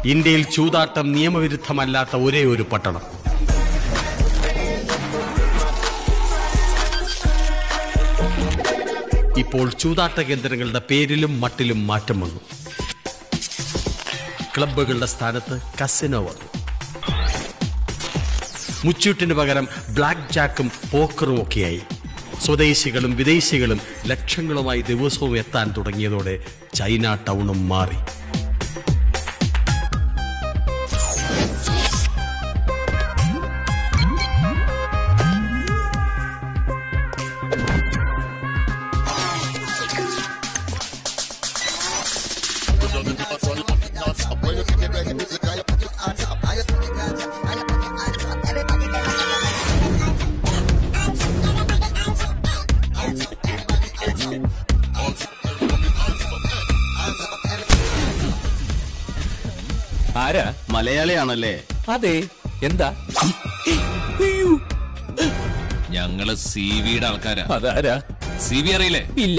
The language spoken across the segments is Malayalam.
ഇന്ത്യയിൽ ചൂതാട്ടം നിയമവിരുദ്ധമല്ലാത്ത ഒരേ ഒരു പട്ടണം. ഇപ്പോൾ ചൂതാട്ട കേന്ദ്രങ്ങളുടെ പേരിലും മട്ടിലും മാറ്റം വന്നു. ക്ലബ്ബുകളുടെ സ്ഥാനത്ത് കസിനോ വന്നു. മുച്ചൂട്ടിന് പകരം ബ്ലാക്ക് ജാക്കും പോക്കറും ഒക്കെയായി. സ്വദേശികളും വിദേശികളും ലക്ഷങ്ങളുമായി ദിവസവും എത്താൻ തുടങ്ങിയതോടെ ചൈന ടൗണും മാറി. ആരാ? മലയാളിയാണല്ലേ? അതെ. എന്താ? ഞങ്ങള് സിവിയുടെ ആൾക്കാരാ. അതാരാ? സിവി അറിയില്ലേ? ഇല്ല.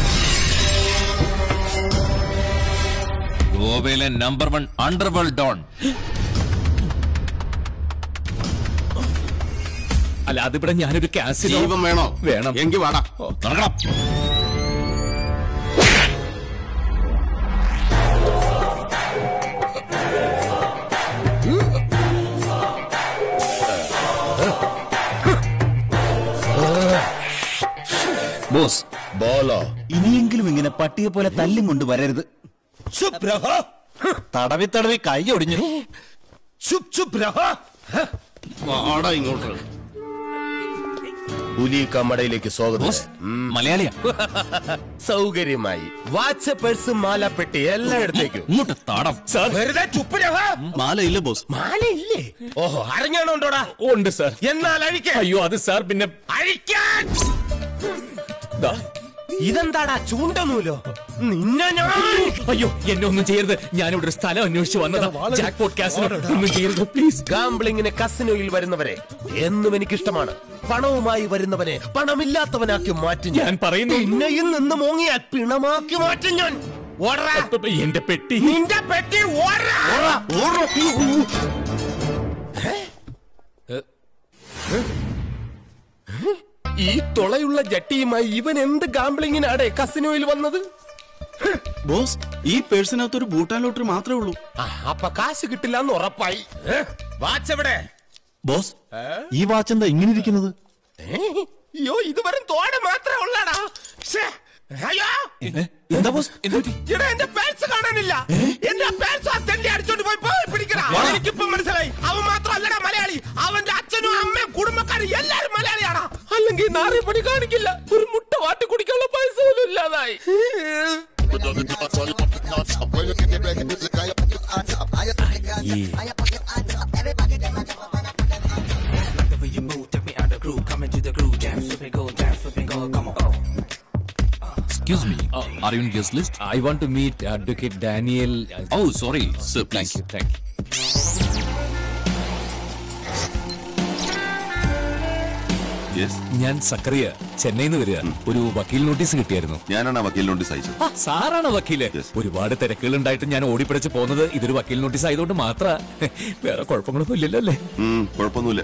ഗോവയിലെ നമ്പർ 1 അണ്ടർവേൾഡ് ഡോൺ. അല്ല, അതിവിടെ ഞാനൊരു കാസിനോ. ജീവൻ വേണോ? വേണം. എങ്കിൽ വാടാ, നടക്കണം. ബോസ്, ബോലോ ഇനിയെങ്കിലും ഇങ്ങനെ പട്ടിയെ പോലെ തല്ലും കൊണ്ട് വരരുത്. തടവി തടവി കൈ ഒടിഞ്ഞു. ഇങ്ങോട്ട് പുലി കമ്മടയിലേക്ക് സ്വാഗതം. മലയാളിയാ? സൗകര്യമായി. വാച്ച്, പേഴ്സ്, മാല, പെട്ടി എല്ലാം എടുത്തേക്കും. ഇങ്ങോട്ട് താടം. മാലയില്ല ബോസ്. മാലയില്ലേ? ഓഹോ, അരഞ്ഞാണോണ്ടോടാ? ഉണ്ട് സാർ. എന്നാൽ അഴിക്കാൻ. അയ്യോ, അത് സാർ പിന്നെ അഴിക്കാൻ. ഇതെന്താടാ, ചൂണ്ടനൂലോ? നിന്നെ ഞാൻ... അയ്യോ, എന്നെ ഒന്നും ചെയ്യരുത്. ഞാനിവിടെ ഒരു സ്ഥലം അന്വേഷിച്ച് വന്നതാ. Jackpot casino. ഒന്നും ചെയ്യരുത് പ്ലീസ്. ഗാംബ്ലിങ്ങിന് കസിനോയിൽ വരുന്നവരെ എന്നും എനിക്കിഷ്ടമാണ്. പണവുമായി വരുന്നവനെ പണമില്ലാത്തവനാക്കി മാറ്റും ഞാൻ പറയുന്നു. പിന്നെയും നിന്ന് മോങ്ങിയാൽ പിണമാക്കി മാറ്റും ഞാൻ. എന്റെ പെട്ടി. നിന്റെ പെട്ടി ഈ തുളയുള്ള ജട്ടിയുമായി ഇവൻ എന്ത് ഗാംബ്ലിങ്ങിനാടെ കസിനോയിൽ വന്നത്? ബോസ്, ഈ പേഴ്സിനകത്തൊരു ബൂട്ടാൻ ലോട്ടറി മാത്രമേ ഉള്ളൂ. അപ്പൊ കാശ് കിട്ടില്ല എന്ന് ഉറപ്പായി. വാച്ച് എവിടെ? ബോസ്, ഈ വാച്ച് എന്താ ഇങ്ങനെ ഇരിക്കുന്നത്? അയ്യോ, ഇതുവരെ തോടെ മാത്രമേ ഉള്ളടാ. അയ്യോ, എന്താ ബോസ്? എന്റെ പേഴ്സ് കാണാനില്ല. എന്റെ പേഴ്സ് തെണ്ടി അടിച്ചോണ്ട് പോയി പിടിക്കടാ. എനിക്കിപ്പോ മനസ്സിലായി, അവൻ മാത്രമല്ലടാ മലയാളി. അവന്റെ അച്ഛനും അമ്മയും കുടുംബക്കാരും എല്ലാരും മലയാളിയാടാ. അല്ലെങ്കിൽ നാറിയ പണി കാണിക്കില്ല. ഒരു മുട്ട വാട്ടി കുടിക്കാനുള്ള പൈസ പോലും ഇല്ലാതായി. Excuse me, are you in guest list? I want to meet Advocate Daniel. Oh, sorry, sir, please. Thank you. Yes. ഞാൻ സക്കറിയ, ചെന്നൈന്ന് വരിക. ഒരു വക്കീൽ നോട്ടീസ് കിട്ടിയായിരുന്നു. ഞാനാണ് ആ വക്കീൽ നോട്ടീസ് അയച്ചത്. സാറാണ് വക്കീല്? ഒരുപാട് തിരക്കുകൾ ഉണ്ടായിട്ട് ഞാൻ ഓടിപ്പിടിച്ച് പോകുന്നത് ഇതൊരു വക്കീൽ നോട്ടീസ് ആയതുകൊണ്ട് മാത്ര. വേറെ കുഴപ്പങ്ങളൊന്നും ഇല്ലല്ലോ അല്ലേ? കുഴപ്പമൊന്നുമില്ല.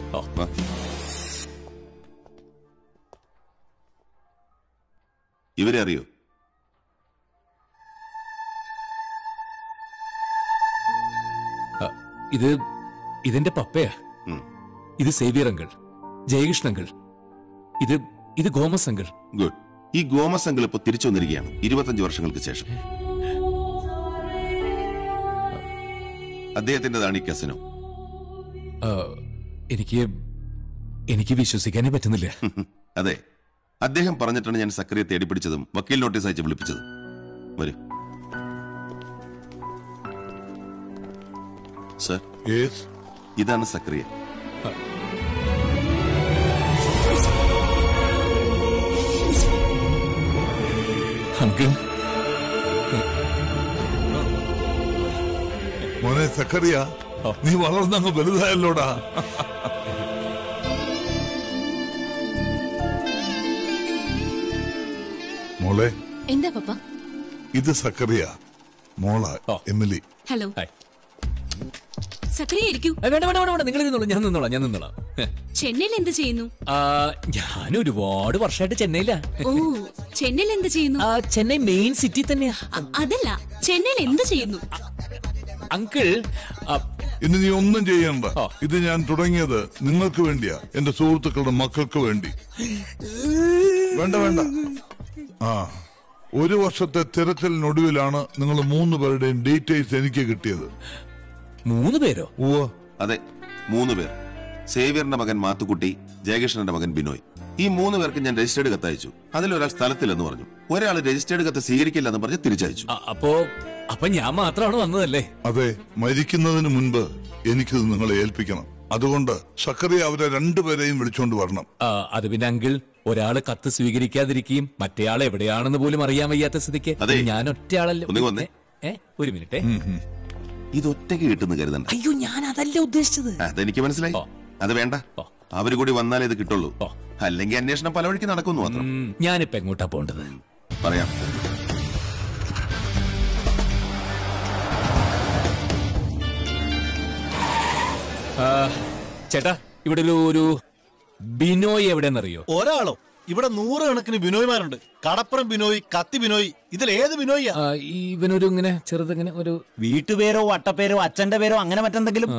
ഇവരെ അറിയോ? ഇതിന്റെ പപ്പയാ. ഇത് സേവിയർ അങ്കിൾ, ജയകൃഷ്ണ അങ്കിൾ. ഇത് ഗോമസ് അങ്കിൾ. ഗുഡ്. ഈ ഗോമസ് അങ്കിൾ ഇപ്പൊ തിരിച്ചു വന്നിരിക്കുകയാണ് 25 വർഷങ്ങൾക്ക് ശേഷം. അദ്ദേഹത്തിന്റെതാണ് ഈ കസിനോ. എനിക്ക് വിശ്വസിക്കാനേ പറ്റുന്നില്ല. അതെ, അദ്ദേഹം പറഞ്ഞിട്ടാണ് ഞാൻ സക്കറിയെ തേടിപ്പിടിച്ചതും വക്കീൽ നോട്ടീസ് അയച്ച് വിളിപ്പിച്ചതും. വരൂ സർ. ഇതാണ് സക്കറിയ. അങ്കിൾ. മോനെ സക്കറിയ, നീ വളർന്നങ്ങ് വലുതായല്ലോടാ. മോളെ. എന്താ പപ്പ? ഇത് സക്കറിയ, മോള എമിലി. ഹലോ. സക്രിയ ഇരിക്കൂ. വേണ്ട വേണ്ട വേണ്ട, നിങ്ങൾ നിന്നോളൂ, ഞാൻ നിന്നോളാം. ചെന്നൈയിൽ എന്ത് ചെയ്യുന്നു? ഞാൻ ഒരുപാട് വർഷമായിട്ട് ചെന്നൈയിലാ. ഓ, ചെന്നൈയിൽ എന്ത് ചെയ്യുന്നു? ചെന്നൈ മെയിൻ സിറ്റി തന്നെയാ. അതല്ല, ചെന്നൈയിൽ എന്ത് ചെയ്യുന്നു? അങ്കിൾ, ഇനി നീ ഒന്നും ചെയ്യണ്ട. ഇത് ഞാൻ തുടങ്ങിയത് നിങ്ങൾക്ക് വേണ്ടിയാ, എന്റെ സുഹൃത്തുക്കളുടെ മക്കൾക്ക് വേണ്ടി. വേണ്ട വേണ്ട. ഒരു വർഷത്തെ തിരച്ചിലിനൊടുവിലാണ് നിങ്ങൾ 3 പേരുടെയും ഡീറ്റെയിൽസ് എനിക്ക് കിട്ടിയത്. 3 പേരോ? ഓ അതെ, 3 പേർ. സേവ്യറിന്റെ മകൻ മാത്തുക്കുട്ടി, ജയകൃഷ്ണന്റെ മകൻ ബിനോയ്. ഈ 3 പേർക്ക് ഞാൻ രജിസ്റ്റേർഡ് കത്തയച്ചു. അതിലൊരാൾ സ്ഥലത്തില്ലെന്ന് പറഞ്ഞു. ഒരാൾ രജിസ്റ്റേർഡ് കത്ത് സ്വീകരിക്കില്ലെന്ന് പറഞ്ഞ് തിരിച്ചയച്ചു. അപ്പൊ ഞാൻ മാത്രമാണ് വന്നതല്ലേ? അതെ, മരിക്കുന്നതിന് മുൻപ് എനിക്കിത് നിങ്ങളെ ഏൽപ്പിക്കണം. അതുകൊണ്ട് സക്കറിയ അവരെ 2 പേരെയും വിളിച്ചോണ്ട് വരണം. അത് പിന്നെ അങ്കിൾ, ഒരാള് കത്ത് സ്വീകരിക്കാതിരിക്കുകയും മറ്റേയാൾ എവിടെയാണെന്ന് പോലും അറിയാൻ വയ്യാത്ത സ്ഥിതിക്ക് ഞാൻ ഒറ്റയാളല്ലേ. ഒരു മിനിറ്റ്, ഇത് ഒറ്റയ്ക്ക് കിട്ടുന്ന കരുതണ്ട. അയ്യോ, ഞാൻ അതല്ല ഉദ്ദേശിച്ചത്. അതെനിക്ക് മനസ്സിലായി. അത് വേണ്ട, അവര് കൂടി വന്നാലേ ഇത് കിട്ടുള്ളൂ. അല്ലെങ്കിൽ അന്വേഷണം പല വഴിക്ക് നടക്കുന്നു മാത്രം. ഞാനിപ്പോ എങ്ങോട്ടാ പോണ്ടത്? പറയാം. ചേട്ടാ, ഇവിടെ ഒരു ബിനോയ് എവിടെന്നറിയോ? ഒരാളോ? ഇവിടെ 100 കണക്കിന് ബിനോയ്മാരുണ്ട്. കടപ്പുറം ബിനോയ്, കത്തി ബിനോയ്, ഇതിൽ ഏത് ബിനോയ്യാ? ഇവനൊരു ഇങ്ങനെ ചെറുതിങ്ങനെ ഒരു വീട്ടുപേരോ വട്ടപ്പേരോ അച്ഛന്റെ പേരോ അങ്ങനെ മറ്റെന്തെങ്കിലും?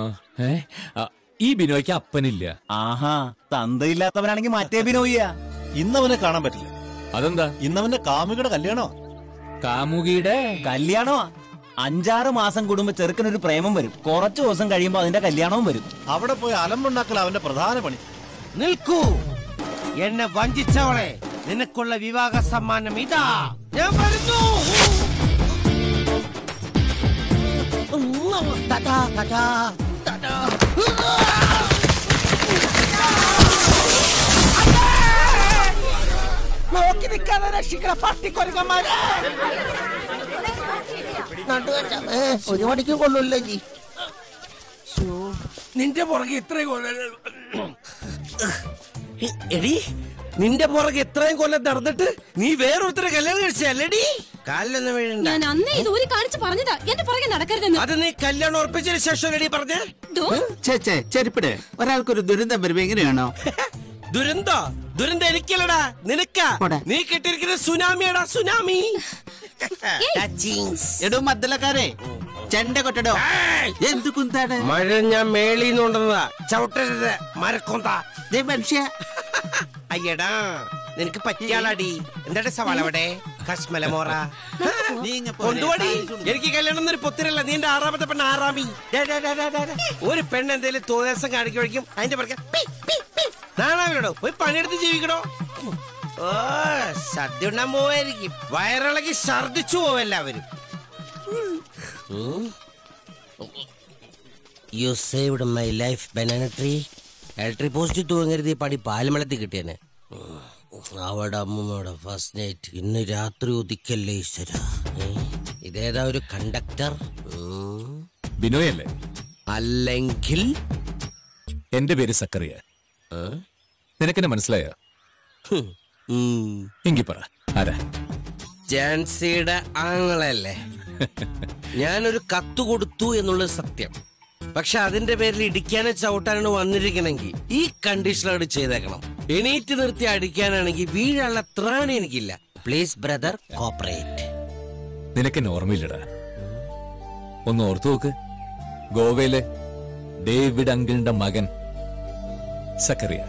ഈ ബിനോയ്ക്ക് അപ്പനില്ല. ആഹാ, തന്തയില്ലാത്തവനാണെങ്കിൽ മറ്റേ ബിനോയ്യാ. ഇന്നവനെ കാണാൻ പറ്റില്ല. അതെന്താ? ഇന്നവന്റെ കാമുകിയുടെ കല്യാണോ? കാമുകിയുടെ കല്യാണോ? 5-6 മാസം കൂടുമ്പോ ചെറുക്കനൊരു പ്രേമം വരും. കുറച്ചു ദിവസം കഴിയുമ്പോ അതിന്റെ കല്യാണവും വരും. അവിടെ പോയി അലമ്പുണ്ടാക്കൽ അവന്റെ പ്രധാന പണി. നിൽക്കൂ, എന്നെ വഞ്ചിച്ചവളെ, നിനക്കുള്ള വിവാഹ സമ്മാനം ഇതാ. ഞാൻ വരുന്നു. നോക്കി നിൽക്കാതെ രക്ഷിക്കണ പട്ടിക്കൊരുക്കന്മാരെ. ഒരു മണിക്ക് കൊള്ളൂല്ലേ ജി? നിന്റെ പുറകെ ഇത്രയും കൊല്ലം എടി, നിന്റെ പുറകെ എത്രയും കൊല്ലം നടന്നിട്ട് നീ വേറൊരുത്തരെ കല്യാണം കഴിച്ചല്ലേടി? കാലിലൊന്നും വീഴണ്ട. ഞാൻ അന്നേ ഇത് ഊരി കാണിച്ച് പറഞ്ഞതാ എന്റെ പുറകെ നടക്കരുതെന്ന്. അത് നീ കല്യാണം ഉറപ്പിച്ചതിന് ശേഷം എടി പറഞ്ഞേ. ചെരുപ്പിടെ, ഒരാൾക്കൊരു ദുരന്തം വരുമ്പോ എങ്ങനെയാണോ? ദുരന്തം എനിക്കല്ലടാ, നിനക്കാ. നീ കെട്ടിരിക്കുന്ന സുനാമിയാടാ, സുനാമി. എടോ മദ്ദലക്കാരെ, ചെണ്ട കൊട്ടടോ. എന്ത് കുന്താണ്? മഴ ഞാൻ മേളിന്ന് കൊണ്ടുവന്നതാ, ചവിട്ടരുത് മരക്കൊന്താ. മനുഷ്യ, അയ്യടാ, നിനക്ക് പറ്റിയാളാടി. എന്താ സവാള അവിടെ? കശ്മലമോറ കൊണ്ടുപോടി. എനിക്ക് കല്യാണം എന്നൊരു പൊത്തിരല്ല, നീ എന്റെ 6ാമത്തെ പെണ്ണ് ആറാമി. ഒരു പെണ്ണ് എന്തേലും തോന്നിയാസം കാണിക്കുമ്പോഴേക്കും അതിന്റെ പുറകെ നാണാവിലോ പോയി പണിയെടുത്ത് ജീവിക്കണോ? ഓ, സദ്യ ഉണ്ണാൻ പോവായിരിക്കും. വയറിളകി ഛർദിച്ചു പോവും എല്ലാവരും. You saved my life banana tree. Electric post തൂങ്ങരുത്, ഈ പടി പാലുമളത്തിൽ കിട്ടിയനെ. അവിടെ അമ്മൂമ്മയുടെ ഫസ്റ്റ് നൈറ്റ്. ഇന്ന് രാത്രി ഉദിക്കല്ലേ ഈശ്വര. ഇതേതാ ഒരു കണ്ടക്ടർ? ബിനോയ് അല്ലേ? അല്ലെങ്കിൽ എന്റെ പേര് സക്കറിയ. നിനക്കെന്നെ മനസ്സിലായോ? എങ്കി പറ, ആരാ? ജാൻസിയുടെ ആങ്ങളല്ലേ? ഞാനൊരു കത്ത് കൊടുത്തു എന്നുള്ളത് സത്യം. പക്ഷെ അതിന്റെ പേരിൽ ഇടിക്കാനോ ചവിട്ടാനോ വന്നിരിക്കണമെങ്കിൽ ഈ കണ്ടീഷനാണ് ചെയ്തേക്കണം. എണീറ്റ് നിർത്തി അടിക്കാനാണെങ്കിൽ വീഴാനുള്ള ത്രാണി എനിക്കില്ല. Please brother, cooperate. നിനക്കെന്നെ ഓർമ്മയില്ലടാ? ഒന്ന് ഓർത്തു നോക്ക്. ഗോവയിലെ ഡേവിഡ് അങ്കിളിന്റെ മകൻ സക്കറിയ.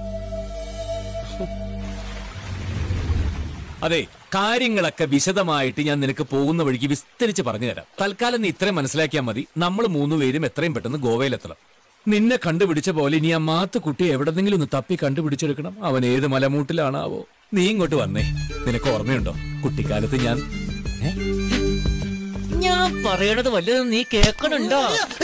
അതെ, കാര്യങ്ങളൊക്കെ വിശദമായിട്ട് ഞാൻ നിനക്ക് പോകുന്ന വഴിക്ക് വിസ്തരിച്ച് പറഞ്ഞു തരാം. തൽക്കാലം നീ ഇത്രയും മനസ്സിലാക്കിയാൽ മതി. നമ്മൾ 3 പേരും എത്രയും പെട്ടെന്ന് ഗോവയിലെത്തണം. നിന്നെ കണ്ടുപിടിച്ച പോലെ ഇനി ആ മാത്തുക്കുട്ടി എവിടെന്നെങ്കിലും ഒന്ന് തപ്പി കണ്ടുപിടിച്ചെടുക്കണം. അവൻ ഏത് മലമൂട്ടിലാണാവോ? നീ ഇങ്ങോട്ട് വന്നേ. നിനക്ക് ഓർമ്മയുണ്ടോ കുട്ടിക്കാലത്ത് ഞാൻ പറയണത് വല്ലതും നീ കേൾക്കണുണ്ടോ?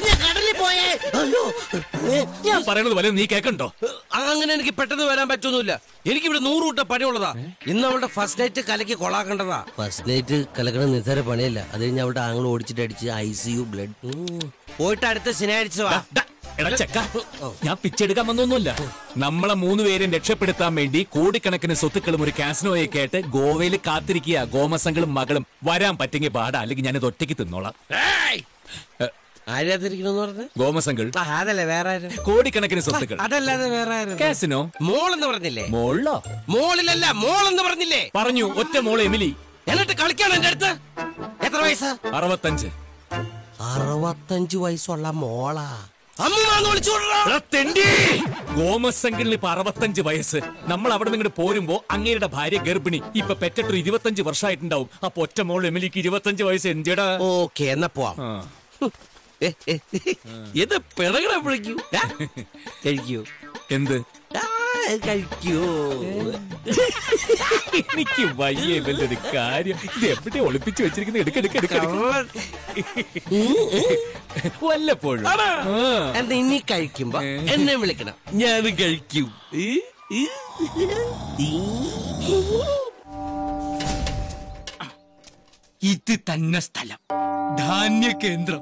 ഞാൻ പറയണത് വല്ലതും നീ കേൾക്കണ്ടോ? അങ്ങനെ എനിക്ക് പെട്ടെന്ന് വരാൻ പറ്റൊന്നുമില്ല. എനിക്കിവിടെ 100 കൂട്ടം പണിയുള്ളതാ. ഇന്ന് അവളുടെ ഫസ്റ്റ് നൈറ്റ് കലക്കി കൊളാക്കണ്ടതാ. ഫസ്റ്റ് നൈറ്റ് കലക്കണ നിസ്സാര പണിയല്ല. അത് കഴിഞ്ഞ് അവളുടെ ആങ്ങൾ ഓടിച്ചിട്ട് അടിച്ച് ICU ബ്ലഡ്. പോയിട്ട് അടുത്ത ശനിയാഴ്ച വാ. ഞാൻ പിച്ചെടുക്കാൻ വന്നൊന്നുമില്ല. നമ്മളെ 3 പേരെയും രക്ഷപ്പെടുത്താൻ വേണ്ടി കോടിക്കണക്കിന് സ്വത്തുക്കളും ഒരു കാസിനോയൊക്കെ ആയിട്ട് ഗോവയിൽ കാത്തിരിക്കുക. ഗോമസങ്ങളും മകളും വരാൻ പറ്റെങ്കിൽ പാടാ, അല്ലെങ്കിൽ ഞാനിത് ഒറ്റയ്ക്ക് തിന്നോളാം. ആരാതിരിക്കണെന്ന് പറഞ്ഞത്? ഗോമസംഗിൾ. അതല്ലേ വേറെ ആരും. കോടിക്കണക്കിന് സ്വത്തുക്കൾ. അതല്ലാതെ വേറെ ആരും. കാസിനോ. മോളെന്ന് പറഞ്ഞില്ലേ? മോളോ? മോളിലല്ല, മോളെന്ന് പറഞ്ഞില്ലേ? പറഞ്ഞു. ഒറ്റ മോള് എമിലി. എന്നിട്ട് കളിക്കാണ് എന്റെ അടുത്ത്. എത്ര വയസ്സ്? 65. 65 വയസ്സുള്ള മോളാ. ഗോമസംഗിളിന് ഇപ്പൊ 65 വയസ്സ്. നമ്മൾ അവിടെ നിന്ന് പോരുമ്പോ അങ്ങേരുടെ ഭാര്യ ഗർഭിണി. ഇപ്പൊ പെറ്റിട്ട് 25 വർഷമായിട്ടുണ്ടാവും. അപ്പൊ ഒറ്റ മോൾ എമിലിക്ക് 25 വയസ്സ്. എന്തിടാ? ഓക്കെ, എന്നാ പോവാം. ഇത് പിറകണ വിളിക്കൂ. കഴിക്കൂ. എന്ത് കഴിക്കൂ? എനിക്ക് വയ്യ ഇവല്ലൊരു കാര്യം. ഇത് എവിടെ ഒളിപ്പിച്ചു വെച്ചിരിക്കുന്നത്? എടുക്കെടുക്കെടുക്ക വല്ലപ്പോഴും. എന്താ ഇനി കഴിക്കുമ്പോ എന്നെ വിളിക്കണം, ഞാനും കഴിക്കൂ. ഇത് തന്നെ സ്ഥലം, ധാന്യ കേന്ദ്രം.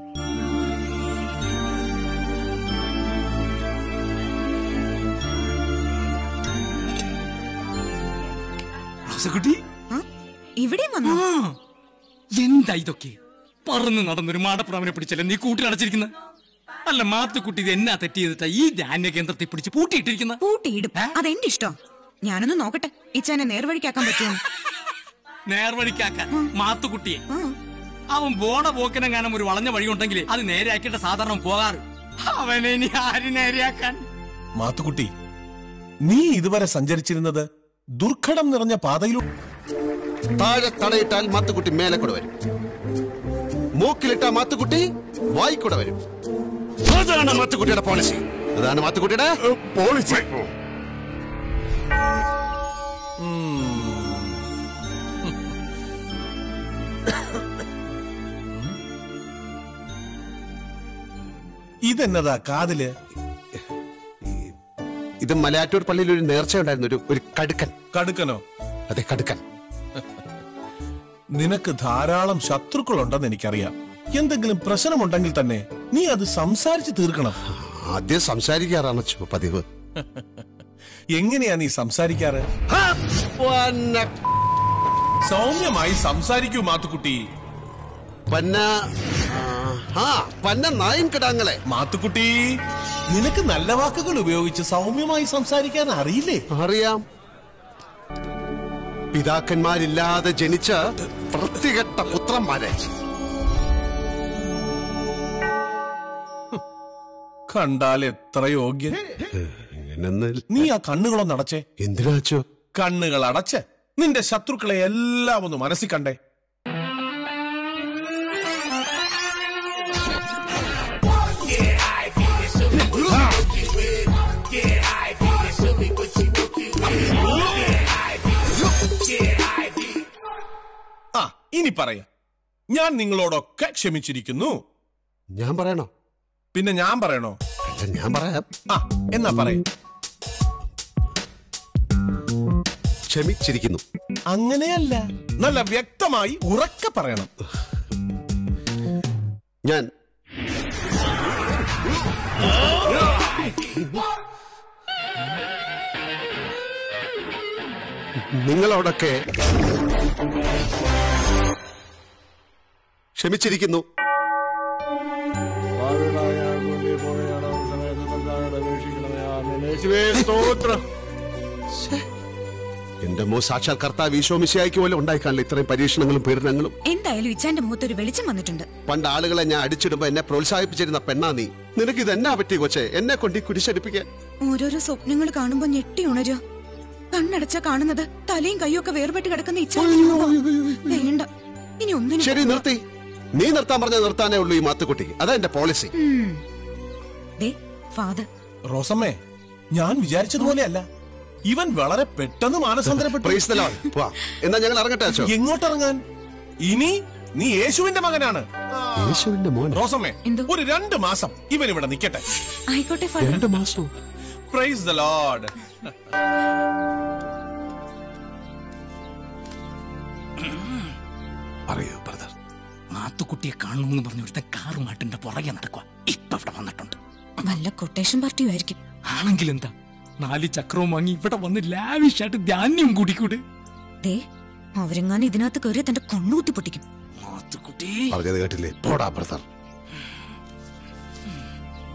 റോസക്കുട്ടി ഇവിടെ വന്നു. എന്താ ഇതൊക്കെ? പറന്ന് നടന്നൊരു മാടപ്രാവിനെ പിടിച്ചല്ലേ നീ കൂട്ടിലടച്ചിരിക്കുന്ന? അല്ല മാത്തുക്കുട്ടി, ഇത് എന്നാ തെറ്റ് ചെയ്തിട്ടാ ഈ ധാന്യ കേന്ദ്രത്തെ പിടിച്ച് പൂട്ടിയിട്ടിരിക്കുന്ന? പൂട്ടിയിടും, അതെന്റെ ഇഷ്ടം. ഞാനൊന്ന് നോക്കട്ടെ ഇച്ചാനെ നേർവഴിക്കാക്കാൻ പറ്റുമോ. നേർവഴിക്കാക്കാൻ മാത്തുക്കുട്ടിയെ? അവൻ ബോണ പോക്കിനെങ്ങാനും ഒരു വളഞ്ഞ വഴി ഉണ്ടെങ്കിൽ അത് നേരെയാക്കിയിട്ട് സാധാരണ പോകാറ്. അവനെ ഇനി ആര് നേരെയാക്കാൻ? മാത്തുക്കുട്ടി, നീ ഇതുവരെ സഞ്ചരിച്ചിരുന്നത് ദുർഘടം നിറഞ്ഞ പാതയിലൂടെ. താഴെ തടയിട്ടാൽ മാത്തുക്കുട്ടി മേലെ കൂടെ വരും, മൂക്കിലിട്ട മാത്തുക്കുട്ടി വായിക്കൂടെ വരും. അതാണ് മാത്തുക്കുട്ടിയുടെ പോളിസി. അതാണ് മാത്തുക്കുട്ടിയുടെ പോളിസി. ഇതെന്നതാ കാതില്? ഇത് മലയാറ്റൂർ പള്ളിയിൽ ഒരു നേർച്ച ഉണ്ടായിരുന്നു, ഒരു കടുക്കൻ. കടുക്കനോ? അതെ, കടുക്കൻ. നിനക്ക് ധാരാളം ശത്രുക്കളുണ്ടെന്ന് എനിക്കറിയാം. എന്തെങ്കിലും പ്രശ്നമുണ്ടെങ്കിൽ തന്നെ നീ അത് സംസാരിച്ച് തീർക്കണം. ആദ്യം സംസാരിക്കാറാണ് പതിവ്. എങ്ങനെയാ നീ സംസാരിക്കാറ്? സൗമ്യമായി സംസാരിക്കൂ മാത്തുക്കുട്ടി. പന്ന നായും കിടാങ്ങളെ. മാത്തുക്കുട്ടി, നിനക്ക് നല്ല വാക്കുകൾ ഉപയോഗിച്ച് സൗമ്യമായി സംസാരിക്കാൻ അറിയില്ലേ? അറിയാം. പിതാക്കന്മാരില്ലാതെ ജനിച്ച വൃത്തികെട്ട പുത്രന്മാരെ. കണ്ടാൽ എത്ര യോഗ്യൻ. നീ ആ കണ്ണുകളൊന്ന് അടച്ചേ. എന്തിനാച്ചോ? കണ്ണുകൾ അടച്ച് നിന്റെ ശത്രുക്കളെ എല്ലാം ഒന്ന് മനസ്സിൽ കണ്ടേ. ആ, ഇനി പറയാം. ഞാൻ നിങ്ങളോടൊക്കെ ക്ഷമിച്ചിരിക്കുന്നു. ഞാൻ പറയണോ? പിന്നെ ഞാൻ പറയണോ? ഞാൻ പറയാം. ആ, എന്നാ പറയാം. ക്ഷമിച്ചിരിക്കുന്നു. അങ്ങനെയല്ല, നല്ല വ്യക്തമായി ഉറക്കെ പറയണം. ഞാൻ നിങ്ങളോടൊക്കെ ക്ഷമിച്ചിരിക്കുന്നു. എന്റെ മോ സാക്ഷാൽ കർത്താവ് ഈശോ മിശിഹായ്ക്ക് പോലെ ഉണ്ടായിക്കാണില്ല ഇത്രയും പരീക്ഷണങ്ങളും പീഡനങ്ങളും. എന്തായാലും ഇച്ചാന്റെ മുഖത്ത് ഒരു വെളിച്ചം വന്നിട്ടുണ്ട്. പണ്ട് ആളുകളെ ഞാൻ അടിച്ചിടുമ്പോ എന്നെ പ്രോത്സാഹിപ്പിച്ചിരുന്ന പെണ്ണാ നീ. നിനക്ക് ഇത് എന്നാ പറ്റി കൊച്ചേ, എന്നെ കൊണ്ട് കുരിശടിപ്പിക്കാൻ? ഓരോരോ സ്വപ്നങ്ങൾ കാണുമ്പോ ഞെട്ടി ഉണരുക. കണ്ണടച്ചാ കാണുന്നത് തലയും കൈയൊക്കെ വേർപെട്ട് കിടക്കുന്ന വേണ്ട. ഇനി ഒന്നിനും ശരി, നിർത്തി. നീ നിർത്താൻ പറഞ്ഞ നിർത്താനേ ഉള്ളൂ ഈ മാത്തുക്കുട്ടിക്ക്. അതാ എന്റെ പോളിസി. ഫാദർ റോസമ്മേ, ഞാൻ വിചാരിച്ചതുപോലെയല്ല. ഇവൻ വളരെ പെട്ടെന്ന് മാനസാന്തരപ്പെട്ടു. എന്നാ ഞങ്ങൾ ഇറങ്ങട്ടെ അച്ഛോ? എങ്ങോട്ടിറങ്ങാൻ? ഇനി നീ യേശുവിന്റെ മകനാണ്. യേശുവിന്റെ മോൻ? റോസമ്മേ, ഒരു 2 മാസം ഇവൻ ഇവിടെ നിൽക്കട്ടെ. ആയിക്കോട്ടെ. 2 മാസം? Praise the lord. പറയൂ ബ്രദർ. മാത്തുക്കുട്ടിയെ കാണണമെന്ന് പറഞ്ഞ ഒരുത്ത കാറുമാട്ടിന്റെ പുറകെ നടക്കുക. ഇപ്പൊ ഇവിടെ വന്നിട്ടുണ്ട്. വല്ല കൊട്ടേഷൻ പാർട്ടിയും ആയിരിക്കും. ആണെങ്കിൽ എന്താ, 4 ചക്രവും വാങ്ങി ഇവിടെ വന്ന് ലാവിഷായിട്ട് ധാന്യം കൂടിക്കൂടെ? അവരെങ്ങാനും ഇതിനകത്ത് കയറിയ തന്റെ കണ്ണുകുത്തി പൊട്ടിക്കും. മാത്തുക്കുട്ടി പറഞ്ഞത് കേട്ടില്ലേ? പോടാ ബ്രദർ.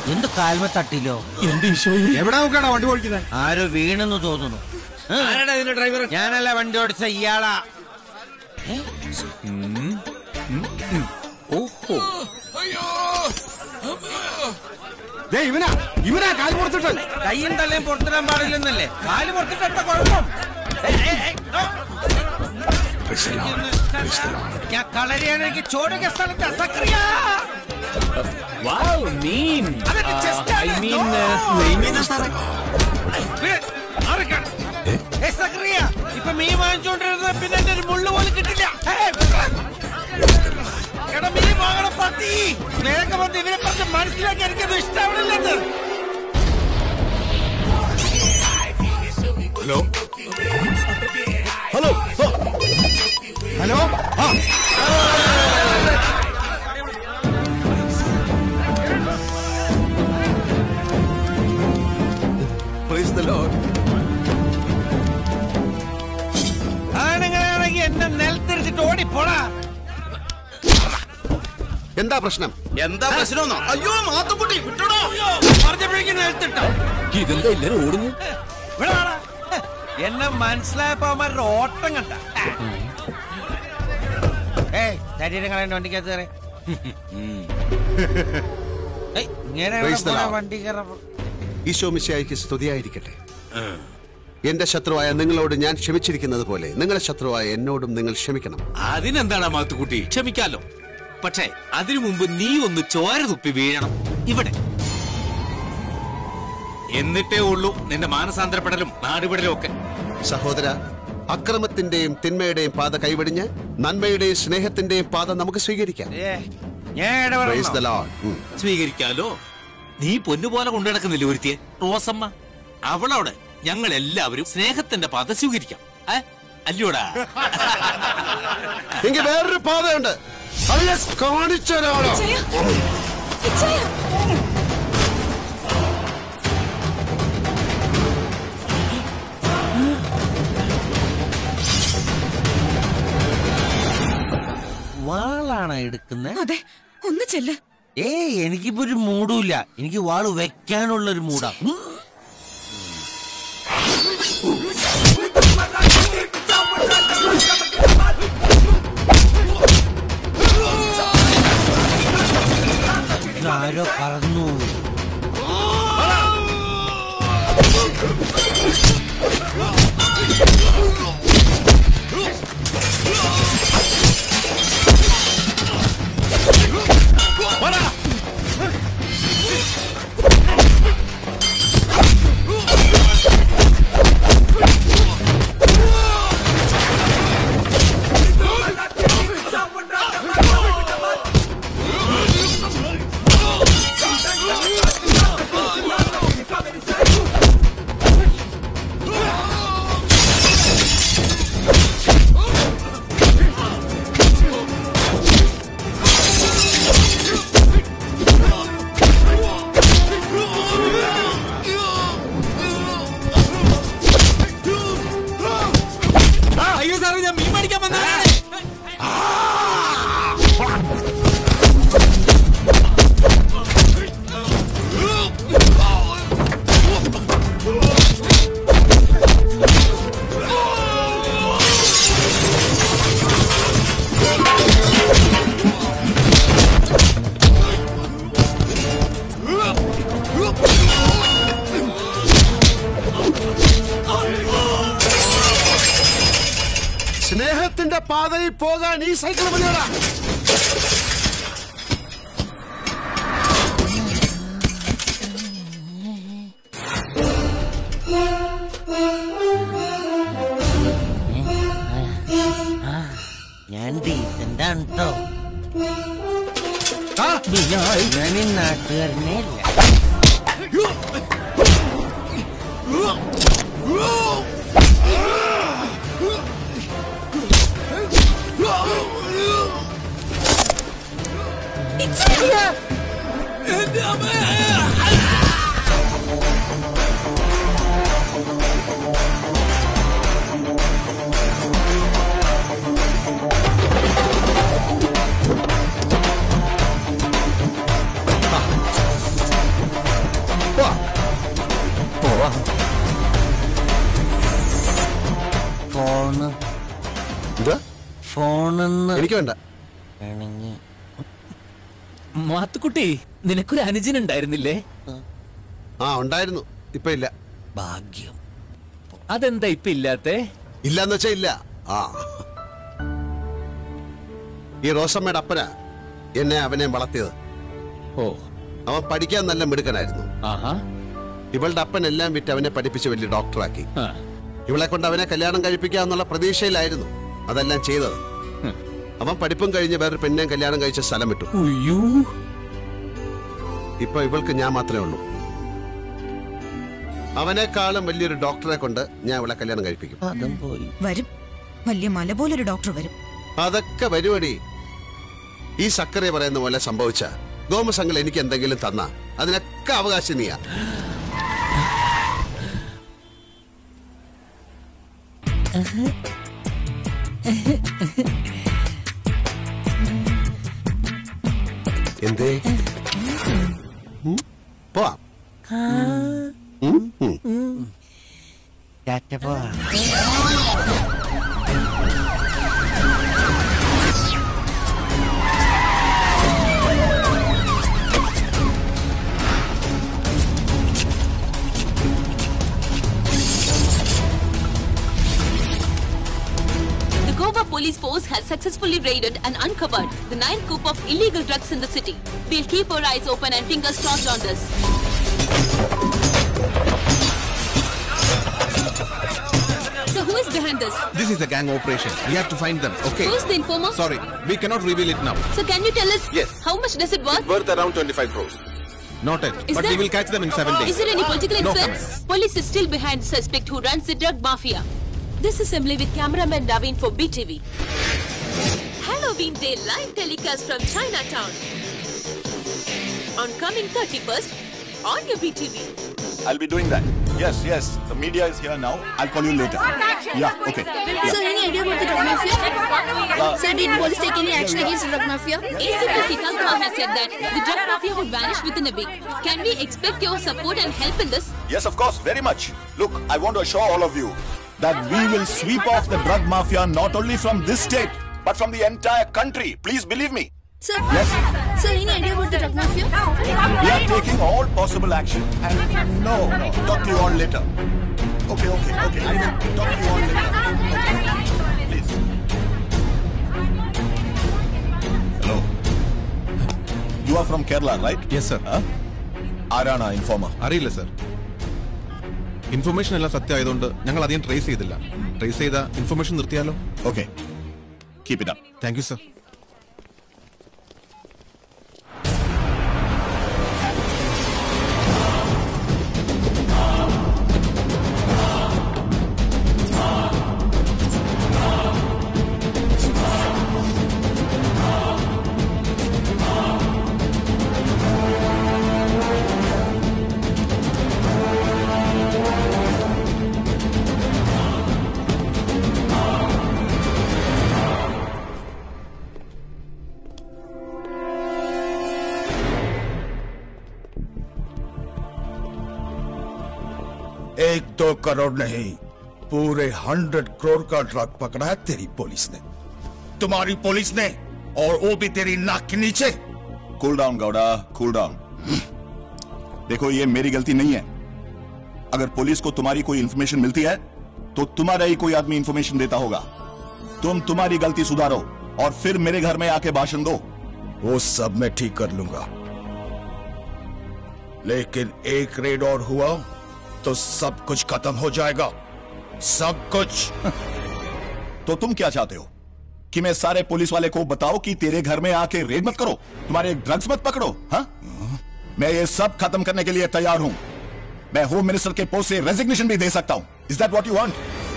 എന്ത് കാൽമ തട്ടിലോ? എന്റെ ഈശോ, എവിടെ നോക്കാടാ വണ്ടി ഓടിക്കുന്നത്? ആരോ വീണെന്ന് തോന്നുന്നു. ഡ്രൈവർ ഞാനല്ല വണ്ടി ഓടിച്ച ഇയാളാ. ഓഹോ, ഇവനാ കാല് പുറത്തിട്ട്. കയ്യും തലയും പുറത്തിടാൻ പാടില്ലെന്നല്ലേ? കാല് പുറത്തിട്ട കുഴപ്പം. ഞാൻ കളരിയാണെങ്കിൽ ചോടുക സ്ഥലത്ത് സക്രിയ. വാവ്, മീൻ. ഐ മീൻ സക്രിയ. ഇപ്പൊ മീൻ വാങ്ങിച്ചോണ്ടിരുന്നത് പിന്നെ എന്റെ ഒരു മുള്ളു പോലും കിട്ടില്ല. എടാ മീൻ വാങ്ങണം പട്ടി. വേഗം വന്ന് ഇവരെ പറഞ്ഞ് മനസ്സിലാക്കി. എനിക്കത് ഇഷ്ടമാവില്ലെന്ന്. Hello hello hello. ആണുങ്ങളാണെങ്കിൽ എന്നെ നിലത്തിരിച്ചിട്ട് ഓടിപ്പോടാ. എന്താ പ്രശ്നം? എന്താ പ്രശ്നം? അയ്യോ മാത്തുക്കുട്ടി വിട്ടോടോ. പറഞ്ഞപ്പോഴേക്കും നിലത്തിട്ടോ. ഇതെന്താ എല്ലാരും ഓടുന്നു? എന്നെ മനസ്സിലായപ്പോ അവന്മാരുടെ ഓട്ടം കണ്ട. ശരീരങ്ങളെ വണ്ടിക്കകത്ത് കയറി. ഇങ്ങനെ വണ്ടി കയറപ്പോ. ഈശോ മിശിഹായ്ക്ക് സ്തുതിയായിരിക്കട്ടെ. എന്റെ ശത്രുവായ നിങ്ങളോട് ഞാൻ ക്ഷമിച്ചിരിക്കുന്നത് പോലെ നിങ്ങളെ ശത്രുവായ എന്നോടും നിങ്ങൾ ക്ഷമിക്കണം. അതിനെന്താണ് മാത്തുക്കുട്ടി, ക്ഷമിക്കാലോ. പക്ഷേ അതിനു മുമ്പ് നീ ഒന്ന് ചോര തുപ്പി വീഴണം ഇവിടെ. എന്നിട്ടേ ഉള്ളൂ നിന്റെ മാനസാന്തരപ്പെടലും നാടുവിടലും ഒക്കെ. സഹോദര, അക്രമത്തിന്റെയും തിന്മയുടെയും പാത കൈവെടിഞ്ഞ് നന്മയുടെയും സ്നേഹത്തിന്റെയും പാത നമുക്ക് സ്വീകരിക്കാം. Praise the Lord. സ്വീകരിക്കാലോ. നീ പൊന്നുപോലെ കൊണ്ടു നടക്കുന്നില്ലേ ഒരുത്തിയെ, റോസമ്മ? അവളോട് ഞങ്ങൾ എല്ലാവരും സ്നേഹത്തിന്റെ പാത സ്വീകരിക്കാം. അല്ലയോടാ? എനിക്ക് വേറൊരു പാതയുണ്ട്, അത് ഞാൻ കാണിച്ചു തരാമോ? വാളാണോ എടുക്കുന്നത്? അതെ, ഒന്ന് ചെല്ല്. എനിക്കിപ്പോ ഒരു മൂടുമില്ല. എനിക്ക് വാള് വെക്കാനുള്ള ഒരു മൂടാ. ആരോ പറന്നു. സ്നേഹത്തിന്റെ പാതയിൽ പോകാൻ ഈ സൈക്കിൾ മതിയോടാ. ഞാൻ ഡീസന്റാണ് കേട്ടോ. ഞാൻ ഈ നാട്ടുകാരനെ അല്ല. മാത്തുക്കുട്ടി, നിനക്കൊരു അനുജനുണ്ടായിരുന്നില്ലേ? ആ ഉണ്ടായിരുന്നു, ഇപ്പൊ ഇല്ല. ഭാഗ്യം. അതെന്താ ഇപ്പൊ ഇല്ലാത്തെ? ഇല്ലാന്ന് വെച്ചാ ഇല്ല. ആ ഈ റോസമ്മയുടെ അപ്പനാ എന്നെ അവനെ വളർത്തിയത്. ഓ, അവൻ പഠിക്കാൻ നല്ല മിടുക്കനായിരുന്നു. ഇവളുടെ അപ്പൻ എല്ലാം വിറ്റ് അവനെ പഠിപ്പിച്ച് വലിയ ഡോക്ടറാക്കി. ഇവളെ കൊണ്ട് അവനെ കല്യാണം കഴിപ്പിക്കാന്നുള്ള പ്രതീക്ഷയിലായിരുന്നു അതെല്ലാം ചെയ്തത്. അവൻ പഠിപ്പും കഴിഞ്ഞ് വേറൊരു പെണ്ണെ കല്യാണം കഴിച്ച സ്ഥലം വിട്ടു. ഇപ്പൊ ഇവൾക്ക് ഞാൻ മാത്രമേ ഉള്ളൂ. അവനെക്കാളും വലിയൊരു ഡോക്ടറെ കൊണ്ട് ഞാൻ ഇവളെ കല്യാണം കഴിപ്പിക്കും. വരും, വലിയ മല പോലൊരു ഡോക്ടർ വരും. അതൊക്കെ വരുവടി. ഈ സക്കറിയ പറയുന്ന പോലെ സംഭവിച്ച ഗോമസങ്ങൾ എനിക്ക് എന്തെങ്കിലും തന്ന അതിനൊക്കെ അവകാശം നീയാ. എന്തേ പോവാം. Goa police force has successfully raided and uncovered the 9th coup of illegal drugs in the city. We'll keep our eyes open and fingers crossed on this. So who is behind this? This is a gang operation. We have to find them, okay? Who's the informer? Sorry, we cannot reveal it now. So can you tell us Yes. how much does it worth? Worth around 25 crores. Not yet, Is but there- we will catch them in 7 days. Is there any political No influence? comments. Police is still behind the suspect who runs the drug mafia. This is Assembly with cameraman Naveen for BTV. Halloween Day live telecast from Chinatown. On coming 31st on your BTV. I'll be doing that. Yes. The media is here now. I'll call you later. Yeah, okay. Sir, any idea about the drug mafia? Sir, did police take any action against the drug mafia? ACP Sikal Kumar has said that the drug mafia would vanish within a week. Can we expect your support and help in this? Yes, of course, very much. Look, I want to assure all of you that we will sweep off the drug mafia not only from this state, but from the entire country. Please believe me. Sir, Yes. Sir, any idea about the drug mafia? We are taking all possible action. And no, talk to you all later. Okay. I will talk to you all later. Okay. Please. Hello. You are from Kerala, right? Yes, sir. ആരാണ് ഇൻഫോമർ? അറിയില്ല സർ. ഇൻഫർമേഷൻ എല്ലാം സത്യമായതുകൊണ്ട് ഞങ്ങൾ അധികം ട്രേസ് ചെയ്തില്ല. ട്രേസ് ചെയ്ത ഇൻഫർമേഷൻ നിർത്തിയാലോ? Okay, keep it up. Thank you sir. एक दो करोड़ नहीं, पूरे 100 करोड़ का ड्रग पकड़ा है तेरी पुलिस ने, तुम्हारी पुलिस ने, और वो भी तेरी नाक के नीचे। Cool down Gowda, cool down. देखो, ये मेरी गलती नहीं है। अगर पुलिस को तुम्हारी कोई इंफॉर्मेशन मिलती है तो तुम्हारा ही कोई आदमी इंफॉर्मेशन देता होगा। तुम तुम्हारी गलती सुधारो और फिर मेरे घर में आके भाषण दो। वो सब मैं ठीक कर लूंगा, लेकिन एक रेड और हुआ तो सब कुछ खत्म हो जाएगा, सब कुछ। तो तुम क्या चाहते हो कि मैं सारे पुलिस वाले को बताओ कि तेरे घर में आके रेड मत करो, तुम्हारे ड्रग्स मत पकड़ो? हाँ, मैं ये सब खत्म करने के लिए तैयार हूं। मैं होम मिनिस्टर के पोस्ट से रेजिग्नेशन भी दे सकता हूं। Is that what you want?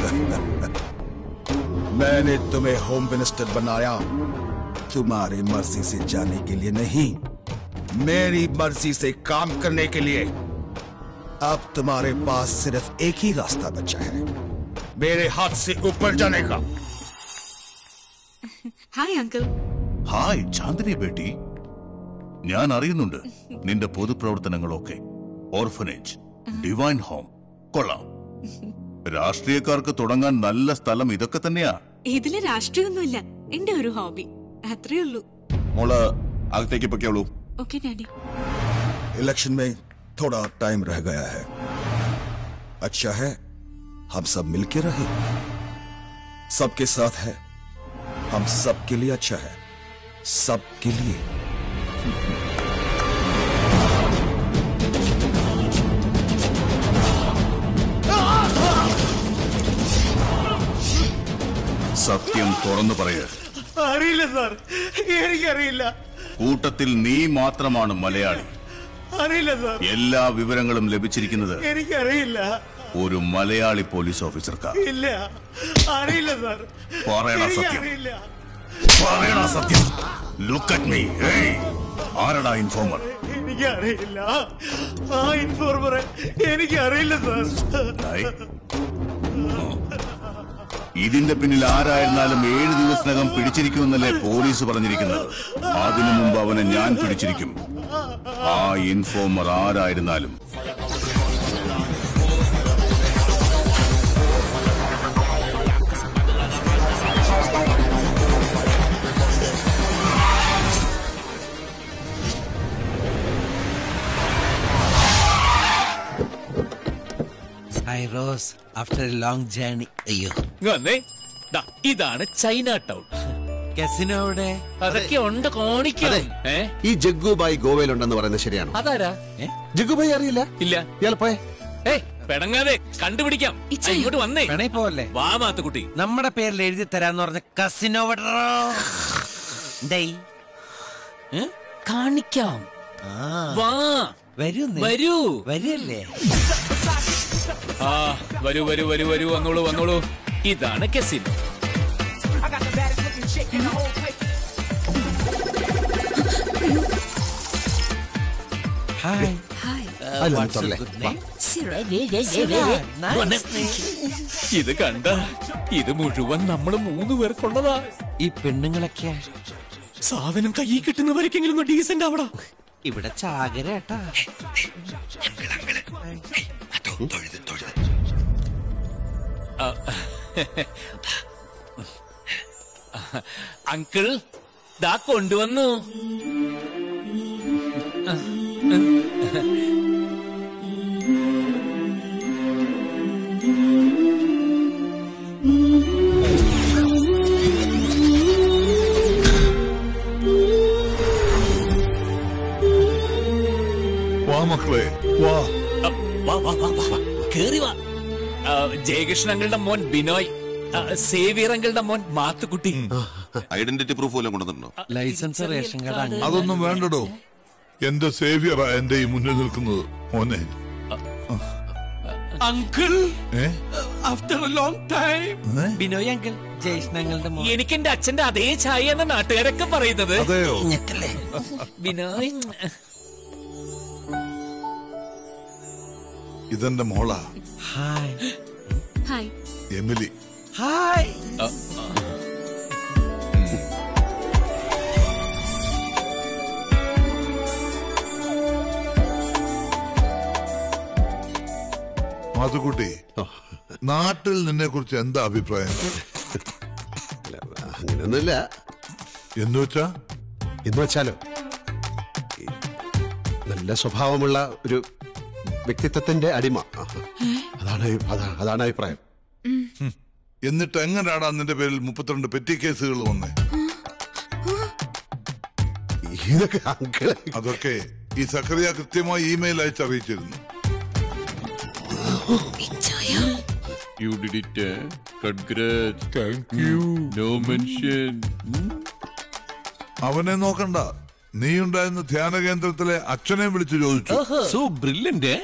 मैंने तुम्हें होम मिनिस्टर बनाया तुम्हारी मर्जी से जाने के लिए नहीं, मेरी मर्जी से काम करने के लिए। अब तुम्हारे पास सिर्फ एक ही रास्ता बचा है, मेरे हाथ से ऊपर जाने का। Hi uncle. ഹായ് ചാന്ദിനി ബേട്ടി, ഞാൻ അറിയുന്നുണ്ട് നിന്റെ പൊതുപ്രവർത്തനങ്ങളൊക്കെ. ഓർഫനേജ്, ഡിവൈൻ ഹോം, കൊള്ളാം. രാഷ്ട്രീയക്കാർക്ക് തുടങ്ങാൻ നല്ല സ്ഥലം ഇതൊക്കെ തന്നെയാ. ഇതില് രാഷ്ട്രീയമൊന്നുമില്ല, എന്റെ ഒരു ഹോബി, അത്രേ ഉള്ളൂ. മോള് അകത്തേക്ക് പൊയ്ക്കോളൂ. Okay daddy. इलेक्शन में थोड़ा टाइम रह गया है, अच्छा है हम सब मिलके रहे, सबके साथ है, हम सबके लिए अच्छा है, सबके लिए। സത്യം തുറന്നു പറയുക. അറിയില്ല സാർ, എനിക്കറിയില്ല. കൂട്ടത്തിൽ നീ മാത്രമാണ് മലയാളി. അറിയില്ല സാർ. എല്ലാ വിവരങ്ങളും ലഭിച്ചിരിക്കുന്നത് എനിക്കറിയില്ല. ഒരു മലയാളി പോലീസ് ഓഫീസർക്കാ. ഇല്ല, അറിയില്ല സാർ. പറയണ സത്യം, എനിക്കറിയില്ല. പറയണ സത്യം. Look at me. ആരടാ ഇൻഫോമർ? എനിക്കറിയില്ല. ആ ഇൻഫോർമറെ എനിക്കറിയില്ല സാർ. ഇതിന്റെ പിന്നിൽ ആരായിരുന്നാലും 7 ദിവസത്തിനകം പിടിച്ചിരിക്കുമെന്നല്ലേ പോലീസ് പറഞ്ഞിരിക്കുന്നത്. അതിനു മുമ്പ് അവനെ ഞാൻ പിടിച്ചിരിക്കും, ആ ഇൻഫോമർ ആരായിരുന്നാലും. Hi Rose, after a long journey. അയ്യോ, ഇതാണ് ചൈന ടൗൺ. കസിനോ അവിടെ അതൊക്കെ ഉണ്ട് കാണിക്കാം. ഈ ജഗ്ഗുബായി ഗോവയിലുണ്ടെന്ന് പറയുന്നത് ശരിയാണോ? അതാരാ? ജഗ്ഗുബായി അറിയില്ല? ഇല്ല. ഇയാൾ പോയെ? പെടങ്ങാതെ കണ്ടുപിടിക്കാം. ഇങ്ങോട്ട് വന്നേ. പെണേ പോവല്ലേ? വാ മാത്തുക്കുട്ടി. നമ്മുടെ പേരിൽ എഴുതി തരാന്ന് പറഞ്ഞ കസിനോ കാണിക്കാം. വാ വരൂ വരൂ വരല്ലേ? ആ വരൂ വരൂ വരൂ വരൂ, വന്നോളൂ വന്നോളൂ. ഇതാണ് കസിനോ. ഇത് കണ്ട, ഇത് മുഴുവൻ നമ്മള് 3 പേർക്കുള്ളതാ. ഈ പെണ്ണുങ്ങളൊക്കെ സാധനം കയ്യിൽ കിട്ടുന്നവരൊക്കെങ്കിലും ഡീസന്റ് ആവണം. ഇവിടെ ചാകരേട്ടാ. അങ്കിൾ ദാ കൊണ്ടുവന്നു. വാ മക്കളെ, വാ. കേറി വാ. ജയകൃഷ്ണൻ അങ്കിളുടെ മോൻ ബിനോയ്, സേവിയർ അങ്കിളുടെ മോൻ മാത്തുക്കുട്ടി. ഐഡന്റിറ്റി പ്രൂഫ് വല്ലതും കൊണ്ടുവന്നിട്ടുണ്ടോ? Licence, ration card. അതൊന്നും വേണ്ടടോ, എന്റെ സേവിയറാ എന്റെ ഈ മുന്നിൽ നിൽക്കുന്നത്. മോനെ uncle, after a long time. Binoy uncle, Jayakrishnan അങ്കിളുടെ മോൻ. എനിക്ക് എന്റെ അച്ഛന്റെ അതേ ചായ എന്ന നാട്ടുകാരൊക്കെ പറയുന്നത്. അതെയോ? ബിനോയ്, ഇതെന്റെ മോളാ. Hi. Hi. Emily. Hi. Mathukutty, നാട്ടിൽ നിന്നെ കുറിച്ച് എന്താ അഭിപ്രായം? അങ്ങനെയൊന്നുമില്ല. എന്ന് വെച്ചാ? എന്ന് വെച്ചാലോ, നല്ല സ്വഭാവമുള്ള ഒരു വ്യക്തിത്വത്തിന്റെ അടിമ, അതാണ് അഭിപ്രായം. എന്നിട്ട് എങ്ങനെയാടാ നിന്റെ പേരിൽ 32 പെറ്റി കേസുകൾ വന്നേ? അതൊക്കെ ഈ സക്കറിയ കൃത്യമായി ഇമെയിൽ അയച്ചറിയിച്ചിരുന്നു. You did it. Congrats. Thank you. No mention. അവനെ നോക്കണ്ട, നീ ഉണ്ടായിരുന്ന ധ്യാന കേന്ദ്രത്തിലെ അച്ഛനെ വിളിച്ചു ചോദിച്ചു. So brilliant.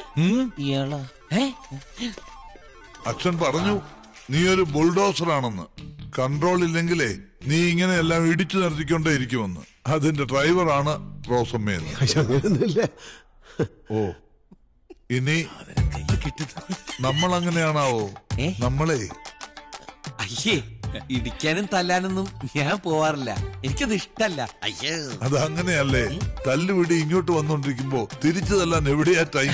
അച്ഛൻ പറഞ്ഞു നീ ഒരു ബുൾഡോസർ ആണെന്ന്. കൺട്രോൾ ഇല്ലെങ്കിലേ നീ ഇങ്ങനെ എല്ലാം ഇടിച്ചു നിർത്തിക്കൊണ്ടേ ഇരിക്കുമെന്ന്. അതിന്റെ ഡ്രൈവറാണ് റോസമ്മയെന്ന്. ഓ, ഇനി നമ്മൾ അങ്ങനെയാണാവോ? നമ്മളെ അയ്യേ, ഇടിക്കാനും തല്ലാനൊന്നും ഞാൻ പോവാറില്ല. എനിക്കത് ഇഷ്ടല്ല. അയ്യോ, അതങ്ങനെയല്ലേ. തല്ലുപിടി ഇങ്ങോട്ട് വന്നോണ്ടിരിക്കുമ്പോ തിരിച്ചു തല്ലാൻ എവിടെയാ ടൈം?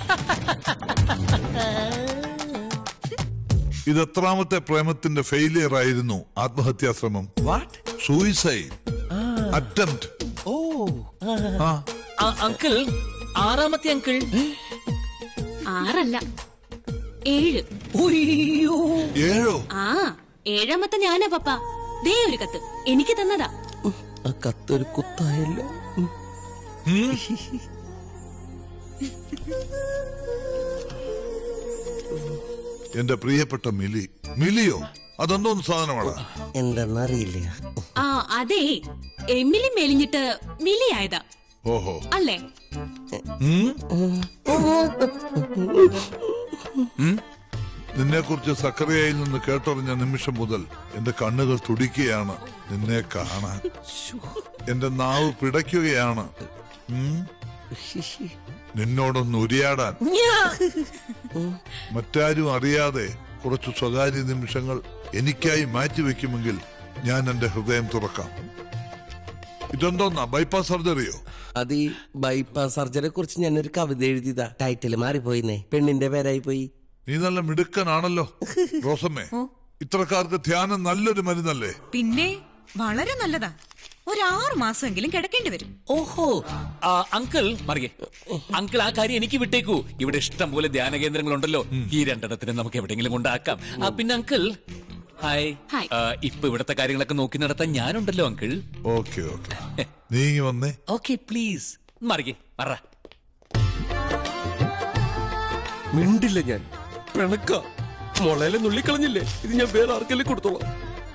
ഇതെത്രാമത്തെ പ്രേമത്തിന്റെ ഫെയിലിയർ ആയിരുന്നു ആത്മഹത്യാശ്രമം? Suicide attempt. അങ്കിൾ, ആറാമത്തെ അങ്കിൾ. 6 അല്ല 7. 7? ആ 7ാമത്തെ ഞാനാ പപ്പ. ദേ ഒരു കത്ത് എനിക്ക് തന്നതാ. ആ കത്തൊരു കുത്തായല്ലോ. എന്റെ പ്രിയപ്പെട്ട മിലി. മിലിയോ? അതെന്തോന്ന് സാധനമാണ്? എന്തെന്നറിയില്ല. ആ അതെ, എമിലി മെലിഞ്ഞിട്ട് മിലി ആയതാ. ഓഹോ, അല്ലേ? നിന്നെ കുറിച്ച് സക്കറിയയിൽ നിന്ന് കേട്ടറിഞ്ഞ നിമിഷം മുതൽ എന്റെ കണ്ണുകൾ തുടിക്കുകയാണ് നിന്നെ കാണാൻ. എന്റെ നാവ് പിടയ്ക്കുകയാണ് നിന്നോടൊന്ന് ഉരിയാടാൻ. മറ്റാരും അറിയാതെ കുറച്ച് സ്വകാര്യ നിമിഷങ്ങൾ എനിക്കായി മാറ്റിവെക്കുമെങ്കിൽ ഞാൻ എന്റെ ഹൃദയം തുറക്കാം. ഇതെന്തോന്നാ, ബൈപ്പാസ് സർജറിയോ? അത് ഈ ബൈപ്പാസ് സർജറിയെ കുറിച്ച് ഞാനൊരു കവിത എഴുതിയതാ. ടൈറ്റിൽ മാറിപ്പോയിന്നേ, പെണ്ണിന്റെ പേരായി പോയി. നീ നല്ല മിടുക്കനാണല്ലോ റോസമ്മേ. ഇത്രക്കാർക്ക് ധ്യാനം നല്ലൊരു മരുന്നല്ലേ? പിന്നെ വളരെ നല്ലതാ. 6 മാസമെങ്കിലും കിടക്കേണ്ടി വരും. ഓഹോ, അങ്കിൾ മറിയേ, അങ്കിൾ ആ കാര്യം എനിക്ക് വിട്ടേക്കൂ. ഇവിടെ ഇഷ്ടം പോലെ ധ്യാന കേന്ദ്രങ്ങളുണ്ടല്ലോ. ഈ 2 നമുക്ക് എവിടെയെങ്കിലും കൊണ്ടാക്കാം. പിന്നെ അങ്കിൾ, ഹായ്. ഇപ്പൊ ഇവിടത്തെ കാര്യങ്ങളൊക്കെ നോക്കി നടത്താൻ ഞാനുണ്ടല്ലോ അങ്കിൾ. ഓക്കെ ഓക്കെ, നീ വന്നേ. ഓക്കെ പ്ലീസ് മറിയേ, പറ. മിണ്ടില്ല ഞാൻ. പിണക്ക മുളയിലെ നുള്ളിക്കളഞ്ഞില്ലേ, ഇത് ഞാൻ വേറെ ആർക്കെല്ലാം കൊടുത്തോളാം.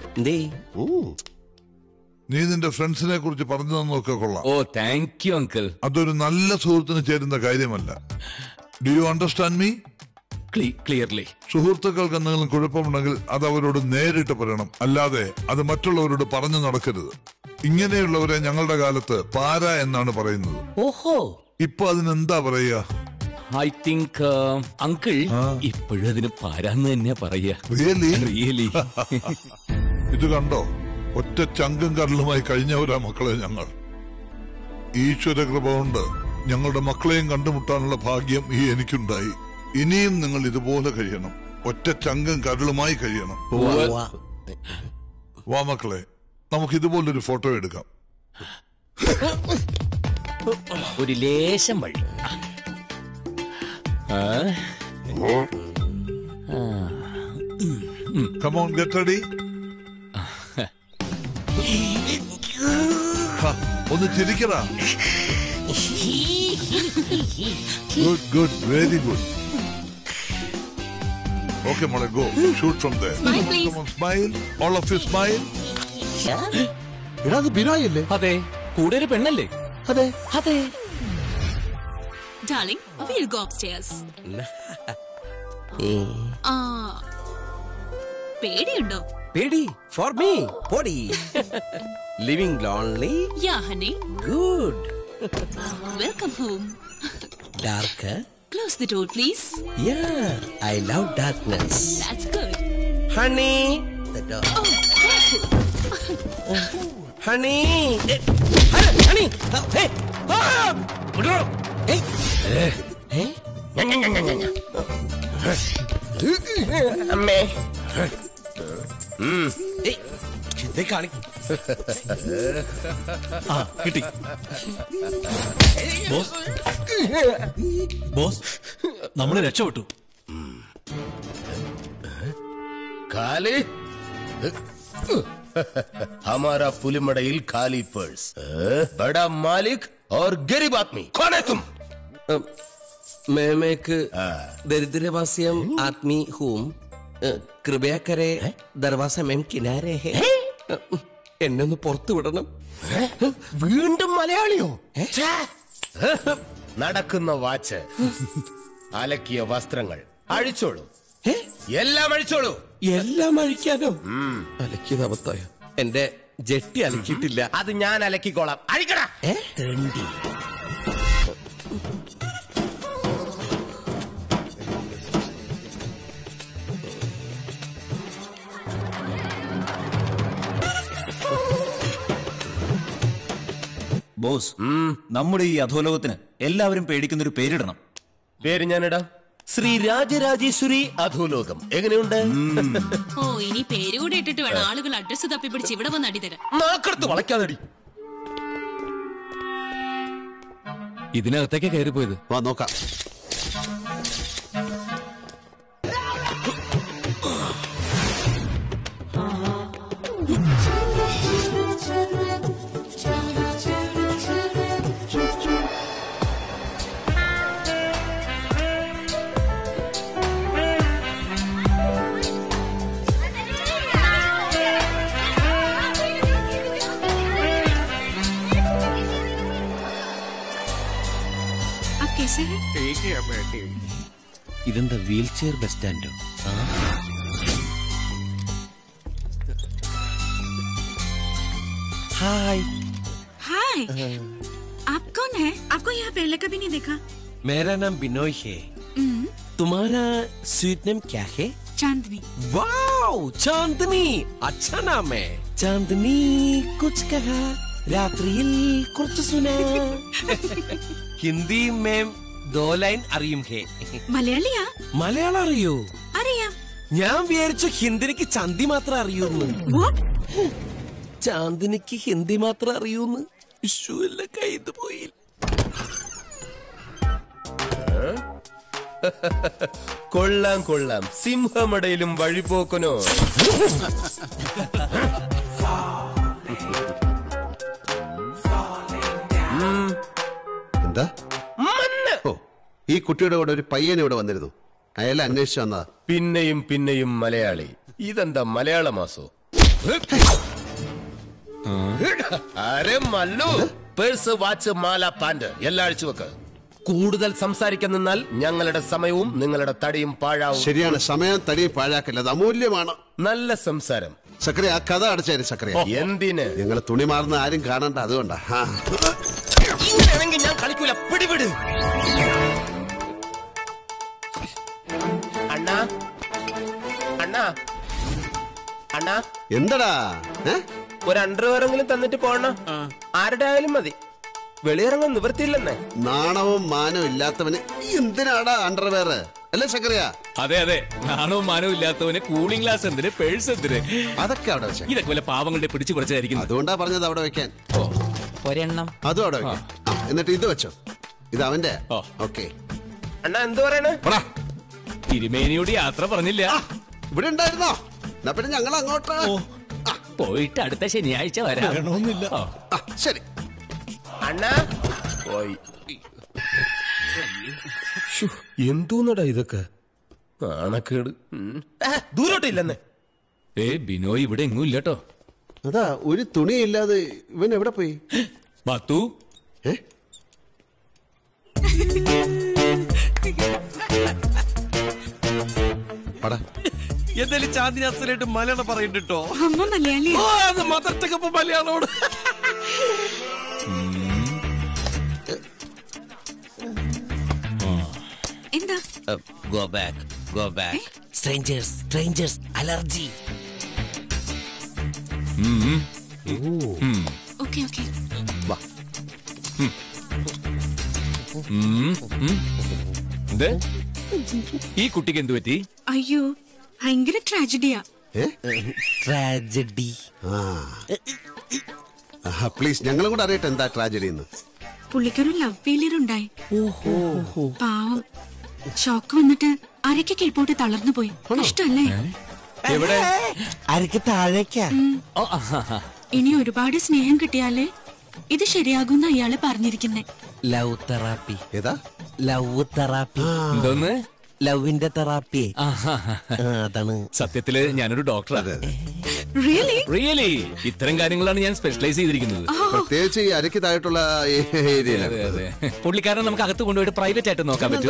നീ നിന്റെ ഫ്രണ്ട്സിനെ കുറിച്ച് പറഞ്ഞു തന്നൊക്കെ കൊള്ളാം. Oh thank you uncle. അതൊരു നല്ല സുഹൃത്തിന് ചേരുന്ന കാര്യമല്ല. Do you understand me? Clearly. സുഹൃത്തുക്കൾക്ക് എന്തെങ്കിലും കുഴപ്പമുണ്ടെങ്കിൽ അത് അവരോട് നേരിട്ട് പറയണം, അല്ലാതെ അത് മറ്റുള്ളവരോട് പറഞ്ഞു നടക്കരുത്. ഇങ്ങനെയുള്ളവരെ ഞങ്ങളുടെ കാലത്ത് പാര എന്നാണ് പറയുന്നത്. ഓഹോ, ഇപ്പൊ അതിനെന്താ പറയുക? ഐ തിങ്ക് അങ്കിൾ ഇപ്പോഴും അതിന് പാരാന്ന് തന്നെയാ പറയാ. റിയലി? ഇത് കണ്ടോ, ഒറ്റ ചങ്കും കരളുമായി കഴിഞ്ഞവരാ മക്കളെ ഞങ്ങൾ. ഈശ്വര കൃപ കൊണ്ട് ഞങ്ങളുടെ മക്കളെയും കണ്ടുമുട്ടാനുള്ള ഭാഗ്യം ഈ എനിക്കുണ്ടായി. ഇനിയും നിങ്ങൾ ഇതുപോലെ കഴിയണം, ഒറ്റ ചങ്കും കരളുമായി കഴിയണം. വാ മക്കളെ, നമുക്ക് ഇതുപോലൊരു ഫോട്ടോ എടുക്കാം. ഒരു ലേശം വഴി. Come on, get ready. ഒന്ന് ചിരിക്കടാ. Good, good, very good. Okay, മോളെ, go. Shoot from there. Smile, please. Come on, smile. All of you smile. എടാ, അത് ബിനായല്ലേ? അതെ, കൂടെ ഒരു പെണ്ണല്ലേ? അതെ അതെ. Darling, we'll go upstairs. പേടിയുണ്ടോ? പേടി for me, പൊടി. Living lonely? Yeah, honey. Good. Welcome home. Darker? Close the door, please. Yeah, I love darkness. That's good. Honey, the door. Oh, careful. Honey. Honey. Hey. Hey. Hey. അമ്മേ. കിട്ടി. ബോസ്, നമ്മള് രക്ഷപ്പെട്ടു. खाली हमारा पुलिमड़ईल खाली पर्स, बड़ा मालिक और गरीब आदमी। कौन है तुम? मैं एक दरिद्रवासियम आदमी हूँ. कृपया करे दरवाजा में किनारे है. എന്നെ ഒന്ന് പുറത്തു വിടണം. വീണ്ടും മലയാളിയോ? നടക്കുന്ന വാച്ച്, അലക്കിയ വസ്ത്രങ്ങൾ അഴിച്ചോളൂ. എല്ലാം അഴിച്ചോളൂ. എല്ലാം അഴിക്കാനോ? അലക്കിയത് അബദ്ധായോ? എന്റെ ജെട്ടി അലക്കിയിട്ടില്ല. അത് ഞാൻ അലക്കിക്കോളാം. അഴിക്കടാ. ബോസ്, നമ്മുടെ ഈ അധോലോകത്തിന് എല്ലാവരും പേടിക്കുന്ന ഒരു പേരിടണം. പേര് ഞാനിടാം. ശ്രീ രാജരാജേശ്വരി അധോലോകം. എങ്ങനെയുണ്ട്? ഓ, ഇനി പേര് കൂടെ ഇട്ടിട്ട് വേണം ആളുകൾ അഡ്രസ് തപ്പിപ്പിടിച്ച് ഇവിടെ വന്ന് അടി തരാം. നാക്കടുത്ത് വളയ്ക്കാതടി. ഇതിനകത്തേക്ക് കയറി പോയത്. വാ നോക്കാം. ഇതെന്താ വീൽ ചെയർ ബസ് സ്റ്റാൻഡോ? हाय हाय, आप कौन है? आपको यहाँ पहले कभी नहीं देखा। मेरा नाम बिनोय है। तुम्हारा स्वीट नेम क्या है? चांदनी। वाओ चांदनी, अच्छा नाम है। चांदनी कुछ कहा, रात्रिയിൽ कुछ सुना। हिंदी में 2 ലൈൻ അറിയും ഹേ. മലയാളിയാ? മലയാളം അറിയോ? അറിയാം. ഞാൻ വിചാരിച്ചു ഹിന്ദിക്ക് ചന്തി മാത്രം അറിയൂന്ന്. ചാന്ദിനിക്ക് ഹിന്ദി മാത്രം അറിയൂന്ന്. എല്ലാം കയ്യിൽ പോയി. കൊള്ളാം കൊള്ളാം, സിംഹമടയിലും വഴിപോക്കനോ. എന്താ? ഓ, ഈ കുട്ടിയുടെ കൂടെ ഒരു പയ്യൻ ഇവിടെ വന്നിരുന്നു. അയാളെ അന്വേഷിച്ചു വന്നതാ. പിന്നെയും പിന്നെയും മലയാളി. ഇതെന്താ മലയാള മാസോ? അരെ മല്ലു, പേഴ്സ്, വാച്ച്, മാല, പാന്റ് എല്ലാം അഴിച്ചു വെക്ക്. കൂടുതൽ സംസാരിക്കാൻ നിന്നാൽ ഞങ്ങളുടെ സമയവും നിങ്ങളുടെ തടിയും പാഴാവും. ശരിയാണ്, സമയം തടിയും പാഴാക്കില്ല, അത് അമൂല്യമാണ്. നല്ല സംസാരം. സക്കറിയ, ആ കഥ അടച്ചാര് സക്കറിയ. എന്തിന്? ഞങ്ങള് തുണി മാറുന്ന ആരും കാണണ്ട, അതുകൊണ്ടാ. ഇങ്ങനെയാണെങ്കിൽ ഞാൻ കളിക്കൂല. പിടിപിട്. അണ്ണാ അണ്ണാ അണ്ണാ, എന്തടാ? ഒരു അണ്ടർവെയറെങ്കിലും തന്നിട്ട് പോണ. ആരുടെ ആയാലും മതി. വെളിയിറങ്ങാൻ നിവൃത്തിയില്ലെന്നേ. നാണവും മാനവും ഇല്ലാത്തവന് എന്തിനാടാ അണ്ടർവെയർ? അല്ലേ സക്കറിയ? അതെ അതെ, നാണവും മാനവും ഇല്ലാത്തവന് കൂളിംഗ് ഗ്ലാസ് എന്തിന്, പേഴ്സ് എന്തിന്? അതൊക്കെ അവിടെ വെച്ചാൽ ഇതൊക്കെ വല്ല പാവങ്ങളുടെ പിടിച്ചു പറിച്ചായിരിക്കും. അതുകൊണ്ടാ പറഞ്ഞത് അവിടെ വെക്കാൻ. ഒരെണ്ണം അതും അവിടെ വെക്കാം. എന്നിട്ട് ഇത് വെച്ചോ, ഇത് അവന്റെ. ഓക്കെ അണ്ണാ, എന്ത് പറയണേ? തിരുമേനിയോട് യാത്ര പറഞ്ഞില്ല. ഇവിടെ ഉണ്ടായിരുന്നോ? എന്നാ പിന്നെ ഞങ്ങൾ അങ്ങോട്ട് പോയിട്ട് അടുത്ത ശനിയാഴ്ച വരാം. ശരി അണ്ണാ. പോയി. എന്തോന്നടാ ഇതൊക്കെ? കാണക്കേട്. ദൂരോട്ടില്ലെന്നേ. ബിനോയ് ഇവിടെ എങ്ങും ഇല്ലട്ടോ. അതാ, ഒരു തുണിയില്ലാതെ ഇവൻ എവിടെ പോയി? ബാത്തു എന്തായാലും ചാന്ദിനി അസലായിട്ട് മലയാളം പറയുന്നുട്ടോ. അമ്മ മലയാളി. അത് മദർച്ചക്കപ്പം മലയാളോട്. എന്താ? Go back, go back. Strangers, strangers, allergy. Okay okay. ഈ കുട്ടിക്ക് എന്തു പറ്റി? അയ്യോ, ഭയങ്കര ട്രാജഡിയാ. ട്രാജഡി. പ്ലീസ്, ഞങ്ങളും കൂടെ അറിയട്ടെ എന്താ ട്രാജഡി എന്ന്. പുള്ളിക്കൊരു ലവ് ഫെയിലിയർ ഉണ്ടായി. പാവം, ഷോക്ക് വന്നിട്ട് അരയ്ക്ക് കീഴ്പോട്ട് തളർന്നു പോയി. ഇഷ്ടല്ലേ? എവിടെ? അരയ്ക്ക് താഴേക്കാ. ഇനി ഒരുപാട് സ്നേഹം കിട്ടിയാലേ ഇത് ശരിയാകുന്ന അയാള് പറഞ്ഞിരിക്കുന്നേ. Love therapy. ഏതാ ലവ് തെറാപ്പി? എന്തോന്ന്? ലവിന്റെ തെറാപ്പി. അതാണ്. സത്യത്തില് ഞാനൊരു ഡോക്ടറാണ്. റിയലി? ഇത്തരം കാര്യങ്ങളാണ് ഞാൻ സ്പെഷ്യലൈസ് ചെയ്തിരിക്കുന്നത്. പ്രത്യേകിച്ച് ഈ അരയ്ക്ക് താഴെയുള്ള ഏരിയയില്. പുള്ളിക്കാരൻ നമുക്ക് അകത്ത് കൊണ്ടുപോയിട്ട് പ്രൈവറ്റ് ആയിട്ട് നോക്കാൻ പറ്റുമോ?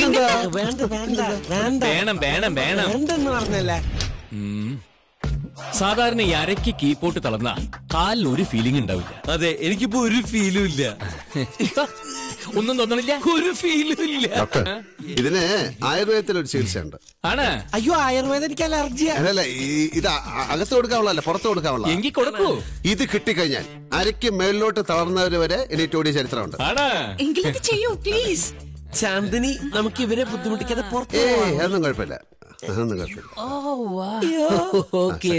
വേണം വേണം വേണം എന്തെന്ന് പറഞ്ഞല്ലേ? സാധാരണ ഈ അരയ്ക്ക് കീപ്പോട്ട് തളർന്ന കാലിന് ഒരു ഫീലിംഗ് ഉണ്ടാവില്ല. അതെ, എനിക്കിപ്പോ ഒരു ഫീലും ഇല്ല. ഒന്നും തോന്നണില്ല, ഒരു ഫീലും ഇല്ല. ഇതിന് ആയുർവേദത്തിലൊരു ചികിത്സയുണ്ട്. ആണ്? അയ്യോ, ആയുർവേദം എനിക്ക് അലർജിയാ. അല്ലല്ല, ഇത് അകത്ത് കൊടുക്കാവുള്ള, പുറത്ത് കൊടുക്കാവുള്ള. എങ്കിൽ കൊടുക്കൂ. ഇത് കിട്ടിക്കഴിഞ്ഞാൽ അരയ്ക്ക് മേളിലോട്ട് തളർന്നവര് വരെ എനിക്കോടിയ ചരിത്രമുണ്ട്. എങ്കിലും ചെയ്യൂ പ്ലീസ്. ചാന്ദിനി, നമുക്ക് ഇവരെ ബുദ്ധിമുട്ടിക്കാതെ പുറത്ത്. അതൊന്നും കുഴപ്പമില്ല, അതൊന്നും കുഴപ്പമില്ല.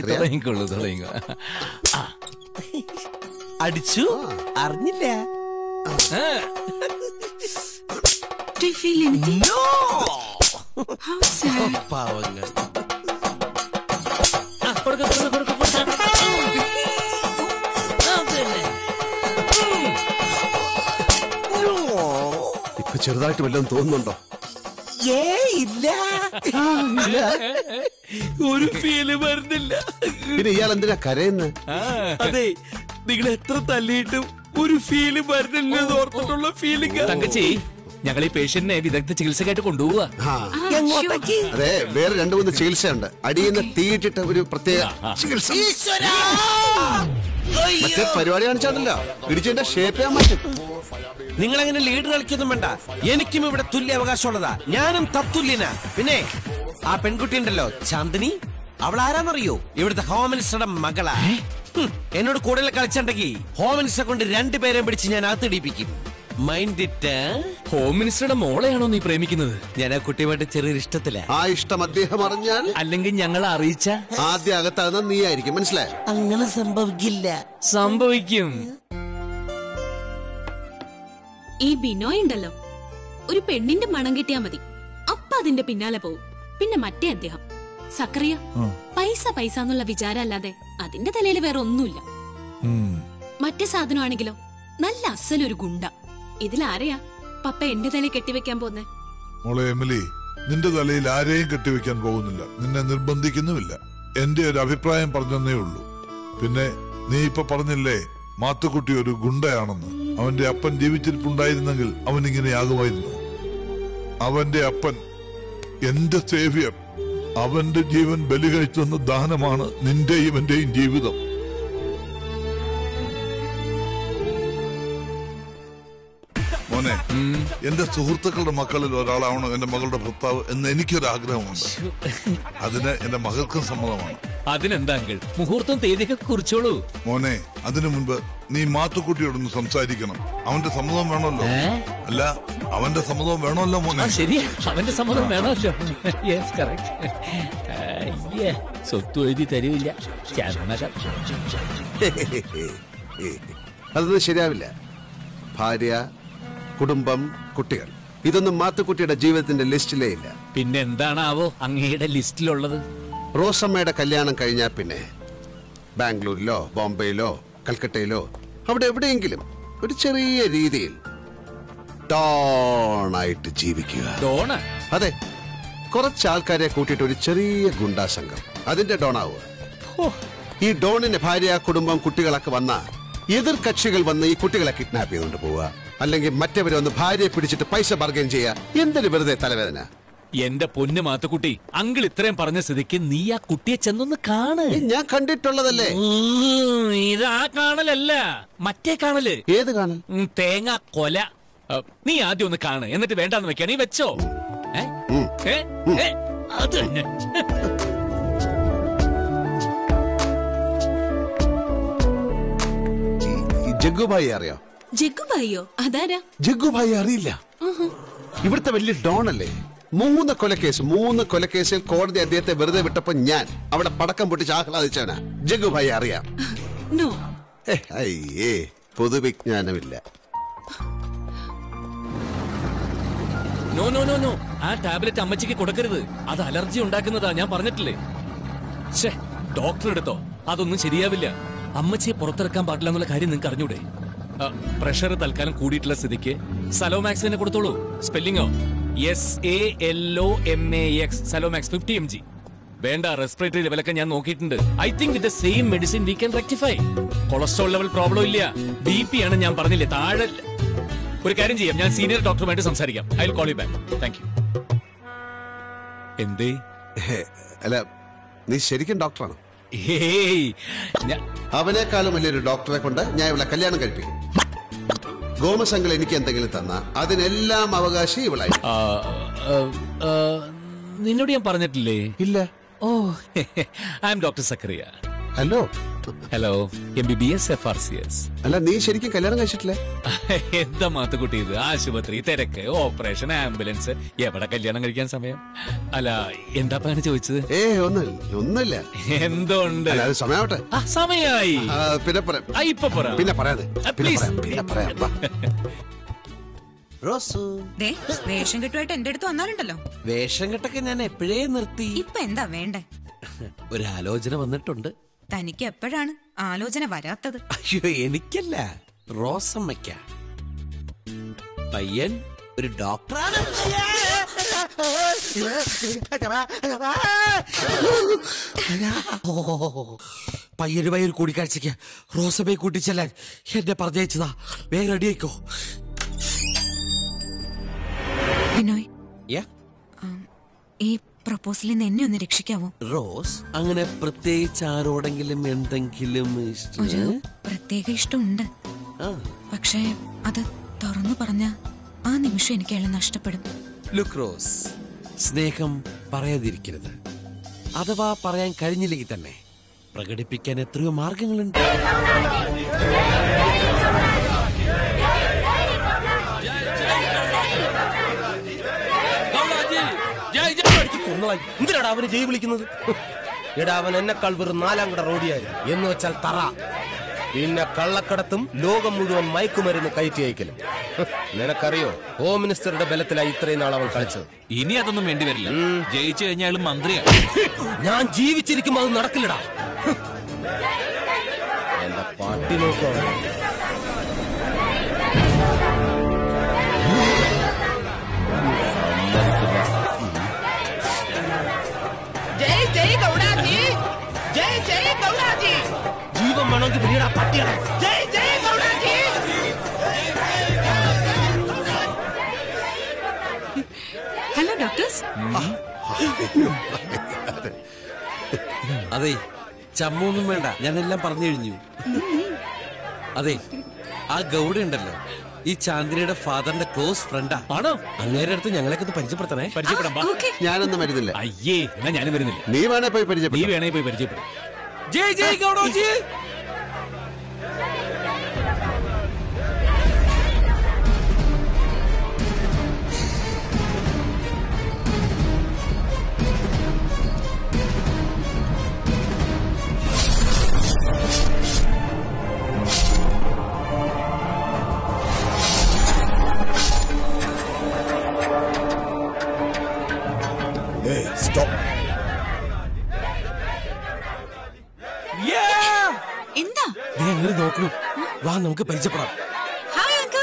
അടിച്ചു അറിഞ്ഞില്ല. Do you feel anything? No! How sad. പാവങ്ങൾ. ഇപ്പൊ ചെറുതായിട്ട് വല്ലതും തോന്നുന്നുണ്ടോ? ഒരു ഫീല് വരുന്നില്ല. പിന്നെ ഇയാൾ എന്തിനാ കരയുന്നത്? അതെ, നിങ്ങൾ എത്ര തല്ലിയിട്ടും ഒരു ഫീല് വരുന്നില്ലെന്ന് ഓർത്തിട്ടുള്ള ഫീലിംഗ്. തങ്കച്ചി, ഞങ്ങൾ ഈ പേഷ്യന്റിനെ വിദഗ്ധ ചികിത്സക്കായിട്ട് കൊണ്ടുപോവാ. അതെ, വേറെ 2-3 ചികിത്സയുണ്ട്. അടിയുന്ന തീയിട്ടിട്ട് ഒരു പ്രത്യേക ചികിത്സ. മറ്റേ പരിപാടി കാണിച്ചാണല്ലോ ഇടിച്ചതിന്റെ ഷേപ്പ് ഞാൻ മാറ്റും. നിങ്ങൾ അങ്ങനെ ലീഡ് കളിക്കൊന്നും വേണ്ട. എനിക്കും ഇവിടെ തുല്യ അവകാശമുള്ളതാ. ഞാനും തത്തുല്യനാ. പിന്നെ ആ പെൺകുട്ടി ഉണ്ടല്ലോ ചാന്ദിനി, അവൾ ആരാന്നറിയോ? ഇവിടുത്തെ ഹോം മിനിസ്റ്ററുടെ മകളാ. എന്നോട് കൂടുതൽ കളിച്ചിട്ടുണ്ടെങ്കിൽ ഹോം മിനിസ്റ്ററെ കൊണ്ട് 2 പേരെ പിടിച്ച് ഞാൻ അകത്തിടിപ്പിക്കും. Mind it. ഹോം മിനിസ്റ്ററുടെ മോളെയാണോ നീ പ്രേമിക്കുന്നത്? ഞാൻ ആ കുട്ടിയുമായിട്ട് ചെറിയൊരു ഇഷ്ടത്തില. ആ ഇഷ്ടം അദ്ദേഹം അറിഞ്ഞാൽ, അല്ലെങ്കിൽ ഞങ്ങൾ അറിയിച്ച ആദ്യം അകത്താകുന്ന നീ ആയിരിക്കും. മനസ്സിലായോ? അങ്ങനെ സംഭവിക്കില്ല. സംഭവിക്കും. ഈ ബിനോയ് ഉണ്ടല്ലോ, ഒരു പെണ്ണിന്റെ മണം കിട്ടിയാ മതി, അപ്പ അതിന്റെ പിന്നാലെ പോവും. പിന്നെ മറ്റേ അദ്ദേഹം സക്കറിയ, പൈസ പൈസ എന്നുള്ള വിചാരം അല്ലാതെ അതിന്റെ തലയിൽ വേറെ ഒന്നുമില്ല. മറ്റേ സാധനമാണെങ്കിലോ നല്ല അസലൊരു ഗുണ്ട. ഇതിലാരെയാ പപ്പ എന്റെ തലയിൽ കെട്ടിവെക്കാൻ പോന്നെ? മോളെ എമിലി, നിന്റെ തലയിൽ ആരെയും കെട്ടിവെക്കാൻ പോകുന്നില്ല. നിന്നെ നിർബന്ധിക്കുന്നുമില്ല. എന്റെ ഒരു അഭിപ്രായം പറഞ്ഞതേ ഉള്ളൂ. പിന്നെ നീ ഇപ്പൊ പറഞ്ഞില്ലേ മാത്തുക്കുട്ടി ഒരു ഗുണ്ടയാണെന്ന്. അവന്റെ അപ്പൻ ജീവിച്ചിരിപ്പുണ്ടായിരുന്നെങ്കിൽ അവൻ ഇങ്ങനെയാകുമായിരുന്നു. അവന്റെ അപ്പൻ എന്റെ സേവ്യർ. അവന്റെ ജീവൻ ബലി കഴിച്ചുവന്ന ദാനമാണ് നിന്റെയും എന്റെയും ജീവിതം. മോനെ, എന്റെ സുഹൃത്തുക്കളുടെ മക്കളിൽ ഒരാളാവണം എന്റെ മകളുടെ ഭർത്താവ് എന്ന് എനിക്കൊരാഗ്രഹമുണ്ട്. അതിന് എന്റെ മകൾക്കും സമ്മതമാണ്. അതിനെന്താ അങ്കിൾ, മുഹൂർത്തം തീയതിയൊക്കെ കുറിച്ചോളൂ. മോനെ, അതിനു മുൻപ് നീ മാത്തുക്കുട്ടിയോടൊന്ന് സംസാരിക്കണം. അവന്റെ സമ്മതം വേണമല്ലോ. അല്ല, അവന്റെ സമ്മതം വേണമല്ലോ മോനെ. ശരി, അവന്റെ സമ്മതം വേണമല്ലോ. Yes, correct. സ്വത്ത് എഴുതി തരുവില്ല. അതൊന്നും ശരിയാവില്ല. ഭാര്യ, കുടുംബം, കുട്ടികൾ, ഇതൊന്നും മാത്തുക്കുട്ടിയുടെ ജീവിതത്തിന്റെ ലിസ്റ്റിലേ ഇല്ല. പിന്നെ എന്താണാവോ അങ്ങയുടെ ലിസ്റ്റിലുള്ളത്? റോസമ്മയുടെ കല്യാണം കഴിഞ്ഞാൽ പിന്നെ ബാംഗ്ലൂരിലോ ബോംബെയിലോ കൽക്കട്ടയിലോ അവിടെ എവിടെയെങ്കിലും ഒരു ചെറിയ രീതിയിൽ ഡോണായിട്ട് ജീവിക്കുക. ഡോണ? അതെ, കുറച്ച് ആൾക്കാരെ കൂട്ടിയിട്ട് ഒരു ചെറിയ ഗുണ്ടാ സംഘം, അതിന്റെ ഡോണാവുക. ഈ ഡോണിന്റെ ഭാര്യ, കുടുംബം, കുട്ടികളൊക്കെ വന്ന എതിർ കക്ഷികൾ വന്ന് ഈ കുട്ടികളെ കിഡ്നാപ്പ് ചെയ്തുകൊണ്ട് പോവുക. അല്ലെങ്കിൽ മറ്റവരെ ഒന്ന് ഭാര്യയെ പിടിച്ചിട്ട് പൈസ ബാർഗൈൻ ചെയ്യുക. എന്തൊരു വെറുതെ തലവേദന. എന്റെ പൊന്നു മാത്തുക്കുട്ടി, അങ്കിൾ ഇത്രയും പറഞ്ഞ സ്ഥിതിക്ക് നീ ആ കുട്ടിയെ ചെന്നൊന്ന് കാണ്. ഞാൻ കണ്ടിട്ടുള്ളതല്ലേ. ഇത് ആ കാണലല്ല, മറ്റേ കാണല്. ഏത് കാണൽ? തേങ്ങ കൊല. നീ ആദ്യം ഒന്ന് കാണ്, എന്നിട്ട് വേണ്ടാന്ന് വെക്കാ. നീ വെച്ചോ. അത് തന്നെ. ജഗ്ഗുഭായി അറിയോ? ജഗ്ഗുഭായിയോ? അതാരാ? ജഗ്ഗുഭായി അറിയില്ല? ഇവിടുത്തെ വലിയ ഡോണല്ലേ. 3 കൊലക്കേസിൽ കോടതി അദ്ദേഹത്തെ വെറുതെ വിട്ടപ്പോ ഞാൻ അവിടെ പടക്കം പൊട്ടിച്ച് ആഹ്ലാദിച്ചവനാ. ജഗ്ഗുഭായി അറിയാം? അയ്യേ, പൊതുവിജ്ഞാനമില്ല. നോ നോ നോ നോ, ആ ടാബ്ലറ്റ് അമ്മച്ചിക്ക് കൊടുക്കരുത്. അത് അലർജി ഉണ്ടാക്കുന്നതാ, ഞാൻ പറഞ്ഞിട്ടില്ലേ. ഡോക്ടർ എടുത്തോ, അതൊന്നും ശരിയാവില്ല. അമ്മച്ചിയെ പുറത്തിറക്കാൻ പാടില്ല എന്നുള്ള കാര്യം നിങ്ങൾക്ക് അറിഞ്ഞൂടെ? പ്രഷർ തൽക്കാലം കൂടിയിട്ടുള്ള സ്ഥിതിക്ക് സലോമാക്സ് തന്നെ കൊടുത്തോളൂ. സ്പെല്ലിങ്ങോ SALOMAX, സലോമാക്സ് 50 mg. വേണ്ട, റെസ്പിറേറ്ററി ലെവലൊക്കെ ഞാൻ നോക്കിയിട്ടുണ്ട്. I think with the same medicine we can rectify. Cholesterol level problem ഇല്ല. BP ആണ്, ഞാൻ പറഞ്ഞില്ലേ, താഴെ. ഒരു കാര്യം ചെയ്യാം, ഞാൻ സീനിയർ ഡോക്ടറുമായിട്ട് സംസാരിക്കാം. I will call you back. Thank you. എന്തേ? അല്ല, നീ ശരിക്കും ഡോക്ടറാണ്? അവനേക്കാളും വലിയൊരു ഡോക്ടറെ കൊണ്ട് ഞാൻ ഇവിടെ കല്യാണം കഴിപ്പിക്കും. ഗോമസംഘം എനിക്ക് എന്തെങ്കിലും തന്ന അതിനെല്ലാം അവകാശം ഇവളായി. നിന്നോട് ഞാൻ പറഞ്ഞിട്ടില്ലേ? ഇല്ല. Oh, I'm doctor Zachariah. Hello. Hello, MBBS FRCS. അല്ല, നീ ശരിക്കും കല്യാണം കഴിച്ചിട്ടില്ലേ? എന്താ മാത്തുക്കുട്ടി ഇത്? ആശുപത്രി, തിരക്ക്, ഓപ്പറേഷൻ, ആംബുലൻസ്, എവിടെ കല്യാണം കഴിക്കാൻ സമയം? അല്ല, എന്താ ചോദിച്ചത്? ഒന്നുമില്ല. എന്തുണ്ട്? സമയാവട്ടെ. സമയായി. പിന്നെ പറയാം. ഇപ്പൊ പറയാം. പിന്നെ പറയാതെ. റോസു ദേ വേഷം കെട്ടുമായിട്ട് എന്റെ അടുത്ത് വന്നാലുണ്ടല്ലോ. വേഷം കെട്ടൊക്കെ ഞാൻ എപ്പോഴേ നിർത്തി. ഇപ്പൊ എന്താ വേണ്ടേ? ഒരു ആലോചന വന്നിട്ടുണ്ട്. തനിക്ക് എപ്പോഴാണ് ആലോചന വരാത്തത്? അയ്യോ എനിക്കല്ല, റോസമ്മയ്ക്ക. പയ്യൻ ഒരു ഡോക്ടറാണ്. പയ്യനുമായി ഒരു കൂടിക്കാഴ്ചക്ക് റോസമ്മയെ കൂട്ടിച്ചെല്ലാൻ എന്നെ പറഞ്ഞയച്ചതാ. വേഗം റെഡിയായിക്കോ. ബിനോയ്, ഈ പ്രപ്പോസലിൽ നിന്ന് എന്നെ ഒന്ന് രക്ഷിക്കാവോ? റോസ്, അങ്ങനെ പ്രത്യേകിച്ച് ആരോടെങ്കിലും എന്തെങ്കിലും ഒരു പ്രത്യേക ഇഷ്ടമുണ്ട്. പക്ഷേ അത് തുറന്നു പറഞ്ഞ ആ നിമിഷം എനിക്ക് അയാളെ നഷ്ടപ്പെടും. ലുക്ക് റോസ്, സ്നേഹം പറയാതിരിക്കരുത്. അഥവാ പറയാൻ കഴിഞ്ഞില്ലെങ്കിൽ തന്നെ പ്രകടിപ്പിക്കാൻ എത്രയോ മാർഗങ്ങളുണ്ട്. എന്തിനാടാ അവന് ജയ് വിളിക്കുന്നത്? എടാ, അവൻ എന്നെക്കാൾ വെറും 4ാം കട റോഡിയായിരുന്നു. എന്ന് വെച്ചാൽ തറ. പിന്നെ കള്ളക്കടത്തും ലോകം മുഴുവൻ മയക്കുമരുന്ന് കയറ്റി അയക്കലും. നിനക്കറിയോ, ഹോം മിനിസ്റ്ററുടെ ബലത്തിലായി ഇത്രയും നാൾ അവൻ കളിച്ചത്. ഇനി അതൊന്നും വേണ്ടി വരില്ല. ജയിച്ചു കഴിഞ്ഞാൽ മന്ത്രിയാണ്. ഞാൻ ജീവിച്ചിരിക്കുമ്പോ അത് നടക്കില്ലടാ. എന്റെ പാട്ടി നോക്കോ. ജയ് ജയ് ഗൗഡാജി, ജയ് ജയ് ഗൗഡാജി. ജീവൻ വേണമെങ്കിൽ പിന്നീട് ആ പട്ടിയാണ്. ജയ് ജയ് ഗൗഡാജി. Hello doctors. അതെ, ചമ്മൊന്നും വേണ്ട, ഞാനെല്ലാം പറഞ്ഞു കഴിഞ്ഞു. അതെ, ആ ഗൗഡ ഉണ്ടല്ലോ, ഈ ചാന്ദിനിയുടെ ഫാദറിന്റെ ക്ലോസ് ഫ്രണ്ടാ. ആണോ? അങ്ങേരുടെ അടുത്ത് ഞങ്ങളൊക്കെ ഒന്ന് പരിചയപ്പെടുത്തണേ. ഞാനൊന്നും വരുന്നില്ല. അയ്യേ, എന്നാ ഞാനും വരുന്നില്ല. നീ വേണേ പോയി പരിചയപ്പെടും. നീ വേണേ പോയി പരിചയപ്പെടും. ജയ് ജയ് ഗൗഡോജി. Stop. എന്താ എങ്ങനെ നോക്കണം? വാ, നമുക്ക് പരിചയപ്പെടാം. Hi uncle.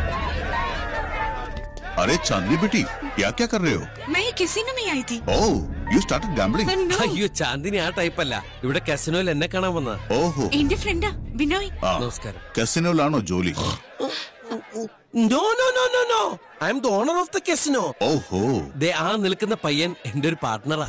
अरे चांदनी बेटी, क्या क्या कर रहे हो? मैं कैसीनो में आई थी. ओह, you started gambling. അയ്യോ, ചാന്ദിനി ആ ടൈപ്പല്ല. ഇവിടെ കസിനോയിൽ എന്നെ കാണാൻ വന്ന. ഓഹോ, എന്റെ ഫ്രണ്ടാ ബിനോയ്. നമസ്കാരം. കസിനോയിലാണോ ജോലി? No no no no no, I'm the owner of the casino. ഓഹോ, ദേ ആ നിൽക്കുന്ന പയ്യൻ എന്റെ ഒരു പാർട്ട്ണറാ.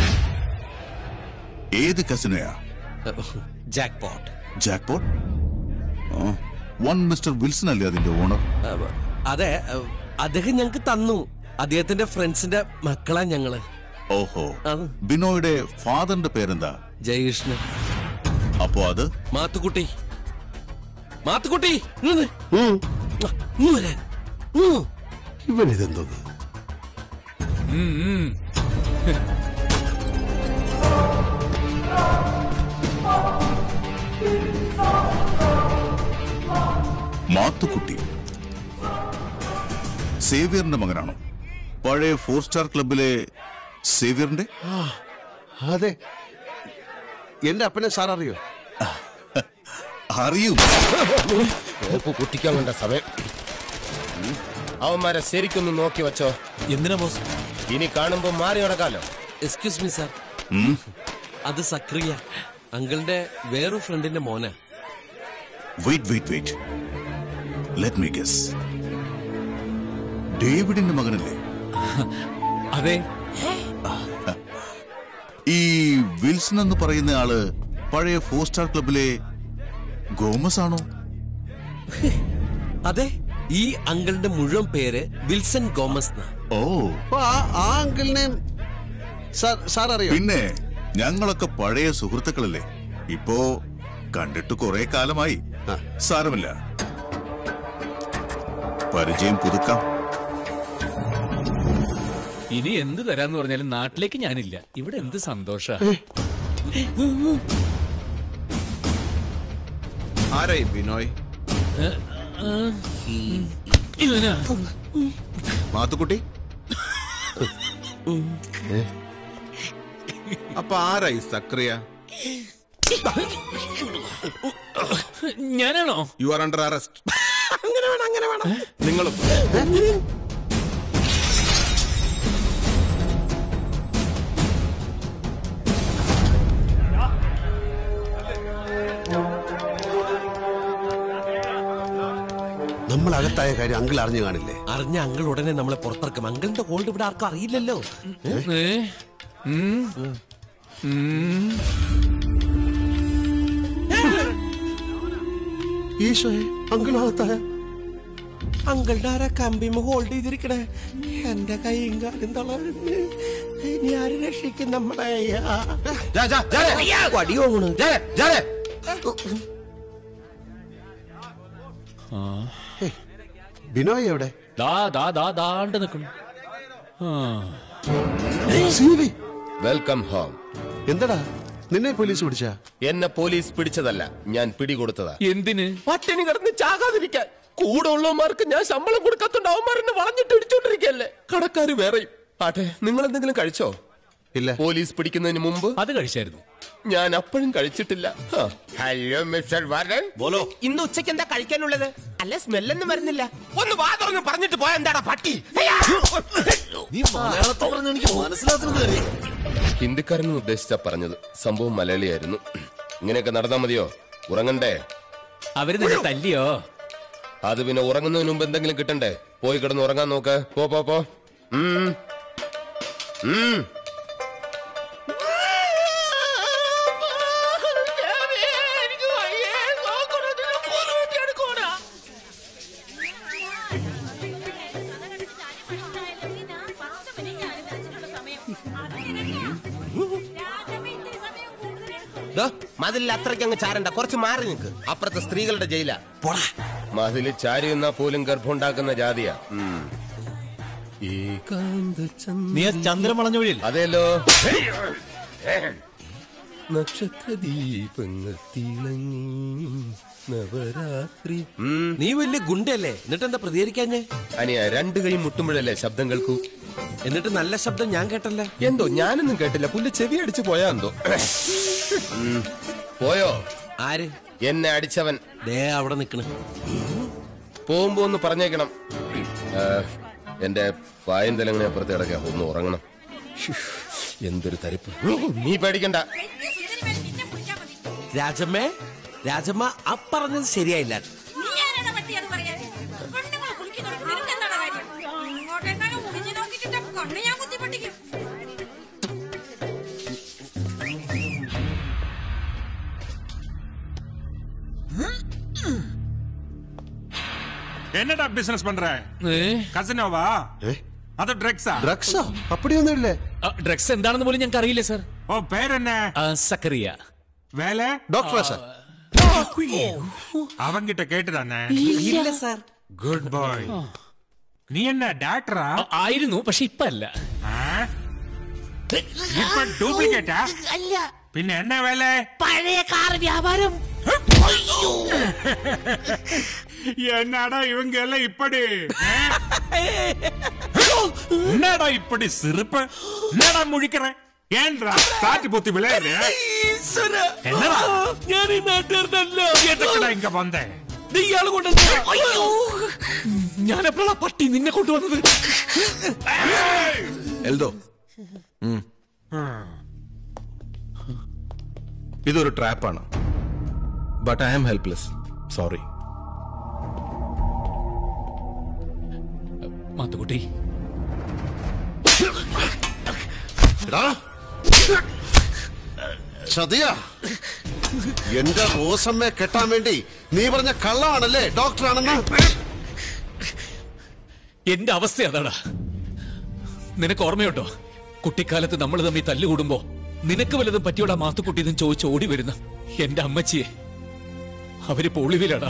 ഏത് കസിനോയാ? Jackpot. Jackpot? One mister Wilson അല്ലേ അതിന്റെ ഓണർ? അതെ, അദ്ദേഹം ഞങ്ങക്ക് തന്നു. അദ്ദേഹത്തിന്റെ ഫ്രണ്ട്സിന്റെ മക്കളാ ഞങ്ങള്. ഓഹോ, ബിനോയുടെ ഫാദറിന്റെ പേരെന്താ? ജയകൃഷ്ണൻ. അപ്പോ അത്? മാത്തുക്കുട്ടി. മാത്തുക്കുട്ടി, ഇവനിതെന്തോ? മാത്തുക്കുട്ടി സേവ്യറിന്റെ മകനാണോ? പഴയ 4 സ്റ്റാർ ക്ലബിലെ സേവ്യറിന്റെ? അതെ, എന്റെ അപ്പനെ സാർ അറിയോ? അറിയും. കുട്ടിക്കാൻ വേണ്ട സമയം. അവന്മാരെ ശരിക്കൊന്ന് നോക്കി വെച്ചോ. എന്തിനാ ബോസ്? ഇനി കാണുമ്പോ മാറി നടക്കാലോ. എക്സ്ക്യൂസ് മീ സാർ, അത് സക്രിയ അങ്കിളിന്റെ വേറൊരു ഫ്രണ്ടിന്റെ മോനാ. Wait let me guess. ഡേവിഡിന്റെ മകനല്ലേ? അതെ. ഈ വിൽസൺ എന്ന് പറയുന്ന ആള് പഴയ 4 സ്റ്റാർ ക്ലബിലെ ഗോമസ് ആണോ? അതെ, ഈ അങ്കിളിന്റെ മുഴുവൻ പേര് വിൽസൺ ഗോമസ്. ഓ, ആ അങ്കിളിനെ സാർ അറിയോ? പിന്നെ ഞങ്ങളൊക്കെ പഴയ സുഹൃത്തുക്കളല്ലേ. ഇപ്പോ കണ്ടിട്ട് കുറെ കാലമായി. സാരമില്ല, പരിചയം പുതുക്കാം. ഇനി എന്ത് തരാന്ന് പറഞ്ഞാലും നാട്ടിലേക്ക് ഞാനില്ല. ഇവിടെ എന്ത് സന്തോഷ. ആരായി ബിനോയ്? മാത്തുക്കുട്ടി അപ്പൊ ആരായി സക്രിയ? ഞാനാണോ? You are under arrest. അങ്ങനെ വേണം, അങ്ങനെ വേണം. നിങ്ങളും നമ്മൾ അകത്തായ കാര്യം അങ്കിൾ അറിഞ്ഞു കാണില്ലേ? അറിഞ്ഞ അങ്കിൾ ഉടനെ നമ്മളെ പുറത്തിറക്കും. അങ്കിളിന്റെ ഗോൾഡ് ഇവിടെ ആർക്കും അറിയില്ലല്ലോ. ഈശോയെ, അങ്കിൾ അകത്തായ അങ്കിളുടെ ആരാ കമ്പിമ ഹോൾഡ് ചെയ്തിരിക്കണേ? എന്റെ കൈയും കാലും തളർന്ന് ഇനി ആര് രക്ഷിക്കും നമ്മളെ? വടിയോണ്. ബിനോയ് എവിടെ? നിൽക്കുന്നു. Welcome home. എന്തടാ നിന്നെ പോലീസ് പിടിച്ച? എന്നെ പോലീസ് പിടിച്ചതല്ല, ഞാൻ പിടികൊടുത്തതാ. എന്തിന്? പട്ടിണി കിടന്ന് ചാകാതിരിക്കാൻ. കൂടെ ഉള്ളവന്മാർക്ക് ഞാൻ ശമ്പളം കൊടുക്കാത്തോണ്ട് അവന്മാരെന്നെ വളഞ്ഞിട്ട് ഇടിച്ചോണ്ടിരിക്കല്ലേ. കടക്കാര് വേറെയും. ആട്ടെ, നിങ്ങൾ എന്തെങ്കിലും കഴിച്ചോ? ഇല്ല. പോലീസ് പിടിക്കുന്നതിന് മുമ്പ് അത് കഴിച്ചായിരുന്നു. ഞാൻ അപ്പോഴും കഴിച്ചിട്ടില്ല. Hello mister warden. ബോലോ. ഇന്ന് ഉച്ചയ്ക്ക് എന്താ കഴിക്കാനുള്ളത്? അല്ല, സ്മെല്ലൊന്നും വരുന്നില്ല. ഒന്ന് വാ തുറന്ന് പറഞ്ഞിട്ട് പോയാ എന്താടാ പട്ടി? നീ മലയാളത്തിൽ പറഞ്ഞ എനിക്ക് മനസ്സിലാക്കുന്നത്. ഹിന്ദിക്കാരനും ഉദ്ദേശിച്ചാ പറഞ്ഞത്. സംഭവം മലയാളിയായിരുന്നു. ഇങ്ങനെയൊക്കെ നടന്നാ മതിയോ? ഉറങ്ങണ്ടേ? അവര് നിന്നെ തല്ലിയോ? അത് പിന്നെ ഉറങ്ങുന്നതിന് മുമ്പ് എന്തെങ്കിലും കിട്ടണ്ടേ? പോയി കിടന്ന് ഉറങ്ങാൻ നോക്ക്. പോ പോ പോ. മതിലിൽ അത്രയ്ക്ക് അങ്ങ് ചാരണ്ട, കുറച്ച് മാറി നിൽക്ക്. അപ്പുറത്തെ സ്ത്രീകളുടെ ജയിലാ. മതില് ചാരി എന്നാ പോലും ഗർഭമുണ്ടാക്കുന്ന ജാതിയാ. നീ ചന്ദ്രൻ വളഞ്ഞ വഴിയിൽ? അതെല്ലോ. നക്ഷത്ര ദീപങ്ങൾ തിളങ്ങി നവരാത്രി. നീ വലിയ ഗുണ്ടല്ലേ, എന്നിട്ട് എന്താ പ്രതികരിക്കാഞ്ഞേ? അനിയ, രണ്ടു കൈ മുട്ടുമ്പോഴല്ലേ ശബ്ദം കേൾക്കൂ. എന്നിട്ട് നല്ല ശബ്ദം ഞാൻ കേട്ടല്ലേ? എന്തോ ഞാനൊന്നും കേട്ടില്ല. പുല്ല് ചെവി അടിച്ചു പോയാ എന്തോ. പോയോ? ആര്? എന്നെ അടിച്ചവൻ ദേ അവിടെ നിക്കണ്. പോകുമ്പോ ഒന്ന് പറഞ്ഞേക്കണം. എന്റെ പായം തലങ്ങനെ അപ്പുറത്ത് കിടക്ക. ഒന്ന് ഉറങ്ങണം. എന്തൊരു തരിപ്പ്. നീ പേടിക്കണ്ട. രാജമ്മേ, രാജമ്മ പറഞ്ഞത് ശരിയായില്ല. என்னடா பிசினஸ் பண்ற? கசினோவா? അത് ഡ്രഗ്സാ? ഡ്രഗ്സാ? അപ്പടിയൊന്നുമില്ലേ. ഡ്രഗ്സ് എന്താണെന്ന് പോലും ഞങ്ങൾക്ക് അറിയില്ല സാർ. ഓ, പേരെന്നാ? സക്കറിയ. വേല? ഡോക്ടറാ സാർ. അവൻകിட்ட കേട്ടുതാനേ? ഇല്ല സാർ. Good boy. നീ എന്നാ ഡാക്ടറാ? ആയിരുന്നു, പക്ഷെ ഇപ്പൊ അല്ല. ഇപ്പൊ ഡ്യൂപ്ലിക്കേറ്റാ? അല്ല. പിന്നെ എന്നാ വേല? പഴയ കാർ വ്യാപാരം. என்னடா இவங்க எல்லாம் இப்படி? என்னடா இப்படி சிரிப்பு? என்னடா முழிக்கிற? ஏன்டா காட்டி பொத்தி விளையாடு? என்னடா ഞാൻ ഈ നാട്ടുകാരനല്ല. എതൊക്കെടാ ഇങ്ങ വന്നേ? ഇയാള് കൊണ്ട് ഞാൻ എപ്പോഴാ പട്ടി നിന്നെ കൊണ്ടുവന്നത്? എൽദോ, ഇതൊരു ട്രാപ്പാണ്. But I am helpless. Sorry. Mathukutty, ചതിയ എന്റെ റോസമ്മയെ കെട്ടാൻ വേണ്ടി നീ പറഞ്ഞ കള്ളമാണല്ലേ ഡോക്ടറാണെന്ന്? എന്റെ അവസ്ഥ അതാടാ. നിനക്ക് ഓർമ്മയുണ്ടോ, കുട്ടിക്കാലത്ത് നമ്മൾ തമ്മിൽ തല്ലുകൂടുമ്പോ നിനക്ക് വല്ലതും പറ്റിയോടാ മാത്തുക്കുട്ടിന്നും ചോദിച്ച് ഓടി വരുന്ന എന്റെ അമ്മച്ചിയെ? അവരിപ്പോ ഒളിവിലാടാ.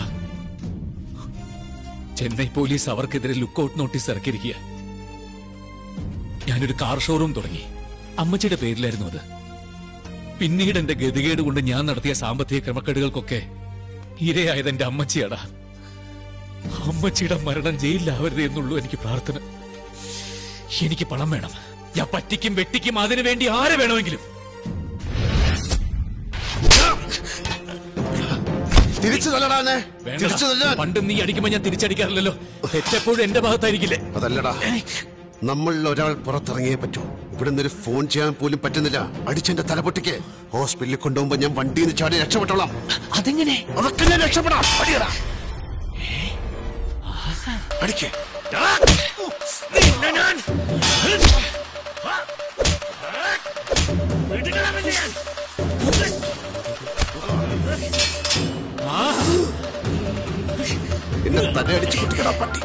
ചെന്നൈ പോലീസ് അവർക്കെതിരെ ലുക്കൌട്ട് നോട്ടീസ് ഇറക്കിയിരിക്കുക. ഞാനൊരു കാർ ഷോറൂം തുടങ്ങി. അമ്മച്ചിയുടെ പേരിലായിരുന്നു അത്. പിന്നീട് എന്റെ ഗതികേട് കൊണ്ട് ഞാൻ നടത്തിയ സാമ്പത്തിക ക്രമക്കേടുകൾക്കൊക്കെ ഇരയായത് എന്റെ അമ്മച്ചിയാടാ. അമ്മച്ചിയുടെ മരണം ജയിലിലാവരുത് എന്നുള്ളൂ എനിക്ക് പ്രാർത്ഥന. എനിക്ക് പണം വേണം. ഞാൻ പറ്റിക്കും വെട്ടിക്കും അതിനു വേണ്ടി ആരെ വേണമെങ്കിലും. പണ്ട് നീ അടിക്കുമ്പോ ഞാൻ തിരിച്ചടിക്കാറില്ലല്ലോ. തെറ്റെപ്പോഴും എന്റെ ഭാഗത്തായിരിക്കില്ലേ? അതല്ലടാ, നമ്മളിൽ ഒരാൾ പുറത്തിറങ്ങിയേ പറ്റൂ. ഇവിടെ നിന്നൊരു ഫോൺ ചെയ്യാൻ പോലും പറ്റുന്നില്ല. അടിച്ചെന്റെ തലപൊട്ടിക്ക് ഹോസ്പിറ്റലിൽ കൊണ്ടുപോകുമ്പോ ഞാൻ വണ്ടിയിൽ നിന്ന് ചാടി രക്ഷപ്പെട്ടോളാം. അതെങ്ങനെ? അതൊക്കെ ഞാൻ രക്ഷപ്പെടാം. അടിയടാ, അടിക്കേ. എന്നെ തന്നെ അടിച്ചു കുട്ടിക്കടാ പട്ടി.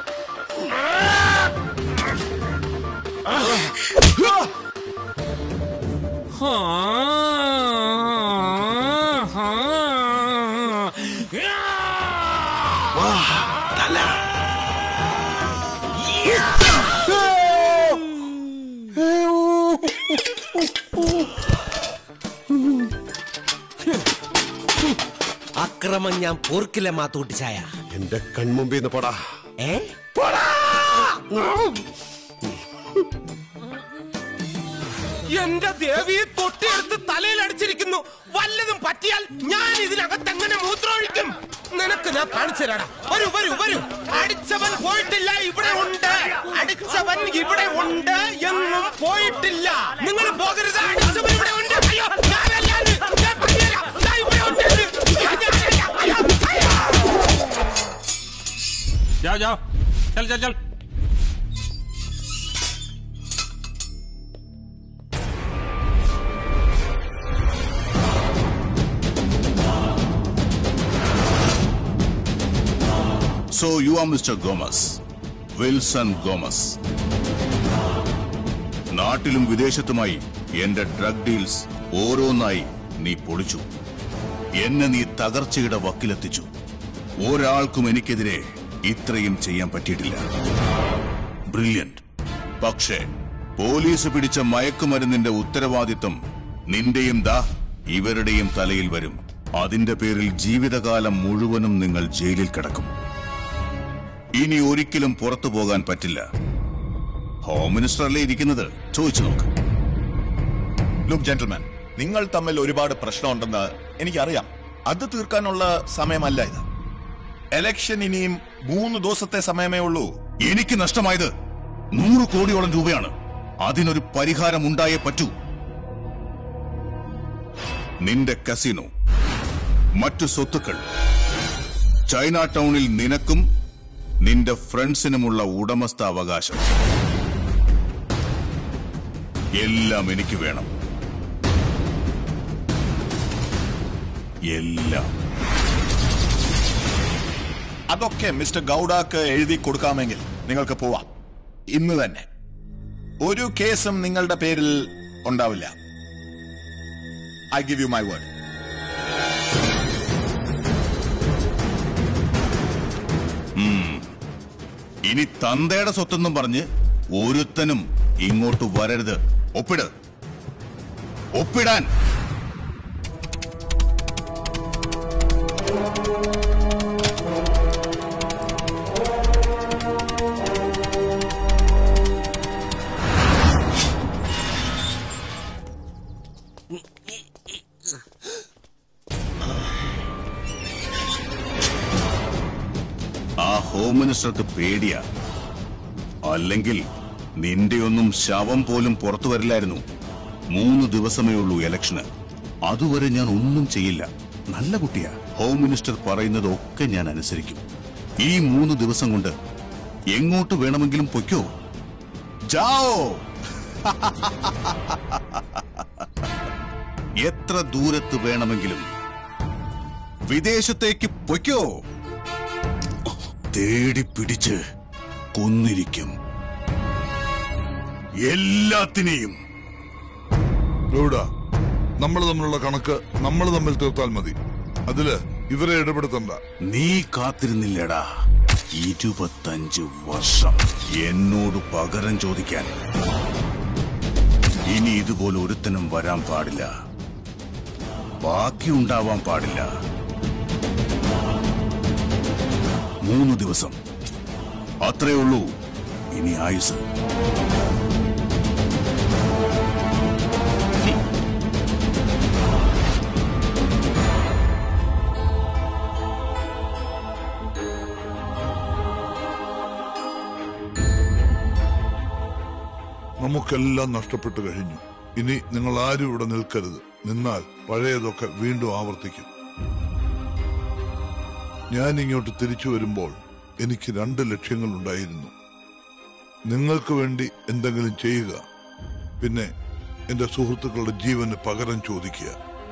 അക്രമം ഞാൻ പൊറുക്കില്ല മാത്തൂട്ടിച്ചായ. എന്റെ കൺമുമ്പിൽ നിന്ന് പോടാ. എന്റെ ദേവിയെ തൊട്ടിയെടുത്ത് തലയിൽ അടിച്ചിരിക്കുന്നു. വല്ലതും പറ്റിയാൽ ഞാൻ ഇതിനകത്ത് എങ്ങനെ മൂത്രമൊഴിക്കും? നിനക്ക് ഞാൻ കാണിച്ചു തരാടാ. വരൂ വരൂ വരൂ. അടിച്ചവൻ പോയിട്ടില്ല, ഇവിടെ ഉണ്ട്. അടിച്ചവൻ ഇവിടെ ഉണ്ട്, എങ്ങും പോയിട്ടില്ല. നിങ്ങൾ പോകരുത്. അടിച്ചവൻ ഇവിടെ ഉണ്ട്. അയ്യോ, ഞാനല്ലാതെ ഞാൻ പറഞ്ഞുതരാം. ദാ ഇവിടെ ഉണ്ട്. जाओ जाओ, चल चल चल. So you are Mr. Gomez, Wilson Gomez. നാട്ടിലും വിദേശത്തുമായി എന്റെ ഡ്രഗ് ഡീൽസ് ഓരോന്നായി നീ പൊളിച്ചു. എന്നെ നീ തകർച്ചയുടെ വക്കിലെത്തിച്ചു. ഒരാൾക്കും എനിക്കെതിരെ ഇത്രയും ചെയ്യാൻ പറ്റിയിട്ടില്ല. ബ്രില്യന്റ്. പക്ഷേ പോലീസ് പിടിച്ച മയക്കുമരുന്നിന്റെ ഉത്തരവാദിത്വം നിന്റെയും ഇവരുടെയും തലയിൽ വരും. അതിന്റെ പേരിൽ ജീവിതകാലം മുഴുവനും നിങ്ങൾ ജയിലിൽ കിടക്കും. ഇനി ഒരിക്കലും പുറത്തു പോകാൻ പറ്റില്ല. ഹോം മിനിസ്റ്ററല്ലേ ഇരിക്കുന്നത്, ചോദിച്ചു നോക്ക്. ലുക്ക് ജെന്റിൽമാൻ, നിങ്ങൾ തമ്മിൽ ഒരുപാട് പ്രശ്നമുണ്ടെന്ന് എനിക്കറിയാം. അത് തീർക്കാനുള്ള സമയമല്ല ഇത്. എലക്ഷൻ ഇനിയും 3 ദിവസത്തെ സമയമേ ഉള്ളൂ. എനിക്ക് നഷ്ടമായത് 100 കോടിയോളം രൂപയാണ്. അതിനൊരു പരിഹാരം ഉണ്ടായേ പറ്റൂ. നിന്റെ കസിനോ, മറ്റു സ്വത്തുക്കൾ, ചൈന ടൗണിൽ നിനക്കും നിന്റെ ഫ്രണ്ട്സിനുമുള്ള ഉടമസ്ഥാവകാശം എല്ലാം എനിക്ക് വേണം. എല്ലാം. അതൊക്കെ മിസ്റ്റർ ഗൌഡാക്ക് എഴുതി കൊടുക്കാമെങ്കിൽ നിങ്ങൾക്ക് പോവാം ഇന്ന് തന്നെ. ഒരു കേസും നിങ്ങളുടെ പേരിൽ ഉണ്ടാവില്ല. I give you my word. ഇനി തന്തയുടെ സ്വത്തെന്നും പറഞ്ഞ് ഒരുത്തനും ഇങ്ങോട്ട് വരരുത്. ഒപ്പിട്. ഒപ്പിടാൻ. ആ ഹോം മിനിസ്റ്റർക്ക് പേടിയാ. അല്ലെങ്കിൽ നിന്റെയൊന്നും ശവം പോലും പുറത്തു വരില്ലായിരുന്നു. 3 ദിവസമേ ഉള്ളൂ ഇലക്ഷന്. അതുവരെ ഞാൻ ഒന്നും ചെയ്യില്ല. നല്ല കുട്ടിയാ. ഹോം മിനിസ്റ്റർ പറയുന്നതൊക്കെ ഞാൻ അനുസരിക്കും. ഈ 3 ദിവസം കൊണ്ട് എങ്ങോട്ട് വേണമെങ്കിലും പൊയ്ക്കോ. ജാओ. എത്ര ദൂരത്ത് വേണമെങ്കിലും. വിദേശത്തേക്ക് പൊയ്ക്കോ. തേടി പിടിച്ച് കൊന്നിരിക്കും എല്ലാത്തിനെയും. നമ്മൾ തമ്മിലുള്ള കണക്ക് നമ്മൾ തമ്മിൽ തീർത്താൽ മതി. അതില് ഇവരെ ഇടപെടുത്തണ്ട. നീ കാത്തിരുന്നില്ലടാ 25 വർഷം എന്നോട് പകരം ചോദിക്കാൻ. ഇനി ഇതുപോലെ ഒരുത്തനും വരാൻ പാടില്ല. ബാക്കിയുണ്ടാവാൻ പാടില്ല. 3 ദിവസം അത്രേ ഉള്ളൂ ഇനി ആയുസ്. നമുക്കെല്ലാം നഷ്ടപ്പെട്ടു കഴിഞ്ഞു. ഇനി നിങ്ങൾ ആരും ഇവിടെ നിൽക്കരുത്. നിന്നാൽ പഴയതൊക്കെ വീണ്ടും ആവർത്തിക്കും. ഞാൻ ഇങ്ങോട്ട് തിരിച്ചു വരുമ്പോൾ എനിക്ക് 2 ലക്ഷ്യങ്ങളുണ്ടായിരുന്നു. നിങ്ങൾക്ക് വേണ്ടി എന്തെങ്കിലും ചെയ്യുക, പിന്നെ എന്റെ സുഹൃത്തുക്കളുടെ ജീവന് പകരം ചോദിക്കുക.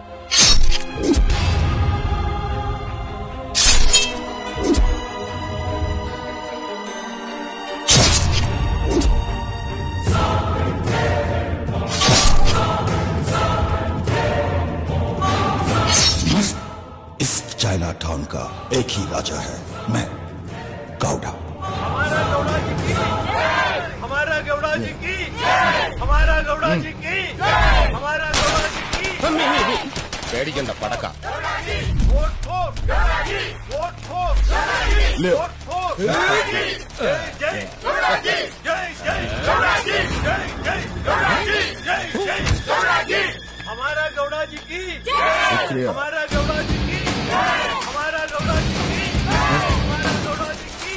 चाइना टाउन का एक ही राजा है, मैं गौड़ा। हमारा गौड़ा जी की, हमारा गौड़ा जी की, हमारा गौड़ा जी की, हमारा गौड़ा जी की। പേടിക്കണ്ട പടക്ക. Vote for, vote for, vote for, जय जय गौड़ा जी, जय जय गौड़ा जी, जय जय गौड़ा जी, जय जय गौड़ा जी। हमारा गौड़ा जी की, हमारा गौड़ा जी की, हमारा गौड़ा जी की, हमारा गौड़ा जी की।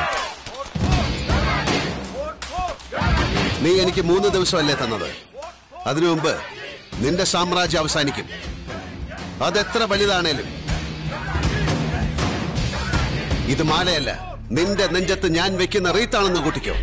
നീ എനിക്ക് 3 ദിവസമല്ലേ തന്നത്? അതിനു മുമ്പ് നിന്റെ സാമ്രാജ്യം അവസാനിക്കും. അതെത്ര വലുതാണേലും. ഇത് മാലയല്ല, നിന്റെ നെഞ്ചത്ത് ഞാൻ വെക്കുന്ന റീത്താണെന്ന് കൂട്ടിക്കോ.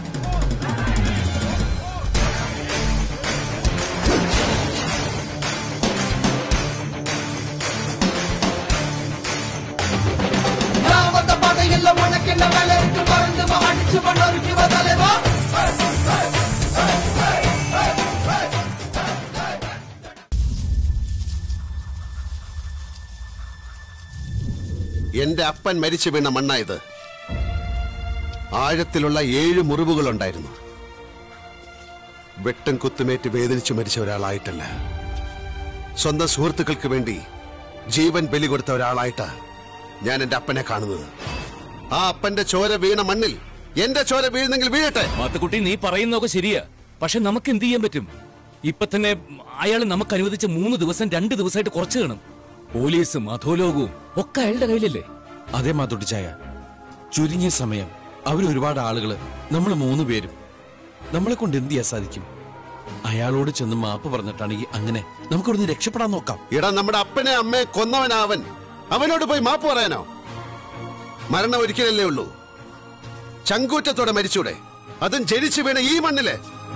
എന്റെ അപ്പൻ മരിച്ചു വീണ മണ്ണായത്. ആഴത്തിലുള്ള 7 മുറിവുകളുണ്ടായിരുന്നു. വെട്ടും കുത്തുമേറ്റ് വേദനിച്ചു മരിച്ച ഒരാളായിട്ടല്ല, സ്വന്തം സുഹൃത്തുക്കൾക്ക് വേണ്ടി ജീവൻ ബലി കൊടുത്ത ഒരാളായിട്ടാ ഞാൻ എന്റെ അപ്പനെ കാണുന്നത്. ആ അപ്പന്റെ ചോര വീണ മണ്ണിൽ എന്റെ ചോര വീഴുന്നെങ്കിൽ വീഴട്ടെ. മാത്തുക്കുട്ടി, നീ പറയുന്നതൊക്കെ ശരിയാ, പക്ഷെ നമുക്ക് എന്ത് ചെയ്യാൻ പറ്റും? ഇപ്പൊ തന്നെ അയാൾ നമുക്ക് അനുവദിച്ച 3 ദിവസം 2 ദിവസമായിട്ട് കുറച്ചു കാണും. പോലീസും അധോലോകവും ഒക്കെ അയാളുടെ കയ്യിലല്ലേ? അതേ മാതൊട്ടിച്ചായ, ചുരുങ്ങിയ സമയം അവരൊരുപാട് ആളുകള്, നമ്മൾ 3 പേരും നമ്മളെ കൊണ്ട് എന്ത് ചെയ്യാൻ സാധിക്കും? അയാളോട് ചെന്ന് മാപ്പ് പറഞ്ഞിട്ടാണെങ്കിൽ അങ്ങനെ നമുക്കിവിടുന്ന് രക്ഷപ്പെടാൻ നോക്കാം. ഇടാ, നമ്മുടെ അപ്പനെ അമ്മയെ കൊന്നവനാവൻ, അവനോട് പോയി മാപ്പ് പറയാനോ? മരണം ഒരിക്കലല്ലേ ഉള്ളൂ. ചങ്കൂറ്റത്തോടെ മരിച്ചൂടെ? അതും ജനിച്ചു വീണ ഈ മണ്ണില്.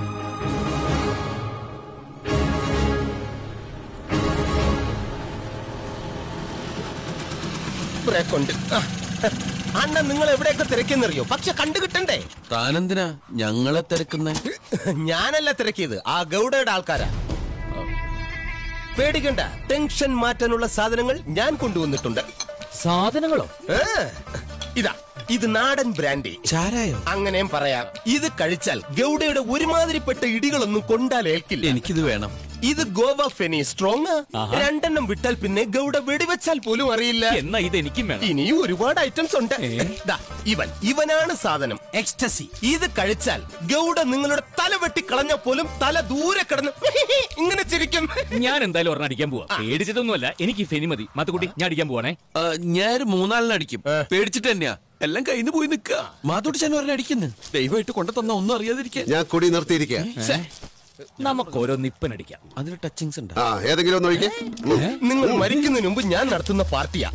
അണ്ണൻ നിങ്ങൾ എവിടെയൊക്കെ തിരക്കെന്നറിയോ? പക്ഷെ കണ്ടു കിട്ടണ്ടേ? താനെന്തിനാ ഞങ്ങളെ തിരക്കുന്നേ? ഞാനല്ല തിരക്കിയത്, ആ ഗൗഡയുടെ ആൾക്കാരാ. പേടിക്കണ്ട, ടെൻഷൻ മാറ്റാനുള്ള സാധനങ്ങൾ ഞാൻ കൊണ്ടുവന്നിട്ടുണ്ട്. സാധനങ്ങളോ? ഇതാ, ഇത് നാടൻ ബ്രാൻഡി ചാരായോ അങ്ങനെയും പറയാം. ഇത് കഴിച്ചാൽ ഗൗഡയുടെ ഒരുമാതിരിപ്പെട്ട ഇടികളൊന്നും കൊണ്ടാലേൽക്കില്ല. എനിക്കിത് വേണം. ഇത് ഗോവ ഫെനി സ്ട്രോങ്. 2 എണ്ണം വിട്ടാൽ പിന്നെ ഗൗഡ വെടിവെച്ചാൽ പോലും അറിയില്ല. എന്നാ ഇത് എനിക്കും വേണം. ഇനിയും ഒരുപാട് ഐറ്റംസ് ഉണ്ട്. ഇവനാണ് സാധനം, എക്സ്റ്റസി. ഇത് കഴിച്ചാൽ ഗൗഡ നിങ്ങളുടെ തല വെട്ടിക്കളഞ്ഞ പോലും തല ദൂരെ കിടന്ന് ഇങ്ങനെ ചിരിക്കും. ഞാൻ എന്തായാലും ഒരെണ്ണം അടിക്കാൻ പോവാ. പേടിച്ചിട്ടൊന്നുമല്ല, എനിക്ക് ഫെനി മതി. മാത്തുക്കുട്ടി, ഞാൻ അടിക്കാൻ പോവാണേ. ഞാൻ 3 അടിക്കും. പേടിച്ചിട്ട് തന്നെയാ, എല്ലാം കയ്യിൽ പോയി നിൽക്കുക. മാത്തോട്ട് ഞാൻ ഒരെണ്ണം അടിക്കുന്നു. ദൈവമായിട്ട് കൊണ്ടു തന്ന ഒന്നും അറിയാതിരിക്കാൻ ഞാൻ കൊടി നിർത്തിയിരിക്കുക. നമുക്ക് ഓരോ നിപ്പനടിക്കാം. അതിന് ടച്ചിങ്സ് ഉണ്ട്. ഏതെങ്കിലും ഒന്ന് ഒഴിക്കേ. നിങ്ങൾ മരിക്കുന്നതിന് മുമ്പ് ഞാൻ നടത്തുന്ന പാർട്ടിയാ.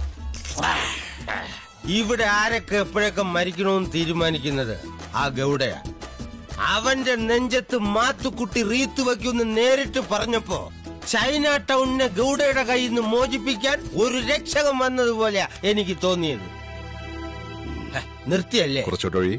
ഇവിടെ ആരൊക്കെ എപ്പോഴൊക്കെ മരിക്കണമെന്ന് തീരുമാനിക്കുന്നത് ആ ഗൗഡയാ. അവന്റെ നെഞ്ചത്ത് മാത്തുക്കുട്ടി റീത്ത് വയ്ക്കുമെന്ന് നേരിട്ട് പറഞ്ഞപ്പോ ചൈന ടൗണിനെ ഗൗഡയുടെ കയ്യിൽ നിന്ന് മോചിപ്പിക്കാൻ ഒരു രക്ഷകൻ വന്നതുപോലെയാ എനിക്ക് തോന്നിയത്. നിർത്തിയല്ലേ? കുറച്ചോട്ടൊഴി.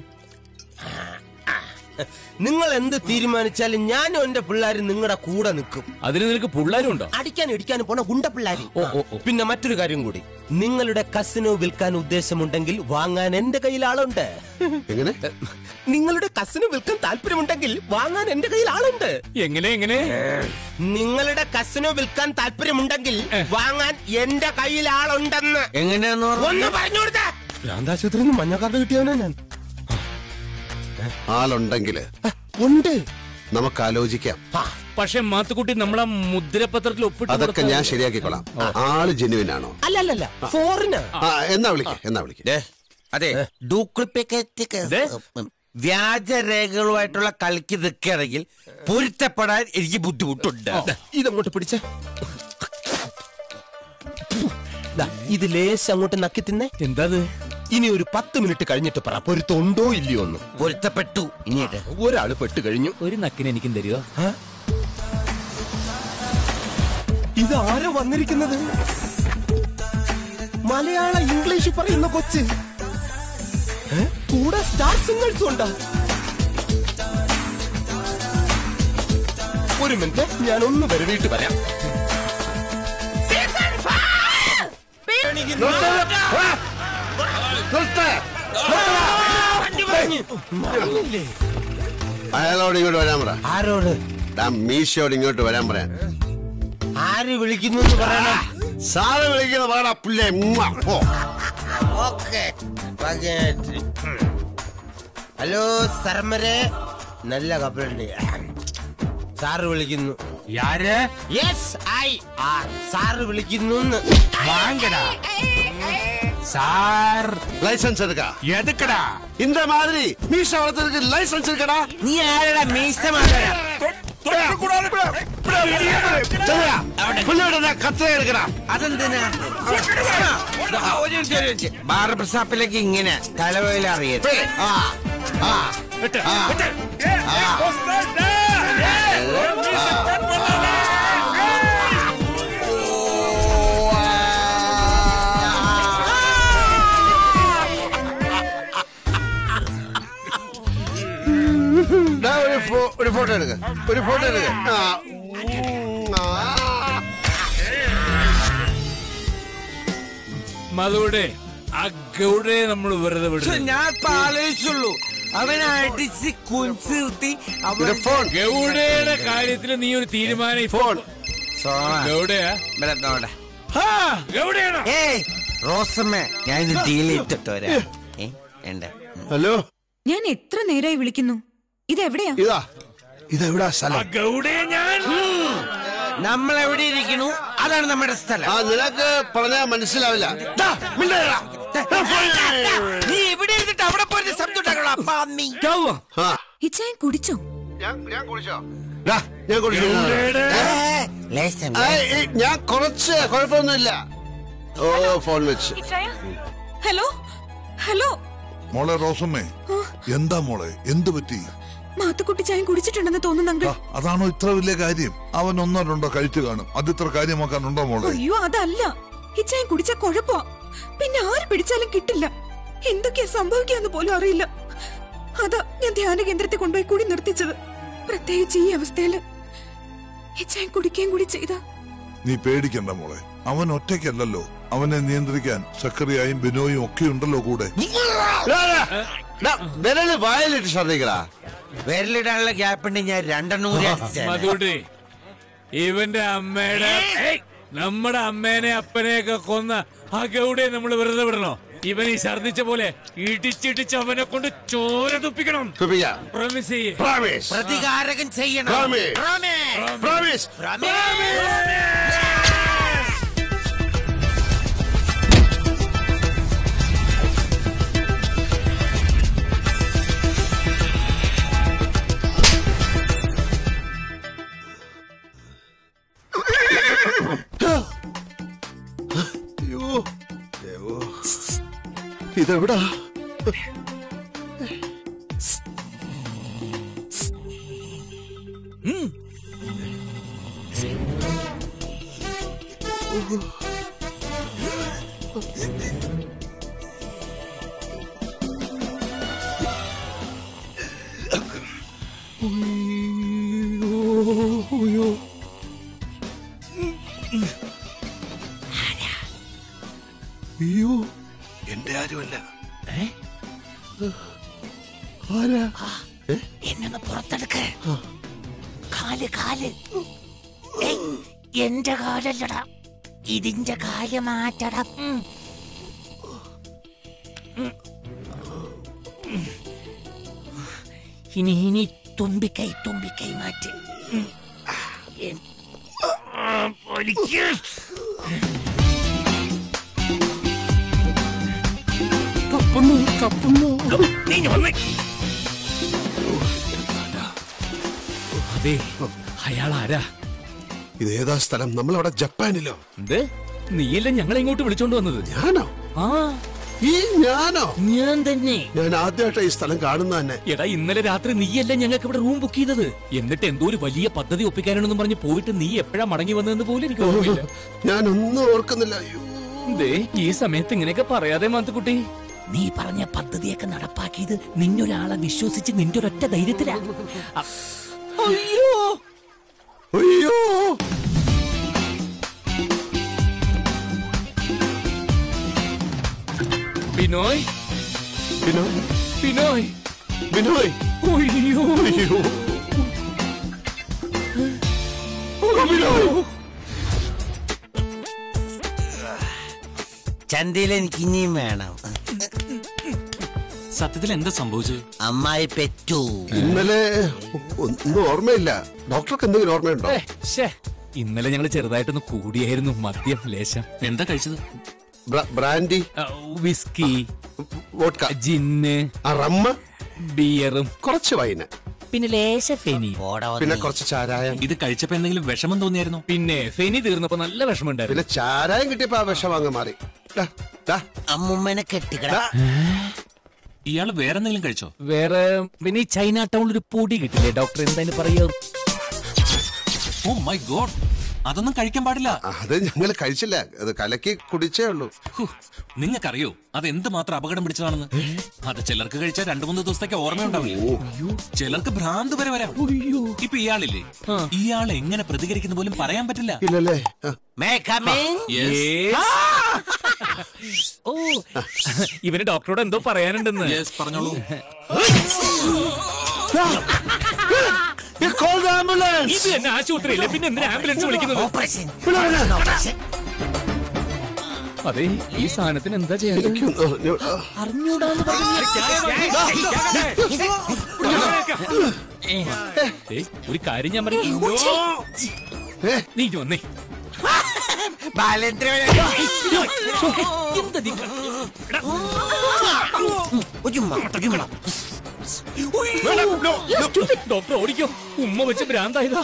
നിങ്ങൾ എന്ത് തീരുമാനിച്ചാലും ഞാനും എന്റെ പിള്ളേരും നിങ്ങളുടെ കൂടെ നിൽക്കും. അതിന് നിനക്ക് പിള്ളേരും ഉണ്ടോ? അടിക്കാനും ഇടിക്കാനും പോണ ഗുണ്ട പിള്ളേര്. പിന്നെ മറ്റൊരു കാര്യം കൂടി, നിങ്ങളുടെ കസിനോ വിൽക്കാൻ ഉദ്ദേശമുണ്ടെങ്കിൽ വാങ്ങാൻ എന്റെ കയ്യിൽ ആളുണ്ട്. എങ്ങനെ? നിങ്ങളുടെ കസിനോ വിൽക്കാൻ താല്പര്യമുണ്ടെങ്കിൽ വാങ്ങാൻ എന്റെ കയ്യിൽ ആളുണ്ട്. എങ്ങനെ? നിങ്ങളുടെ കസിനോ വിൽക്കാൻ താല്പര്യമുണ്ടെങ്കിൽ വാങ്ങാൻ എന്റെ കയ്യിൽ ആളുണ്ടെന്ന്. എങ്ങനെയാന്ന് ഒന്ന് പറഞ്ഞു കൊടുത്ത ഭ്രാന്താശുപത്രിയിൽ നിന്ന് മഞ്ഞ കാർഡ് കിട്ടിയവനാ ഞാൻ. ആളുണ്ടെങ്കില് ഉണ്ട്, നമുക്ക് ആലോചിക്കാം. പക്ഷെ മാത്തുക്കുട്ടി നമ്മളെ മുദ്രപത്രത്തിൽ ഒപ്പിട്ട് അതൊക്കെ ഞാൻ ശരിയാക്കിക്കോളാം. ആള് ജെന്യുവിനാണോ? അല്ലല്ല, ഫോറിനാ. എന്നാ വിളിക്ക. അതെ, ഡ്യൂപ്ലിക്കേറ്റ് വ്യാജരേഖകളുമായിട്ടുള്ള കളിക്ക് നിൽക്കുകയാണെങ്കിൽ പൊരുത്തപ്പെടാൻ എനിക്ക് ബുദ്ധിമുട്ടുണ്ട്. ഇതങ്ങോട്ട് പിടിച്ച ഇത് ലേശം അങ്ങോട്ട് നക്കി തിന്നെ. എന്താ ഇനി ഒരു 10 മിനിറ്റ് കഴിഞ്ഞിട്ട് പറ പൊരുത്തമുണ്ടോ ഇല്ലയോ ഒന്ന്. പൊരുത്തപ്പെട്ടു. ഇനിയിട്ട് ഒരാള് പെട്ട് കഴിഞ്ഞു. ഒരു നക്കിന് എനിക്കും തരുമോ? ഇത് ആരോ വന്നിരിക്കുന്നത്? മലയാള ഇംഗ്ലീഷ് പറയുന്ന കൊച്ച്. കൂടെ സ്റ്റാർ സിംഗേഴ്സും ഉണ്ടാ. ഒരു മിനിറ്റ്, ഞാനൊന്ന് വരവിട്ട് വരാം. അയാളോട് ഇങ്ങോട്ട് വരാൻ പറ. ആരോട്? മീശയോട് ഇങ്ങോട്ട് വരാൻ പറയാൻ. ആര് വിളിക്കുന്നു പറയണം. സാറ് വിളിക്കുന്ന പാടാ പുല്ലേ. ഹലോ സർമരെ, നല്ല കപ്പലുണ്ട്. സാറ് വിളിക്കുന്നു. സാറ് വിളിക്കുന്നു. സാർ ലൈസൻസ് എടുക്കാ. എതുക്കടാ இந்த மாதிரி மீச வளர்த்ததுக்கு லைசன்ஸ் இருக்கடா. നീ ആരടാ മീശ മാറ്റാ? കത്ത് എടുക്കടാ. അതെന്തിനാ? ബാർബർ ഷാപ്പിലേക്ക് ഇങ്ങനെ തലവേല അറിയരുത്. ഒരു ഫോട്ടോ എടുക്ക. മധുവിടെ ആ ഗൗഡയെ നമ്മൾ വെറുതെ വിടുന്നു. ഞാൻ ആലോചിച്ചുള്ളൂ. അവനെ അടിച്ച് കുഞ്ചിർത്തി ഗൗഡയുടെ കാര്യത്തിൽ നീ ഒരു തീരുമാനം. ഫോൺ ഗൗഡയാ? റോസമ്മ, ഞാൻ ഇന്ന് ഡീൽ ചെയ്തിട്ട് വരാം. ഹലോ, ഞാൻ എത്ര നേരമായി വിളിക്കുന്നു. ഇതെവിടെയാ? ഇതെവിടാ സ്ഥലം? നമ്മൾ എവിടെ ഇരിക്കണു അതാണ് നമ്മുടെ സ്ഥലം. നിനക്ക് പറഞ്ഞാൽ മനസ്സിലാവില്ല. നീ ഇവിടെ ഇരുന്നിട്ട് അവിടെ പോയി ശബ്ദം ഇച്ചായൻ കുടിച്ചോ? ഞാൻ കുറച്ച് കുഴപ്പമൊന്നുമില്ല. ഫോൺ വെച്ച്. ഹലോ ഹലോ മോളെ റോസമ്മേ, എന്താ മോളെ, എന്ത് പറ്റി? മാത്തുക്കുട്ടി ചായൻ കുടിച്ചിട്ടുണ്ടെന്ന് തോന്നുന്നു. അതാണോ ഇത്ര വലിയ കാര്യം? അവൻ ഒന്നോ രണ്ടോ കഴിച്ചു കാണും. അത് ഇത്ര കാര്യമാക്കാനുണ്ടോ മോളെ? അയ്യോ അതല്ല, ഇച്ചായൻ കുടിച്ച കുഴപ്പമാ. പിന്നെ ആര് പിടിച്ചാലും കിട്ടില്ല. എന്തൊക്കെയാ സംഭവിക്കാന്ന് പോലും അറിയില്ല. അതാ ഞാൻ ധ്യാന കേന്ദ്രത്തിൽ കൊണ്ടുപോയി കൂടി നിർത്തിച്ചത്. പ്രത്യേകിച്ച് ഈ അവസ്ഥയില് ഇച്ചായൻ കുടിക്കുകയും കൂടി ചെയ്ത. നീ പേടിക്കണ്ട മോളെ, അവൻ ഒറ്റയ്ക്കല്ലല്ലോ. അവനെ നിയന്ത്രിക്കാൻ സക്കറിയായും ബിനോയും ഒക്കെ ഉണ്ടല്ലോ കൂടെ. വായിലിട്ട് ശ്രദ്ധിക്കടാ. വിരലിടാനുള്ള ഗ്യാപ്പുണ്ട്. ഞാൻ 2 ഇവന്റെ അമ്മയുടെ നമ്മുടെ അമ്മേനെ അപ്പനെയൊക്കെ കൊന്ന ആ ഗൗഡയെ നമ്മൾ വെറുതെ വിടണോ? ഇവൻ ഈ ഛർദിച്ച പോലെ ഇടിച്ചിടിച്ച് അവനെ കൊണ്ട് ചോര തുപ്പിക്കണം. പ്രതികാരകം ചെയ്യണം. ഇതെവിടാ? അയ്യോ, എന്റെ ആരുമല്ല. എന്നെ പുറത്തെടുക്ക്. കാല് എന്റെ കാലല്ലടാ, ഇതിന്റെ കാല് മാറ്റടാ. ഇനി തുമ്പിക്കൈ മാറ്റി. അതെ, അയാൾ ആരാ? ഇതേതാ സ്ഥലം? നമ്മളവിടെ ജപ്പാനിലോ? എന്ത്? നീയല്ലേ ഞങ്ങളെ ഇങ്ങോട്ട് വിളിച്ചോണ്ട് വന്നത്? ഞാനോ? ആ, ഈ ഞാനോ? ഞാൻ തന്നെ. ഞാൻ ആദ്യമായിട്ടാ ഈ സ്ഥലം കാണുന്ന തന്നെ. എടാ, ഇന്നലെ രാത്രി നീയല്ലേ ഞങ്ങൾക്ക് ഇവിടെ റൂം ബുക്ക് ചെയ്തത്? എന്നിട്ട് എന്തോ ഒരു വലിയ പദ്ധതി ഒപ്പിക്കാനാണെന്ന് പറഞ്ഞ് പോയിട്ട് നീ എപ്പോഴാ മടങ്ങി വന്നതെന്ന് പോലും എനിക്ക് ഓർമ്മയില്ല. ഞാനൊന്നും ഓർക്കുന്നില്ല. ദേ, ഈ സമയത്ത് ഇങ്ങനെയൊക്കെ പറയാതെ മാത്തുക്കുട്ടി. നീ പറഞ്ഞ പദ്ധതിയൊക്കെ നടപ്പാക്കിയത് നിന്നൊരാളെ വിശ്വസിച്ച് നിന്റെ ഒരൊറ്റ ധൈര്യത്തിലാ. അയ്യോ അയ്യോ, ബിനോയ്, ബിനോയ്, ബിനോയ്, ബിനോയ്, അയ്യോ അയ്യോ, ബിനോയ്. ചന്തയിൽ എനിക്ക് ഇനിയും വേണം. സത്യത്തിൽ എന്താ സംഭവിച്ചത്? അമ്മായി പെറ്റു. ഇന്നലെ ഒന്നും ഓർമ്മയില്ല. ഡോക്ടർക്ക് എന്തെങ്കിലും ഓർമ്മയുണ്ടോ? ഇന്നലെ ഞങ്ങൾ ചെറുതായിട്ടൊന്ന് കൂടിയായിരുന്നു. മദ്യം ലേശം. എന്താ കഴിച്ചത്? Brandy, whisky, vodka, gin, rum, ബിയറും, കുറച്ച് വൈന്, പിന്നെ ലേശ ഫെനി, പിന്നെ കുറച്ച് ചാരായം. ഇത് കഴിച്ചപ്പോ എന്തെങ്കിലും വിഷമം തോന്നിയായിരുന്നു? പിന്നെ ഫെനി തീർന്നപ്പോ നല്ല വിഷമമുണ്ടായിരുന്നു. പിന്നെ ചാരായം കിട്ടിയപ്പോ ആ വിഷം അങ്ങ് മാറി. അമ്മൂമ്മനെ കെട്ടിക്കട. ഇയാള് വേറെ എന്തെങ്കിലും കഴിച്ചോ? വേറെ പിന്നെ ഈ ചൈന ടൗണിൽ ഒരു പൊടി കിട്ടില്ലേ ഡോക്ടർ, എന്തായാലും പറയോ? ഓ മൈ ഗോഡ്, അതൊന്നും കഴിക്കാൻ പാടില്ല. അത് ഞങ്ങൾ കഴിച്ചില്ല, അത് കലക്കി കുടിച്ചേ ഉള്ളൂ. നിങ്ങൾക്കറിയോ അത് എന്തുമാത്രം അപകടം പിടിച്ചതാണെന്ന്? അത് ചിലർക്ക് കഴിച്ചാൽ 2-3 ദിവസത്തേക്ക് ഓർമ്മയുണ്ടാവില്ല. ചിലർക്ക് ഭ്രാന്ത് വരെ വരാം. ഇപ്പൊ ഇയാളില്ലേ, ഇയാൾ എങ്ങനെ പ്രതികരിക്കുന്ന പോലും പറയാൻ പറ്റില്ല. ഇല്ലല്ലേ? ഓ, ഇവന് ഡോക്ടറോട് എന്തോ പറയാനുണ്ടെന്ന്. പറഞ്ഞോളൂ. ഇത് തന്നെ ആശുപത്രിയില്ലേ, പിന്നെ എന്തിനാ ആംബുലൻസ് വിളിക്കുന്നത്? അതെ, ഈ സാധനത്തിന് എന്താ ചെയ്യാൻ? അറിഞ്ഞൂടാന്ന് ഒരു കാര്യം ഞാൻ പറയും. നീ വന്നേ. ഡോക്ടർ ഓടിക്കോ, ഉമ്മ വെച്ച് ഭ്രാന്തായതാ.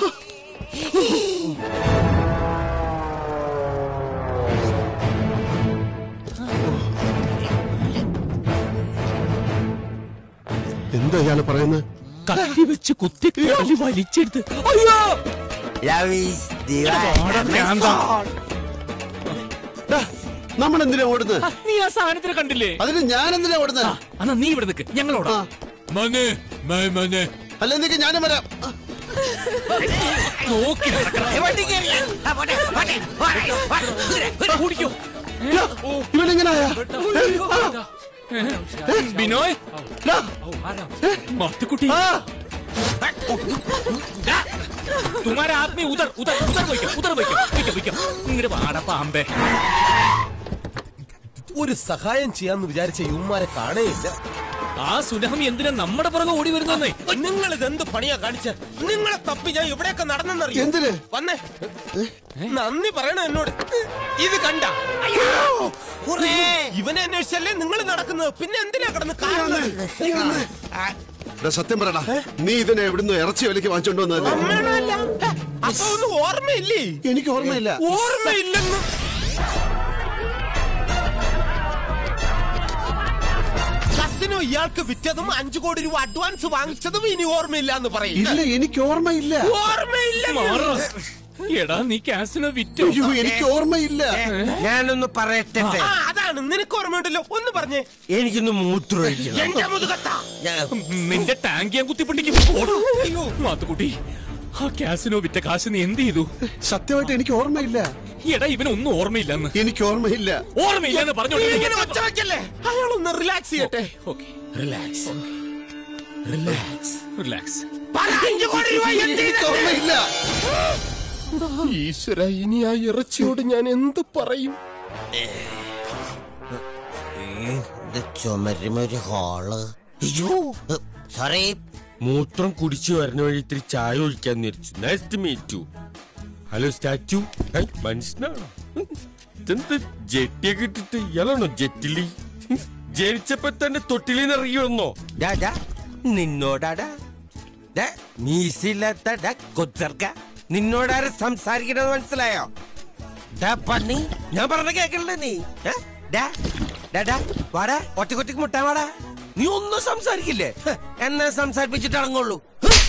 എന്താ ഇയാള് പറയുന്നത്? കത്തി വെച്ച് കുത്തി കടലി വലിച്ചെടുത്ത്. അയ്യോ, നമ്മൾ എന്തിനാ ഓടുന്നത്? നീ ആ സാധനത്തിന് കണ്ടില്ലേ? അതിന് ഞാൻ എന്തിനാ ഓടുന്നത്? എന്നാ നീ ഇവിടെ നിൽക്ക്, ഞങ്ങളോടാ. അല്ല, എന്തൊക്കെ ഞാനും വരാം. നോക്കി ഇവനെങ്ങനായാ? ബിനോയ്, മാത്തുക്കുട്ടി, तुम्हारे आदमी उधर उधर उधर वയ്ക്കോ. ഇങ്ങോട്ട് വാടാ പാമ്പേ. ഒരു സഹായം ചെയ്യാന്ന് വിചാരിച്ച യുവമാരെ കാണേയില്ല. ആ സുനാമി എന്തിനാ നമ്മുടെ പുറകെ ഓടി വരുന്നേ? നിങ്ങൾ ഇതെന്ത് പണിയാ കാണിച്ച? നിങ്ങളെ തപ്പി ഞാൻ ഇവിടെയൊക്കെ നടന്നെന്നറിയോ? എന്തിന് വന്നേ, നന്ദി പറയണ എന്നോട്. ഇത് കണ്ട ഇവനെ അന്വേഷിച്ചല്ലേ നിങ്ങൾ നടക്കുന്നത്, പിന്നെ എന്തിനാ കിടന്ന് കാണുന്നത്? സത്യം പറയടാ, നീ ഇതിനെ എവിടുന്ന് ഇറച്ചി വിലക്ക് വാങ്ങിച്ചോണ്ട് വന്നതല്ലേ? അപ്പൊ ഒന്നും ഓർമ്മയില്ലേ? എനിക്ക് ഓർമ്മയില്ല. ഓർമ്മയില്ലെന്ന് കസിനോ ഇയാൾക്ക് വിറ്റതും 5 കോടി രൂപ അഡ്വാൻസ് വാങ്ങിച്ചതും ഇനി ഓർമ്മയില്ല എന്ന് പറയും. ഇല്ല, എനിക്ക് ഓർമ്മയില്ല. ഓർമ്മയില്ല. എടാ, നീ കാസിനോ വിറ്റോ? എനിക്ക് ഓർമ്മയില്ല. ഞാനൊന്ന് പറയട്ടെ. അതാണ്, നിനക്ക് ഓർമ്മയുണ്ടല്ലോ, ഒന്ന് പറഞ്ഞേ. എനിക്കൊന്ന് മൂത്രമൊഴിക്കണം. എന്റെ മുതുകത്താ. നിന്റെ ടാങ്ക് ഞാൻ കുത്തിപ്പിടിക്കും. മാത്തുക്കുട്ടി, ആ കാസിനോ വിറ്റ കാശ് നീ എന്ത് ചെയ്തു? സത്യമായിട്ട് എനിക്ക് ഓർമ്മയില്ല. എടാ, ഇവനൊന്നും ഓർമ്മയില്ലെന്ന്. എനിക്ക് ഓർമ്മയില്ല. ഓർമ്മയില്ലെന്ന് പറഞ്ഞോളൂ. ഒച്ച വയ്ക്കല്ലേ, അയാളൊന്ന് റിലാക്സ് ചെയ്യട്ടെ. റിലാക്സ്. ഓർമ്മയില്ല. ഈശ്വര, ഇനി ആ ഇറച്ചിയോട് ഞാൻ എന്ത് പറയും? ഇത് ചുമരുമൊരു ഹോള്. അയ്യോ സോറി. മൂത്രം കുടിച്ചു വരുന്ന വഴി ഇത്തിരി ചായ ഒഴിക്കാൻ നിരിച്ചു. Nice to meet you. Hello statue. മനുഷ്യനാണോ? ഇതെന്ത് ജെട്ടിയൊക്കെ ഇട്ടിട്ട് ഇയാളാണോ ജെറ്റിലി? ജനിച്ചപ്പോ തന്നെ തൊട്ടിലിന്ന് ഇറങ്ങിവന്നോ? നിന്നോടാടാ മീസില്ലാത്ത കൊച്ചർക്ക. നിന്നോടാരെ സംസാരിക്കണമെന്ന് മനസ്സിലായോ? പന്നി ഞാൻ പറഞ്ഞ കേക്കണ്ടേ നീ? വാടാ ഒറ്റക്കൊറ്റക്ക് മുട്ടാ വാടാ. നീ ഒന്നും സംസാരിക്കില്ലേ? എന്നെ സംസാരിപ്പിച്ചിട്ട് ഇറങ്ങുള്ളൂ.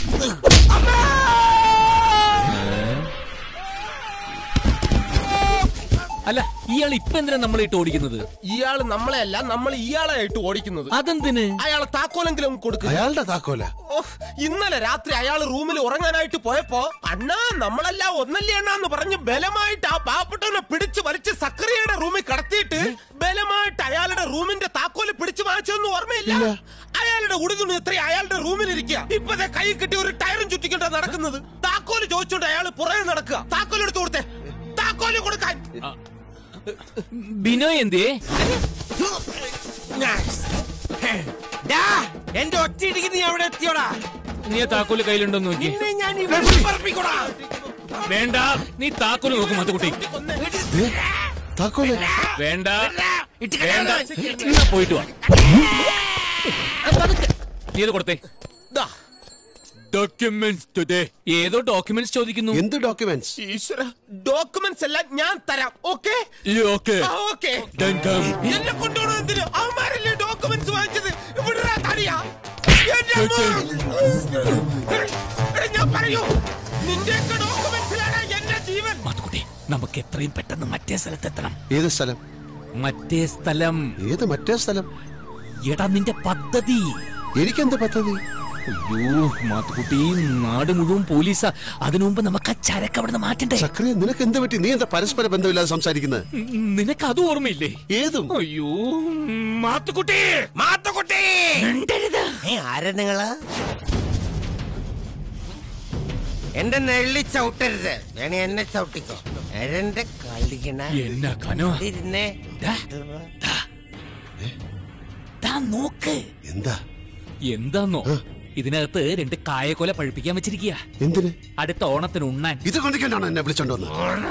അല്ല ഇയാൾ ഇപ്പൊ എന്തിനാ നമ്മളെ ഇട്ട് ഓടിക്കുന്നത്? ഇയാള് നമ്മളെ അല്ല, നമ്മൾ ഇയാളായിട്ട് ഓടിക്കുന്നത്. അതെന്തിന്? അയാളെ താക്കോലെങ്കിലും കൊടുക്കുക. അയാളുടെ താക്കോല? ഇന്നലെ രാത്രി അയാൾ റൂമിൽ ഉറങ്ങാനായിട്ട് പോയപ്പോ അണ്ണാ നമ്മളല്ല ഒന്നല്ലേ അണ്ണാന്ന് പറഞ്ഞ് ബലമായിട്ട് ആ പാവപ്പെട്ടവനെ പിടിച്ചു വലിച്ച് സക്കറിയയുടെ റൂമിൽ കടത്തിയിട്ട് ബലമായിട്ട് അയാളുടെ റൂമിന്റെ താക്കോല് പിടിച്ചു വാങ്ങിച്ചൊന്നും ഓർമ്മയില്ല. അയാളുടെ ഉടുതുണി എത്ര അയാളുടെ റൂമിലിരിക്കുക. ഇപ്പത്തെ കൈ കിട്ടി ഒരു ടയറും ചുറ്റിക്കൊണ്ടാ നടക്കുന്നത്. താക്കോല് ചോദിച്ചോണ്ട് അയാൾ പുറകെ നടക്കുക. താക്കോല് എടുത്തു കൊടുത്തേ. താക്കോല് കൊടുക്കാൻ. ബിനോയ് എന്തേ? എന്റെ ഒറ്റയിടിക്ക് നീ അവിടെ എത്തിയോടാ? നീ താക്കോല് കയ്യിലുണ്ടോ നോക്കി? വേണ്ട, നീ താക്കോല് നോക്കും മാത്തുക്കുട്ടി. താക്കോല് വേണ്ട വേണ്ട, പോയിട്ട് വാ. നീ ഇത് കൊടുത്തേ. ഡോക്യുമെന്റ്സ്. ഏതോ ഡോക്യുമെന്റ്സ് ചോദിക്കുന്നു. എന്ത് ഡോക്യുമെന്റ്സ്? ഈശ്വര, ഡോക്യുമെന്റ്സ് എല്ലാം ഞാൻ തരാം. Okay okay. എന്നെ കൊണ്ടുപോകണം എന്തിന്? അവന്മാരല്ലേ ഡോക്യുമെന്റ്സ് വാങ്ങിച്ചത്? ഞാൻ പറയൂ, നിന്റെയൊക്കെ ഡോക്യുമെന്റ്സിലാണ് എന്റെ ജീവൻ. മാത്തുക്കുട്ടി, നമുക്ക് എത്രയും പെട്ടെന്ന് മറ്റേ സ്ഥലത്തെത്തണം. ഏത് സ്ഥലം? മറ്റേ സ്ഥലം. ഏത് മറ്റേ സ്ഥലം? എടാ നിന്റെ പദ്ധതി. എനിക്കെന്ത് പദ്ധതി? അയ്യോ മാത്തുക്കുട്ടി, നാട് മുഴുവൻ പോലീസാ. അതിനു മുമ്പ് നമുക്ക് ആ ചരക്ക് അവിടെ നിന്ന് മാറ്റണ്ടേ? സക്രിയ, നിനക്ക് എന്ത് പറ്റി? നീ എന്താ പരസ്പര ബന്ധമില്ലാതെ സംസാരിക്കുന്നത്? നിനക്ക് അത് ഓർമ്മയില്ലേ? ഏതും? അയ്യോ മാത്തുക്കുട്ടി, മാത്തുക്കുട്ടി ആരാ നിങ്ങള്? എന്റെ നെള്ളി ചവിട്ടരുത്. വേണേ എന്നെ ചവിട്ടിക്കോ. എന്റെ കളിക്കണ എന്നാ കനോ? ഇരുന്നേ. നോക്ക്. എന്താ? എന്താന്നോ? ഇതിനകത്ത് 2 കായക്കൊല പഴുപ്പിക്കാൻ വെച്ചിരിക്കുക. എന്തിന്? അടുത്ത ഓണത്തിന് ഉണ്ണാൻ. ഇത് കൊണ്ടിട്ടാണോ എന്നെ വിളിച്ചോണ്ടോന്ന്?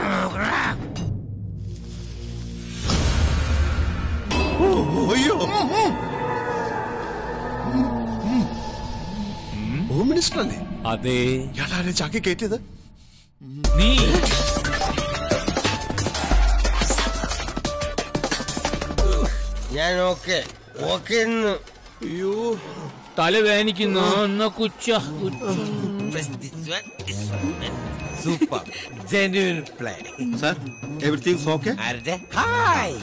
അയ്യോ, ഹോം മിനിസ്റ്റർ അല്ലേ? അതെ. ഇയാളാരെ ചാക്കി കയറ്റിയത്? നീ ഞാൻ ഓക്കെ. അയ്യോ തല വേനിക്കുന്നു. Super genuine play. Sir, everything okay? Hi,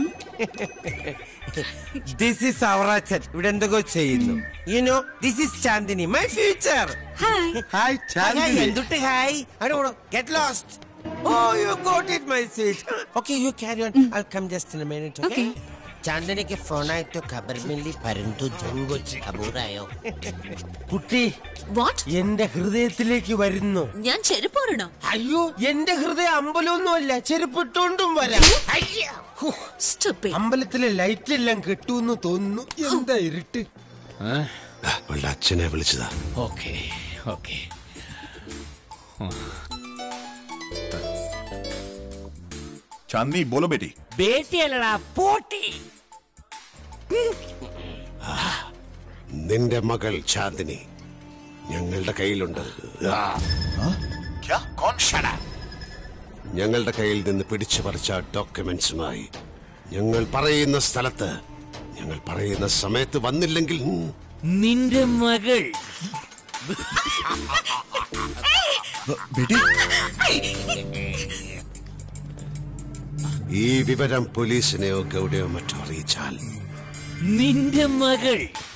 this is our അച്ഛൻ. ഇവിടെ എന്തൊക്കെ ചെയ്യുന്നു? You know, this is Chandini, my future. Hi Chandini. എന്തുട്ട് hi? Get lost. Oh, you got it, my sweet. Okay, you carry on. I'll come just in a minute, okay? ചാന്ദനിക്ക് ഫോണായിട്ടോ ഖബർ മില്ലി പരന്തു ജങ്കൊച്ച് അബൂറായോ? കുട്ടി, എന്റെ ഹൃദയത്തിലേക്ക് വരുന്നു. ഞാൻ ചെരുപ്പോരണോ? അയ്യോ, എന്റെ ഹൃദയം അമ്പലമൊന്നുമല്ല, ചെരുപ്പിട്ടോണ്ടും വരാം. അമ്പലത്തിലെ ലൈറ്റ് എല്ലാം കെട്ടൂന്ന് തോന്നുന്നു. എന്താ ഇരുട്ട്? അച്ഛനെ വിളിച്ചതാ. Okay okay. चांदनी बोलो बेटी. बेटी अല്ലടാ, പോട്ടി. നിന്റെ മകൾ ചാന്ദിനി ഞങ്ങളുടെ കയ്യിലുണ്ട്. ഞങ്ങളുടെ കയ്യിൽ നിന്ന് പിടിച്ചു പറിച്ച ഡോക്യുമെന്റ്സുമായി ഞങ്ങൾ പറയുന്ന സ്ഥലത്ത് ഞങ്ങൾ പറയുന്ന സമയത്ത് വന്നില്ലെങ്കിൽ നിന്റെ മകൾ ഈ വിവരം പോലീസിനെയോ ഗൗഡയോ മറ്റോ അറിയിച്ചാൽ നിന്റെ മകൾ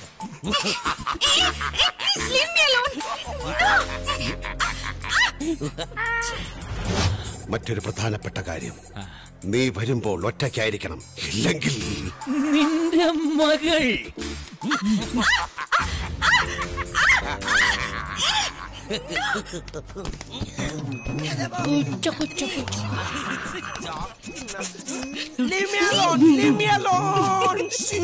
മറ്റൊരു പ്രധാനപ്പെട്ട കാര്യം, നീ വരുമ്പോൾ ഒറ്റയ്ക്കായിരിക്കണം. ഇല്ലെങ്കിൽ നിന്റെ മകൾ Leave me alone! Leave me alone!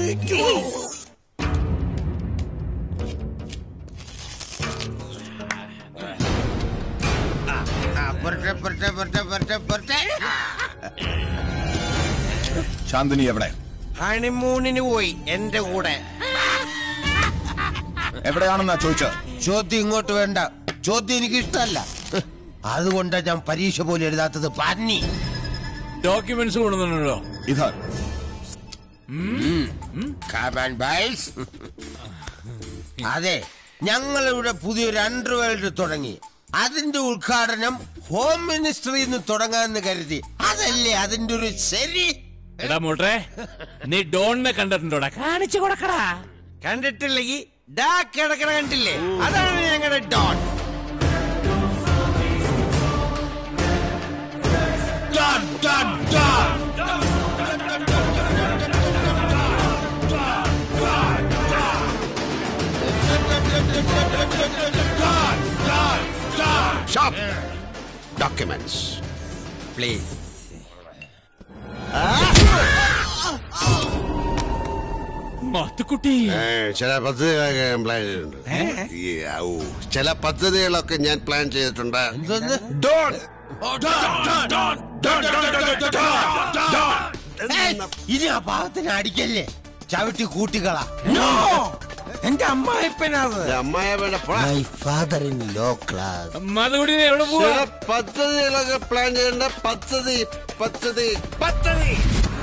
Shanthini എവിടെ? ഹണിമൂണിന് പോയി എന്റെ കൂടെ. എവിടെയാണെന്നാ ചോദിച്ചത്? ചോദ്യം ഇങ്ങോട്ട് വേണ്ട. ചോദ്യം എനിക്ക് ഇഷ്ടമല്ല. അതുകൊണ്ടാ ഞാൻ പരീക്ഷ പോലും എഴുതാത്തത്. പന്നി ഡോക്യുമെന്റ്സ് കൊണ്ടുവന്നിട്ടുണ്ടോ? ഇതാ. അതെ, ഞങ്ങളിവിടെ പുതിയൊരു അണ്ടർവേൾഡ് തുടങ്ങി. അതിന്റെ ഉദ്ഘാടനം ഹോം മിനിസ്റ്ററിൽ നിന്ന് തുടങ്ങാന്ന് കരുതി. അതല്ലേ അതിന്റെ ഒരു ശരി. എടാ മോട്ടെ, നീ ഡോണിനെ കണ്ടിട്ടുണ്ടോടാ? കാണിച്ചു കൊടുക്കടാ. കണ്ടിട്ടില്ലെങ്കിൽ ഡാ കിടക്കണ കണ്ടില്ലേ? അതാണ് ഞങ്ങളുടെ don. Don don don. Stop! Documents. Please. മാത്തുക്കുട്ടി, ചില പദ്ധതികളൊക്കെ പ്ലാൻ ചെയ്തിട്ടുണ്ട്. ചില പദ്ധതികളൊക്കെ ഞാൻ പ്ലാൻ ചെയ്തിട്ടുണ്ട്. ഇനി ആ പാവത്തിനെ അടിക്കല്ലേ, ചവിട്ടി കൂട്ടികളാ. എന്റെ അമ്മായിപ്പനാണ്. Father in law class. ചില പദ്ധതികളൊക്കെ പ്ലാൻ ചെയ്തിട്ടുണ്ട്. പദ്ധതി.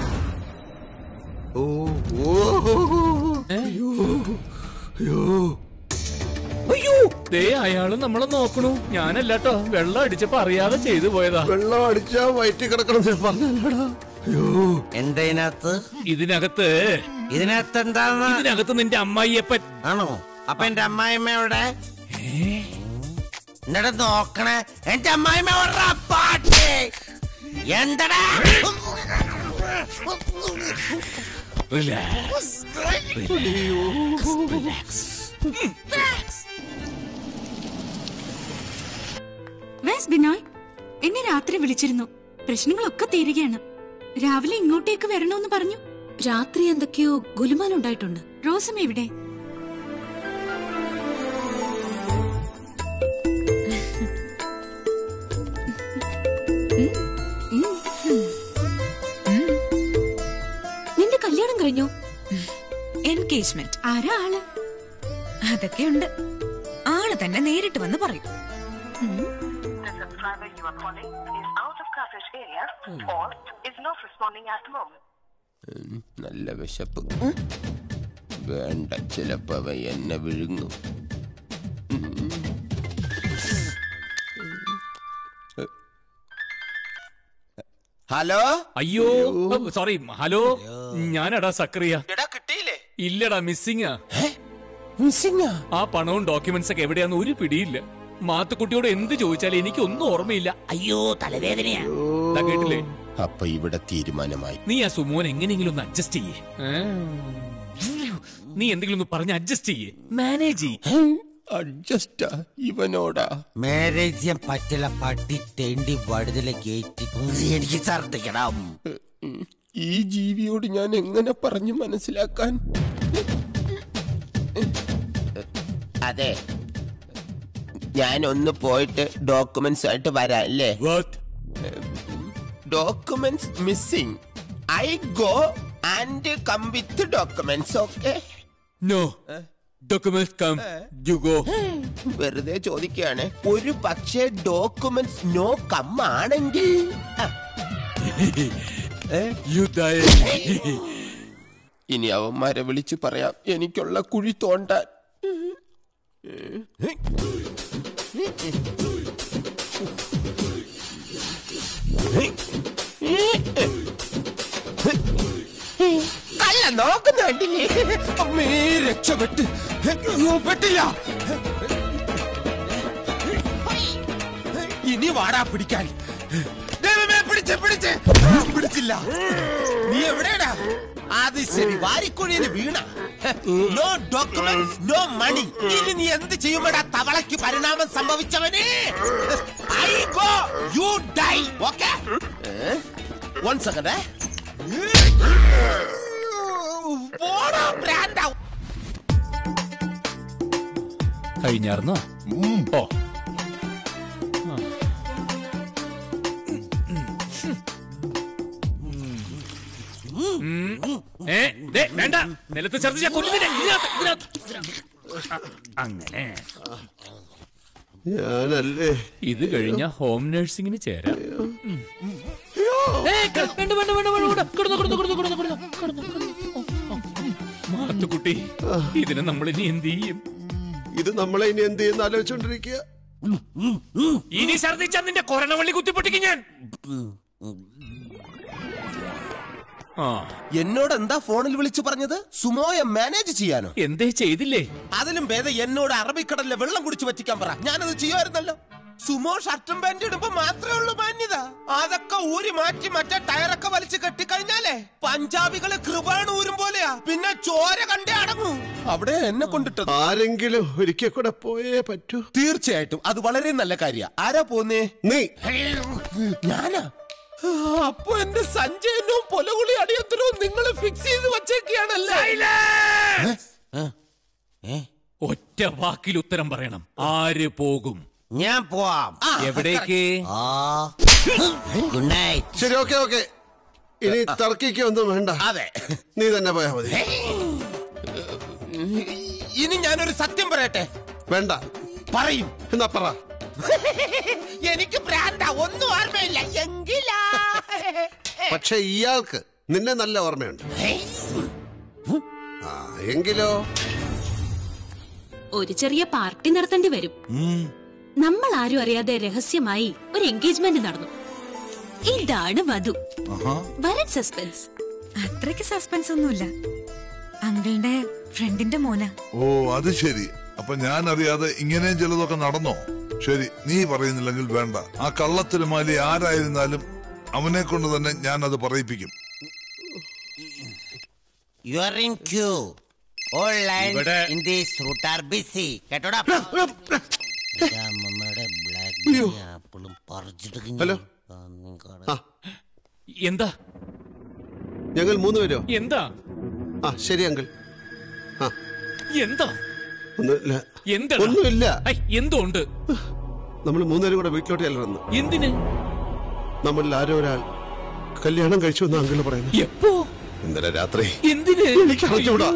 അയാള് നമ്മളെ നോക്കണു. ഞാനല്ലാട്ടോ, വെള്ളം അടിച്ചപ്പോ അറിയാതെ ചെയ്തു പോയതാ. വെള്ളം അടിച്ചാ വയറ്റി കിടക്കണം പറഞ്ഞാടാ. എന്തതിനകത്ത്? ഇതിനകത്ത് എന്താണ്? ഇതിനകത്ത് നിന്റെ അമ്മായിയപ്പൻ ആണോ? അപ്പൊ എന്റെ അമ്മായിമ്മ എവിടെ? എന്നിട്ട് നോക്കണേ, എന്റെ അമ്മായിമ്മ എവിടെ? പാട്ട് എന്തടാ? ബിനോയ്, എന്നെ രാത്രി വിളിച്ചിരുന്നു. പ്രശ്നങ്ങളൊക്കെ തീരുകയാണ്. രാവിലെ ഇങ്ങോട്ടേക്ക് വരണമെന്ന് പറഞ്ഞു. രാത്രി എന്തൊക്കെയോ ഗുലുമാൻ ഉണ്ടായിട്ടുണ്ട്. റോസം എവിടെ? നിന്റെ കല്യാണം കഴിഞ്ഞോ? എൻഗേജ്മെന്റ്. ആരാ ആള്? അതൊക്കെയുണ്ട്. ആള് തന്നെ നേരിട്ട് വന്ന് പറയും. നല്ല വിശപ്പ്. വേണ്ട, ചിലപ്പോ അവ എന്നെ വിഴുങ്ങും. ഹലോ. അയ്യോ സോറി. ഹലോ, ഞാനടാ സക്രിയ. കിട്ടിയില്ലേ? ഇല്ലടാ, മിസ്സിംഗാ. ആ പണവും ഡോക്യുമെന്റ്സ് ഒക്കെ എവിടെയാന്ന് ഒരു പിടിയില്ല. മാത്തുക്കുട്ടിയോട് എന്ത് ചോദിച്ചാലും എനിക്കൊന്നും ഓർമ്മയില്ല. അയ്യോ തലവേദനയാ. കേട്ടില്ലേ? അപ്പൊ ഇവിടെ തീരുമാനമായി. നീ ആ സുമോൻ എങ്ങനെയെങ്കിലും ഒന്ന് അഡ്ജസ്റ്റ് ചെയ്യേ. നീ എന്തെങ്കിലും ഒന്ന് പറഞ്ഞ് അഡ്ജസ്റ്റ് ചെയ്യേ. മാനേജ് അഡ്ജസ്റ്റാ ഇവനോടാ? മാരേജ് ചെയ്യാൻ പറ്റില്ല. പട്ടി തെണ്ടി വടുതല കേറ്റി എനിക്ക് ഛർദ്ദിക്കണം. ഈ ജീവിയോട് ഞാൻ എങ്ങനെ പറഞ്ഞു മനസ്സിലാക്കാൻ? അതെ, ഞാൻ ഒന്ന് പോയിട്ട് ഡോക്യുമെന്റ്സ് ആയിട്ട് വരാം അല്ലേ? Documents missing. I go and come with documents. Okay? No documents come you go. വെറുതെ ചോദിക്കുകയാണ്. ഒരു പക്ഷേ ഡോക്യുമെന്റ്സ് നോ കം ആണെങ്കിൽ ഇനി അവന്മാരെ വിളിച്ചു പറയാം എനിക്കുള്ള കുഴി തോണ്ടാൻ. കള്ള നോക്കുന്ന കണ്ടില്ലേ? അമ്മേ രക്ഷപ്പെട്ട്. പെട്ടില്ല. ഇനി വാടാ പിടിക്കാൻ. പിടിച്ചില്ല. നീ എവിടെയാടാ? അത് ശരി, വാരിക്കുഴിയിൽ വീണ. No documents, no money. ഇനി നീ എന്ത് ചെയ്യുമ്പോഴാ തവളയ്ക്ക് പരിണാമം സംഭവിച്ചവനെ? I go, you die. Okay? 1 second. കഴിഞ്ഞാർന്നോ? ഓ വേണ്ട, നിലത്ത് ഛർദ്ദിച്ച കൊല്ലുന്നില്ല. അങ്ങനെ ഞാനല്ലേ ഇത് കഴിഞ്ഞ ഹോം നഴ്സിംഗിന് ചേരാം. മാത്തുക്കുട്ടി, ഇതിനെ നമ്മൾ ഇനി എന്ത് ചെയ്യും? ഇത് നമ്മളെ ഇനി എന്ത് ചെയ്യുന്ന ആലോചിച്ചോണ്ടിരിക്കുക. ഇനി ഛർദ്ദിച്ച നിന്റെ കൊരണവള്ളി കുത്തിപ്പൊട്ടിക്കും ഞാൻ. എന്നോട് എന്താ ഫോണിൽ വിളിച്ചു പറഞ്ഞത്? സുമോയെ മാനേജ് ചെയ്യാനോ? എന്തേ ചെയ്തില്ലേ? അതിലും ഭേദം എന്നോട് അറബിക്കടലിലെ വെള്ളം കുടിച്ചു പറ്റിക്കാൻ പറ. ഞാനത് ചെയ്യുമായിരുന്നല്ലോ. സുമോ ഷർട്ടും പാന്റ് ഇടുമ്പോ മാത്രമേ ഉള്ളൂ മാന്യത. അതൊക്കെ ഊരി മാറ്റി മറ്റേ ടയറൊക്കെ വലിച്ചു കെട്ടിക്കഴിഞ്ഞാലേ പഞ്ചാബികള് കൃപാണ് ഊരും പോലെയാ. പിന്നെ ചോര കണ്ടേ അടങ്ങൂ. അവിടെ എന്നെ കൊണ്ടിട്ടത്. ആരെങ്കിലും ഒരിക്കൽ കൂടെ പോയേ പറ്റൂ. തീർച്ചയായിട്ടും അത് വളരെ നല്ല കാര്യ. ആരാ പോന്നേ? നീ. ഞാനാ? അപ്പൊ എന്റെ സഞ്ജയനും പൊലകുളി അടിയത്തിനും നിങ്ങൾ ഫിക്സ് ചെയ്ത് വച്ചേക്കാണല്ലേ? ഒറ്റ വാക്കിൽ ഉത്തരം പറയണം. ആര് പോകും? ഞാൻ പോവാം. എവിടേക്ക്? Good night. ശരി, ഓക്കെ ഓക്കെ. ഇനി തർക്കിക്കൊന്നും വേണ്ട. അതെ, നീ തന്നെ പോയാ മതി. ഇനി ഞാനൊരു സത്യം പറയട്ടെ? വേണ്ട. പറയും. എന്നാ പറ. എനിക്ക് പ്രാന്ത, ഒന്നും ഓർമ്മയില്ല. എങ്കിലാ പക്ഷെ ഇയാൾക്ക് നിന്നെ നല്ല ഓർമ്മയുണ്ട്. എങ്കിലോ ഒരു ചെറിയ പാർട്ടി നടത്തേണ്ടി വരും. നമ്മൾ ആരും അറിയാതെ രഹസ്യമായി ഒരു എൻഗേജ്മെന്റ് നടന്നു. ഇതാണ് വധു. വരൻ സസ്പെൻസ്. അത്രയ്ക്ക് സസ്പെൻസ് ഒന്നുമില്ല. അങ്കിളിന്റെ ഫ്രണ്ടിന്റെ മോന. ഓ, അത് ശരി. അപ്പൊ ഞാൻ അറിയാതെ ഇങ്ങനെയും ചിലതൊക്കെ നടന്നോ? ശരി, നീ പറയുന്നില്ലെങ്കിൽ വേണ്ട. ആ കള്ളത്തിരുമാലി ആരായിരുന്നാലും അവനെ കൊണ്ട് തന്നെ ഞാൻ അത് പറയിപ്പിക്കും. You are in queue. All lines in this route are busy. കേട്ടോടാ. ഹലോ, എന്താ? ഞങ്ങൾ 3 പേരോ? എന്താ? ശരി അങ്കിൾ. എന്താ? ഒന്നുമില്ല. എന്താ? ഒന്നുമില്ല. എന്തോ ഉണ്ട്. നമ്മൾ 3 പേരും കൂടെ വീട്ടിലോട്ട് ചെല്ലണമെന്ന്. എന്തിന്? നമ്മളിൽ ആരോ ഒരാൾ കല്യാണം കഴിച്ചു എന്ന് അങ്കിള് പറയുന്നു. എപ്പോ? ഇന്നലെ രാത്രി. എന്തിന്? എനിക്ക് അറിഞ്ഞൂടാ.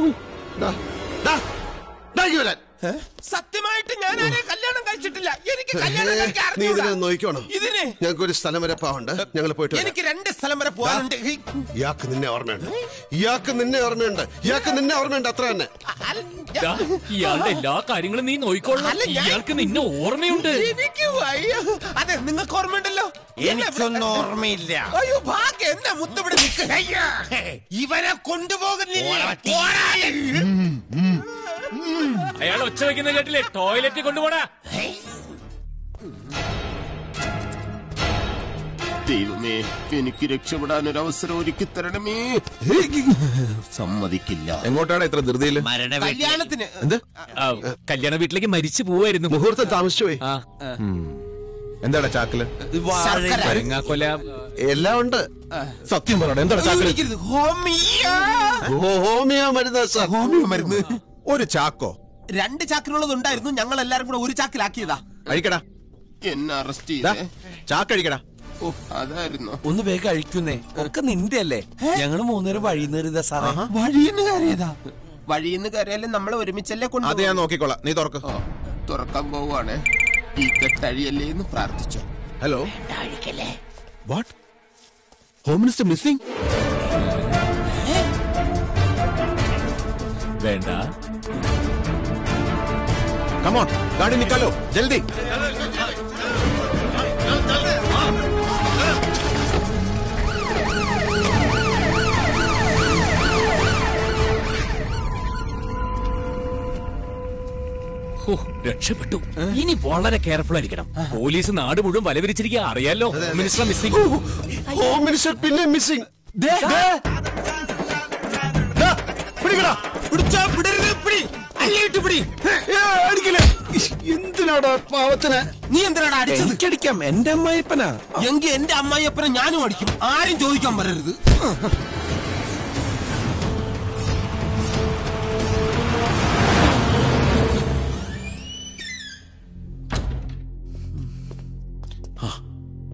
സത്യമായിട്ട് ഞാൻ ആരെയും കല്യാണം കഴിച്ചിട്ടില്ല. എനിക്ക് കല്യാണം കഴിക്കാൻ നീ ഇതിനെ നോക്കണം. ഇതിന് ഞങ്ങൾക്ക് ഒരു സ്ഥലം വരെ പോവാണ്ട്. ഞങ്ങൾ പോയിട്ട് എനിക്ക് 2 സ്ഥലം വരെ പോകാനുണ്ട്. ഇയാൾക്ക് നിന്നെ ഓർമ്മയുണ്ട്. ഇയാൾക്ക് നിന്നെ ഓർമ്മയുണ്ട്. ഇയാൾക്ക് നിന്നെ ഓർമ്മയുണ്ട്. അത്ര തന്നെ. ഇയാളുടെ എല്ലാ കാര്യങ്ങളും നീ നോയിക്കൊള്ളാം. ഇയാൾക്ക് നിന്നെ ഓർമ്മയുണ്ട്. എനിക്ക് വയ്യ. അതെ, നിങ്ങൾക്ക് ഓർമ്മയുണ്ടല്ലോ. എനിക്കൊന്നും ഓർമ്മയില്ല. അയ്യോ ഭാഗ്യം. എന്നെ മുത്തവിടെ നിൽക്ക്. ഇവനെ കൊണ്ടുപോകുന്നില്ല. അയാൾ ഒച്ച വയ്ക്കുന്ന കേട്ടില്ലേ? ടോയ്ലറ്റിൽ കൊണ്ടുപോടാ. ദൈവമേ, എനിക്ക് രക്ഷപ്പെടാൻ ഒരു അവസരം ഒരുക്കി തരണമേ. സമ്മതിക്കില്ല. എങ്ങോട്ടാണ് ഇത്ര ധൃതിയില്? കല്യാണത്തിന്. എന്ത്? കല്യാണ വീട്ടിലേക്ക് മരിച്ചു പോവായിരുന്നു. മുഹൂർത്തം താമസിച്ചു പോയി. എന്താടാ ചാക്കില്? കൊല എല്ലാം ഉണ്ട്. സത്യം പറയണം. എന്താണ് ചാക്കില്? ഹോമിയോ മരുന്ന്. ഹോമിയോ മരുന്ന്. ഒരു ചാക്കോ? 2 ചാക്കിനുള്ളത് ഉണ്ടായിരുന്നു. ഞങ്ങൾ എല്ലാരും കൂടെ ഒരു ചാക്കിലാക്കിയതാ. അഴിക്കടാ. എന്നെ അറസ്റ്റ് ചെയ്തേ. ചാക്കഴിക്കടാ. അതായിരുന്നു. ഒന്ന് വേഗം അഴിക്കുന്നേ. ഒക്കെ നിന്റെ അല്ലേ? ഞങ്ങള് 3 പേരും വഴിയുന്നേരിതാ സാറേ. വഴിയെന്ന് കയറിയതാ. വഴിയെന്ന് കയറിയാലും നമ്മളെ ഒരുമിച്ചല്ലേ കൊണ്ട്. അത് ഞാൻ നോക്കിക്കോളാം. നീ തുറക്ക്. തുറക്കാൻ പോവാണ്. ഈ കെട്ടഴിയല്ലേ എന്ന് പ്രാർത്ഥിച്ചു. Hello. What? Home minister missing? വേണ്ട. കമോൺ, गाड़ी निकालो जल्दी. രക്ഷപ്പെട്ടു. ഇനി വളരെ കെയർഫുൾ ആയിരിക്കണം. പോലീസ് നാട് മുഴുവൻ വലവിരിച്ചിരിക്കുക. അറിയാലോ, മിനിസ്റ്റർ മിസ്സിംഗ്. ഹോം മിനിസ്റ്റർ പിന്നെ മിസ്സിംഗ്. എന്തിനാടാ പാവത്തിന്? നീ എന്തിനാടാ അടിച്ചത്? എനിക്കടിക്കാം. എന്റെ അമ്മായിപ്പനാ. എങ്കിൽ എന്റെ അമ്മായിയപ്പനെ ഞാനും അടിക്കും. ആരും ചോദിക്കാൻ വരരുത്.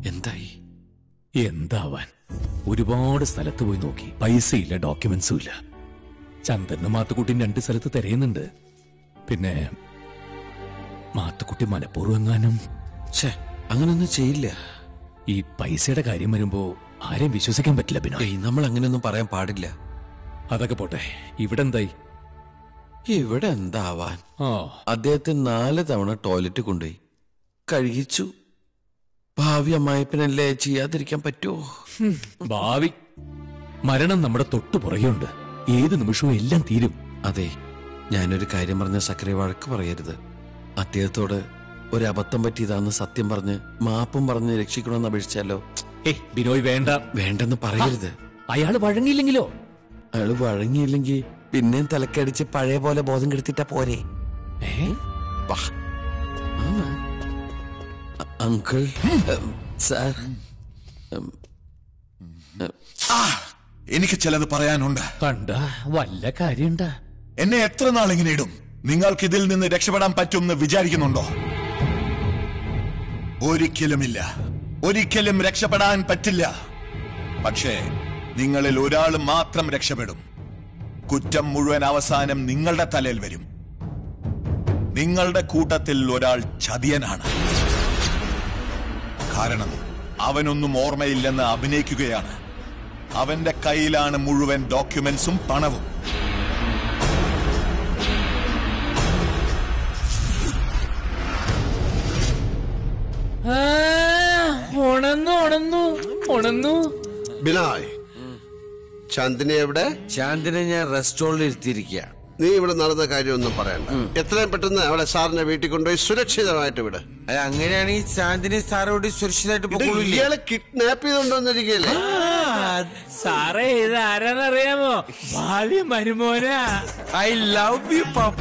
എന്തായി? എന്താവാൻ? ഒരുപാട് സ്ഥലത്ത് പോയി നോക്കി, പൈസയില്ല, ഡോക്യുമെന്റ്സും ഇല്ല. ചന്ദ്രനും മാത്തുക്കുട്ടിയും 2 സ്ഥലത്ത് തിരയുന്നുണ്ട്. പിന്നെ മാത്തുക്കുട്ടി മനഃപൂർവ്വം എങ്ങാനും. അങ്ങനൊന്നും ചെയ്യില്ല. ഈ പൈസയുടെ കാര്യം വരുമ്പോ ആരെയും വിശ്വസിക്കാൻ പറ്റില്ല ബിനോയ്. നമ്മൾ അങ്ങനെയൊന്നും പറയാൻ പാടില്ല. അതൊക്കെ പോട്ടെ, ഇവിടെ എന്തായി? ഇവിടെ എന്താവാൻ? അദ്ദേഹത്തെ 4 തവണ ടോയ്ലറ്റ് കൊണ്ടുപോയി കഴുകിച്ചു. ഭാവി അമ്മായപ്പനല്ലേ, ചെയ്യാതിരിക്കാൻ പറ്റുമോ? ഭാവി മരണം നമ്മുടെ തൊട്ടു പുറകെയുണ്ട്. ഏത് നിമിഷവും എല്ലാം തീരും. അതെ, ഞാനൊരു കാര്യം പറഞ്ഞ സക്കരെ വഴക്ക് പറയരുത്. അദ്ദേഹത്തോട് ഒരു അബദ്ധം പറ്റിയതാന്ന് സത്യം പറഞ്ഞ് മാപ്പും പറഞ്ഞ് രക്ഷിക്കണമെന്ന് അപേക്ഷിച്ചാലോ? ബിനോയ് വേണ്ട. വേണ്ടെന്ന് പറയരുത്. അയാള് വഴങ്ങിയില്ലെങ്കിലോ? അയാള് വഴങ്ങിയില്ലെങ്കിൽ പിന്നെയും തലക്കടിച്ച് പഴയ പോലെ ബോധം കെടുത്തിട്ടാ പോരെ? അങ്കിൾ, സാർ, എനിക്ക് ചിലത് പറയാനുണ്ട്. കണ്ട വല്ല കാര്യണ്ടാ? എന്നെ എത്ര നാൾ ഇങ്ങനെ ഇടും? നിങ്ങൾക്ക് ഇതിൽ നിന്ന് രക്ഷപ്പെടാൻ പറ്റുമെന്ന് വിചാരിക്കുന്നുണ്ടോ? ഒരിക്കലുമില്ല. ഒരിക്കലും രക്ഷപ്പെടാൻ പറ്റില്ല. പക്ഷേ നിങ്ങളിൽ ഒരാൾ മാത്രം രക്ഷപ്പെടും. കുറ്റം മുഴുവൻ അവസാനം നിങ്ങളുടെ തലയിൽ വരും. നിങ്ങളുടെ കൂട്ടത്തിൽ ഒരാൾ ചതിയനാണ്. കാരണം അവനൊന്നും ഓർമ്മയില്ലെന്ന് അഭിനയിക്കുകയാണ്. അവന്റെ കയ്യിലാണ് മുഴുവൻ ഡോക്യുമെന്റ്സും പണവും. ബിനോയ്, ചാന്ദിനി എവിടെ? ചാന്ദിനെ ഞാൻ റെസ്റ്റോറന്റിൽ ഇരുത്തിയിരിക്കുക. നീ ഇവിടെ നടന്ന കാര്യമൊന്നും പറയണ്ട. എത്രയും പെട്ടെന്ന് അവളെ സാറിന്റെ വീട്ടിൽ കൊണ്ടുപോയി സുരക്ഷിതമായിട്ട് വിട്. അങ്ങനെയാണെങ്കിൽ ചാന്ദിനി സാറോട് സുരക്ഷിതമായിട്ട് പോയില്ലേ? ഇയാളെ കിഡ്നാപ്പ് ചെയ്തോണ്ടിരിക്കല്ലേ? സാറേ, ഇത് ആരാന്നറിയാമോ? ഭാവി മരുമോനാ. I love you papa.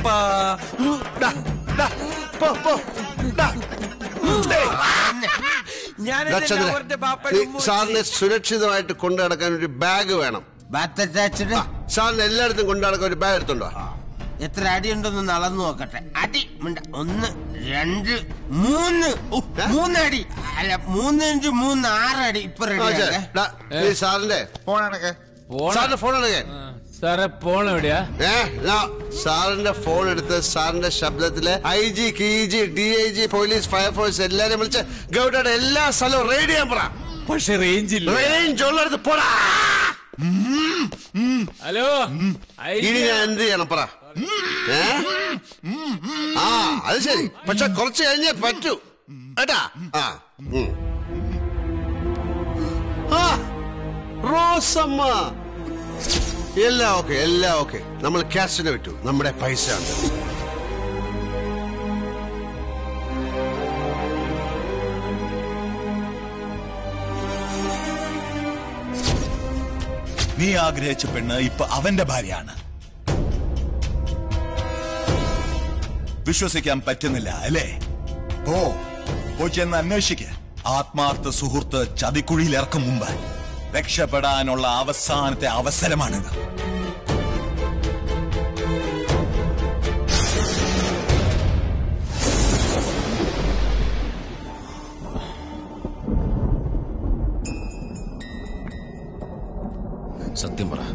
സാറിനെ സുരക്ഷിതമായിട്ട് കൊണ്ടു നടക്കാൻ ഒരു ബാഗ് വേണം. സാറിന് എല്ലായിടത്തും കൊണ്ടു നടക്കാൻ ഒരു ബാഗ് എടുത്തുണ്ടോ? എത്ര അടി ഉണ്ടെന്ന് അളന്നു നോക്കട്ടെ. അടി 1 2 3 3 അടി. അല്ല 3 ഇഞ്ച് 3 6 അടി. ഇപ്പൊ റെഡി. സാറിന്റെ ഫോൺ എടുക്കാൻ. സാറെ ഫോൺ എവിടെയാ? സാറിന്റെ ഫോൺ എടുത്ത് സാറിന്റെ ശബ്ദത്തില് IG, KG, DIG, police, fire force എല്ലാരും വിളിച്ച് ഗൗഡയുടെ എല്ലാ സ്ഥലവും റെയ്ഡ് ചെയ്യാൻ പറ. പക്ഷെ റേഞ്ച് ഉള്ളിടത്ത് പോടാ. ഹലോ, ഇനി ഞാൻ എന്ത് ചെയ്യണം പറ? അത് ശരി, പക്ഷെ കുറച്ച് കഴിഞ്ഞേ പറ്റൂ കേട്ടാ. റോസമ്മ, എല്ലാം ഓക്കെ. നമ്മൾ ക്യാഷിനെ വിട്ടു. നമ്മുടെ പൈസ ഉണ്ട്. നീ ആഗ്രഹിച്ച പെണ്ണ് ഇപ്പൊ അവന്റെ ഭാര്യയാണ്. വിശ്വസിക്കാൻ പറ്റുന്നില്ല അല്ലേ? പോയി ചെന്ന് അന്വേഷിക്ക്. ആത്മാർത്ഥ സുഹൃത്ത് ചതിക്കുഴിയിൽ ഇറക്കും മുമ്പ് രക്ഷപ്പെടാനുള്ള അവസാനത്തെ അവസരമാണിത്. സത്യം പറ,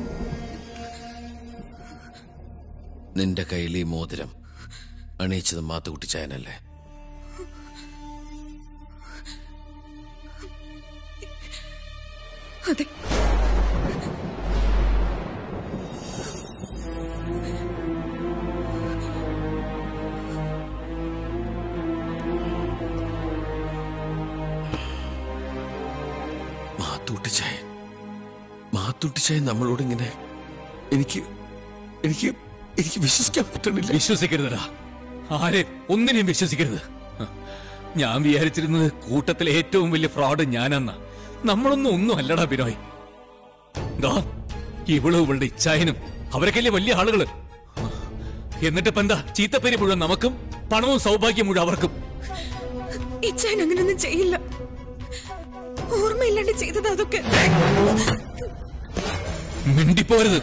നിന്റെ കയ്യിൽ ഈ മോതിരം അണിയിച്ചത് മാത്തുക്കുട്ടി ചായനല്ലേ? അതെ. മാത്തുട്ടിച്ചായ നമ്മളോട് ഇങ്ങനെ എനിക്ക് വിശ്വസിക്കാൻ പറ്റണില്ല. വിശ്വസിക്കരുതടാ, ആരെ ഒന്നിനെയും വിശ്വസിക്കരുത്. ഞാൻ വിചാരിച്ചിരുന്നത് കൂട്ടത്തിലെ ഏറ്റവും വലിയ ഫ്രോഡ് ഞാനെന്ന. നമ്മളൊന്നും അല്ലടാ ബിനോയ്. ഇവളുടെ ഇച്ഛായനും അവരൊക്കെ വലിയ ആളുകള്. എന്നിട്ടിപ്പോ എന്താ? ചീത്തപ്പേര് മുഴുവൻ നമുക്കും, പണവും സൗഭാഗ്യം മുഴുവൻ അവർക്കും. ഇച്ഛായൻ അങ്ങനൊന്നും ചെയ്യില്ല. ഓർമ്മയില്ലാണ്ട് ചെയ്തത് അതൊക്കെ. മിണ്ടിപ്പോരുത്.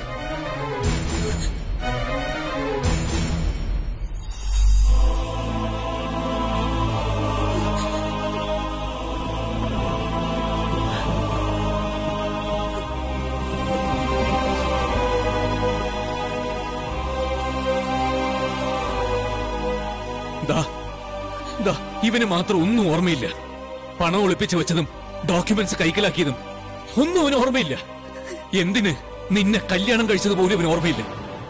ഇവന് മാത്രം ഒന്നും ഓർമ്മയില്ല. പണം ഒളിപ്പിച്ചു വെച്ചതും ഡോക്യുമെന്റ്സ് കൈക്കലാക്കിയതും ഒന്നും അവന് ഓർമ്മയില്ല. എന്തിന് നിന്നെ കല്യാണം കഴിച്ചത് പോലും അവന് ഓർമ്മയില്ല.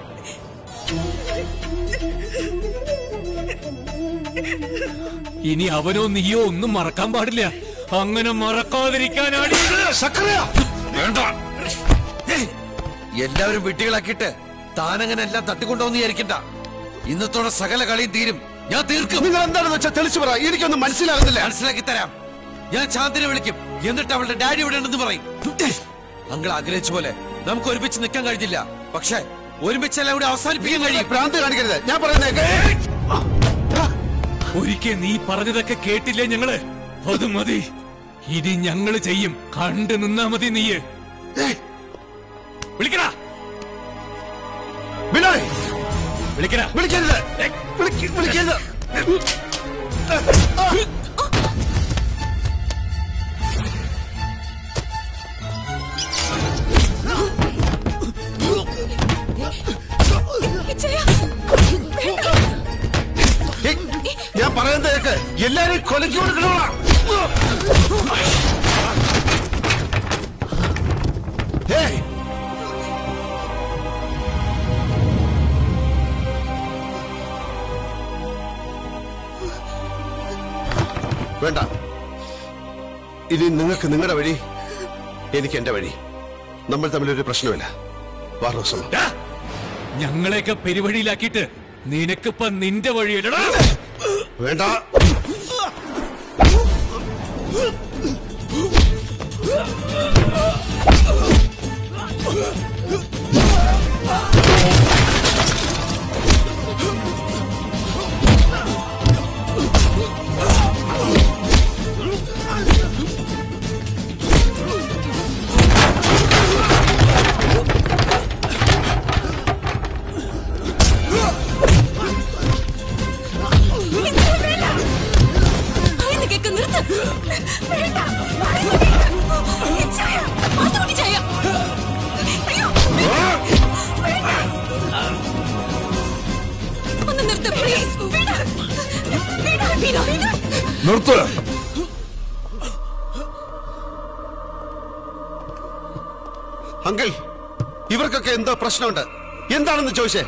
ഇനി അവനോ നീയോ ഒന്നും മറക്കാൻ പാടില്ല. അങ്ങനെ മറക്കാതിരിക്കാനാണ് വേണ്ട. എല്ലാവരും വിട്ടികളാക്കിയിട്ട് താനങ്ങനെ എല്ലാം തട്ടിക്കൊണ്ടോന്ന് വിചാരിക്കണ്ട. ഇന്നത്തോടെ സകല കളിയും തീരും. ഞാൻ തീർക്കും. നിങ്ങൾ എന്താണെന്ന് വെച്ചാൽ തെളിച്ചു പറ. എനിക്കൊന്നും മനസ്സിലാകുന്നില്ല. മനസ്സിലാക്കി തരാം. ഞാൻ ചാന്ദിനെ വിളിക്കും. എന്നിട്ട് അവളുടെ ഡാഡി ഇവിടെ ഉണ്ടെന്ന് പറയും. അങ്കിൾ ആഗ്രഹിച്ച പോലെ നമുക്ക് ഒരുമിച്ച് നിൽക്കാൻ കഴിഞ്ഞില്ല. പക്ഷെ ഒരുമിച്ചെല്ലാം ഇവിടെ അവസാനിപ്പിക്കാൻ കഴിയും. ഭ്രാന്ത് കാണിക്കരുത്. ഞാൻ പറയുന്നേക്ക്. ഒരിക്കൽ നീ പറഞ്ഞതൊക്കെ കേട്ടില്ലേ ഞങ്ങള്? അത് മതി. ഇനി ഞങ്ങള് ചെയ്യും. കണ്ടു നിന്നാ മതി. നീ വിളിക്കടാ. ബിനോയ് വിളിക്കടാ. വിളിക്കരുത്. വിളിക്കരുത്. ഞാൻ പറയുന്നതൊക്കെ എല്ലാരും കൊലയ്ക്ക് കൊടുക്കണോളാ. വേണ്ട. ഇനി നിങ്ങൾക്ക് നിങ്ങളുടെ വഴി, എനിക്ക് എന്റെ വഴി. നമ്മൾ തമ്മിലൊരു പ്രശ്നമില്ല. വാറോസം ഞങ്ങളെയൊക്കെ പെരുവഴിയിലാക്കിയിട്ട് നിനക്കിപ്പ നിന്റെ വഴിയില്ലടാ. വേണ്ട. നിർത്ത്. അങ്കിൾ, ഇവർക്കൊക്കെ എന്തോ പ്രശ്നമുണ്ട്. എന്താണെന്ന് ചോദിച്ചേ.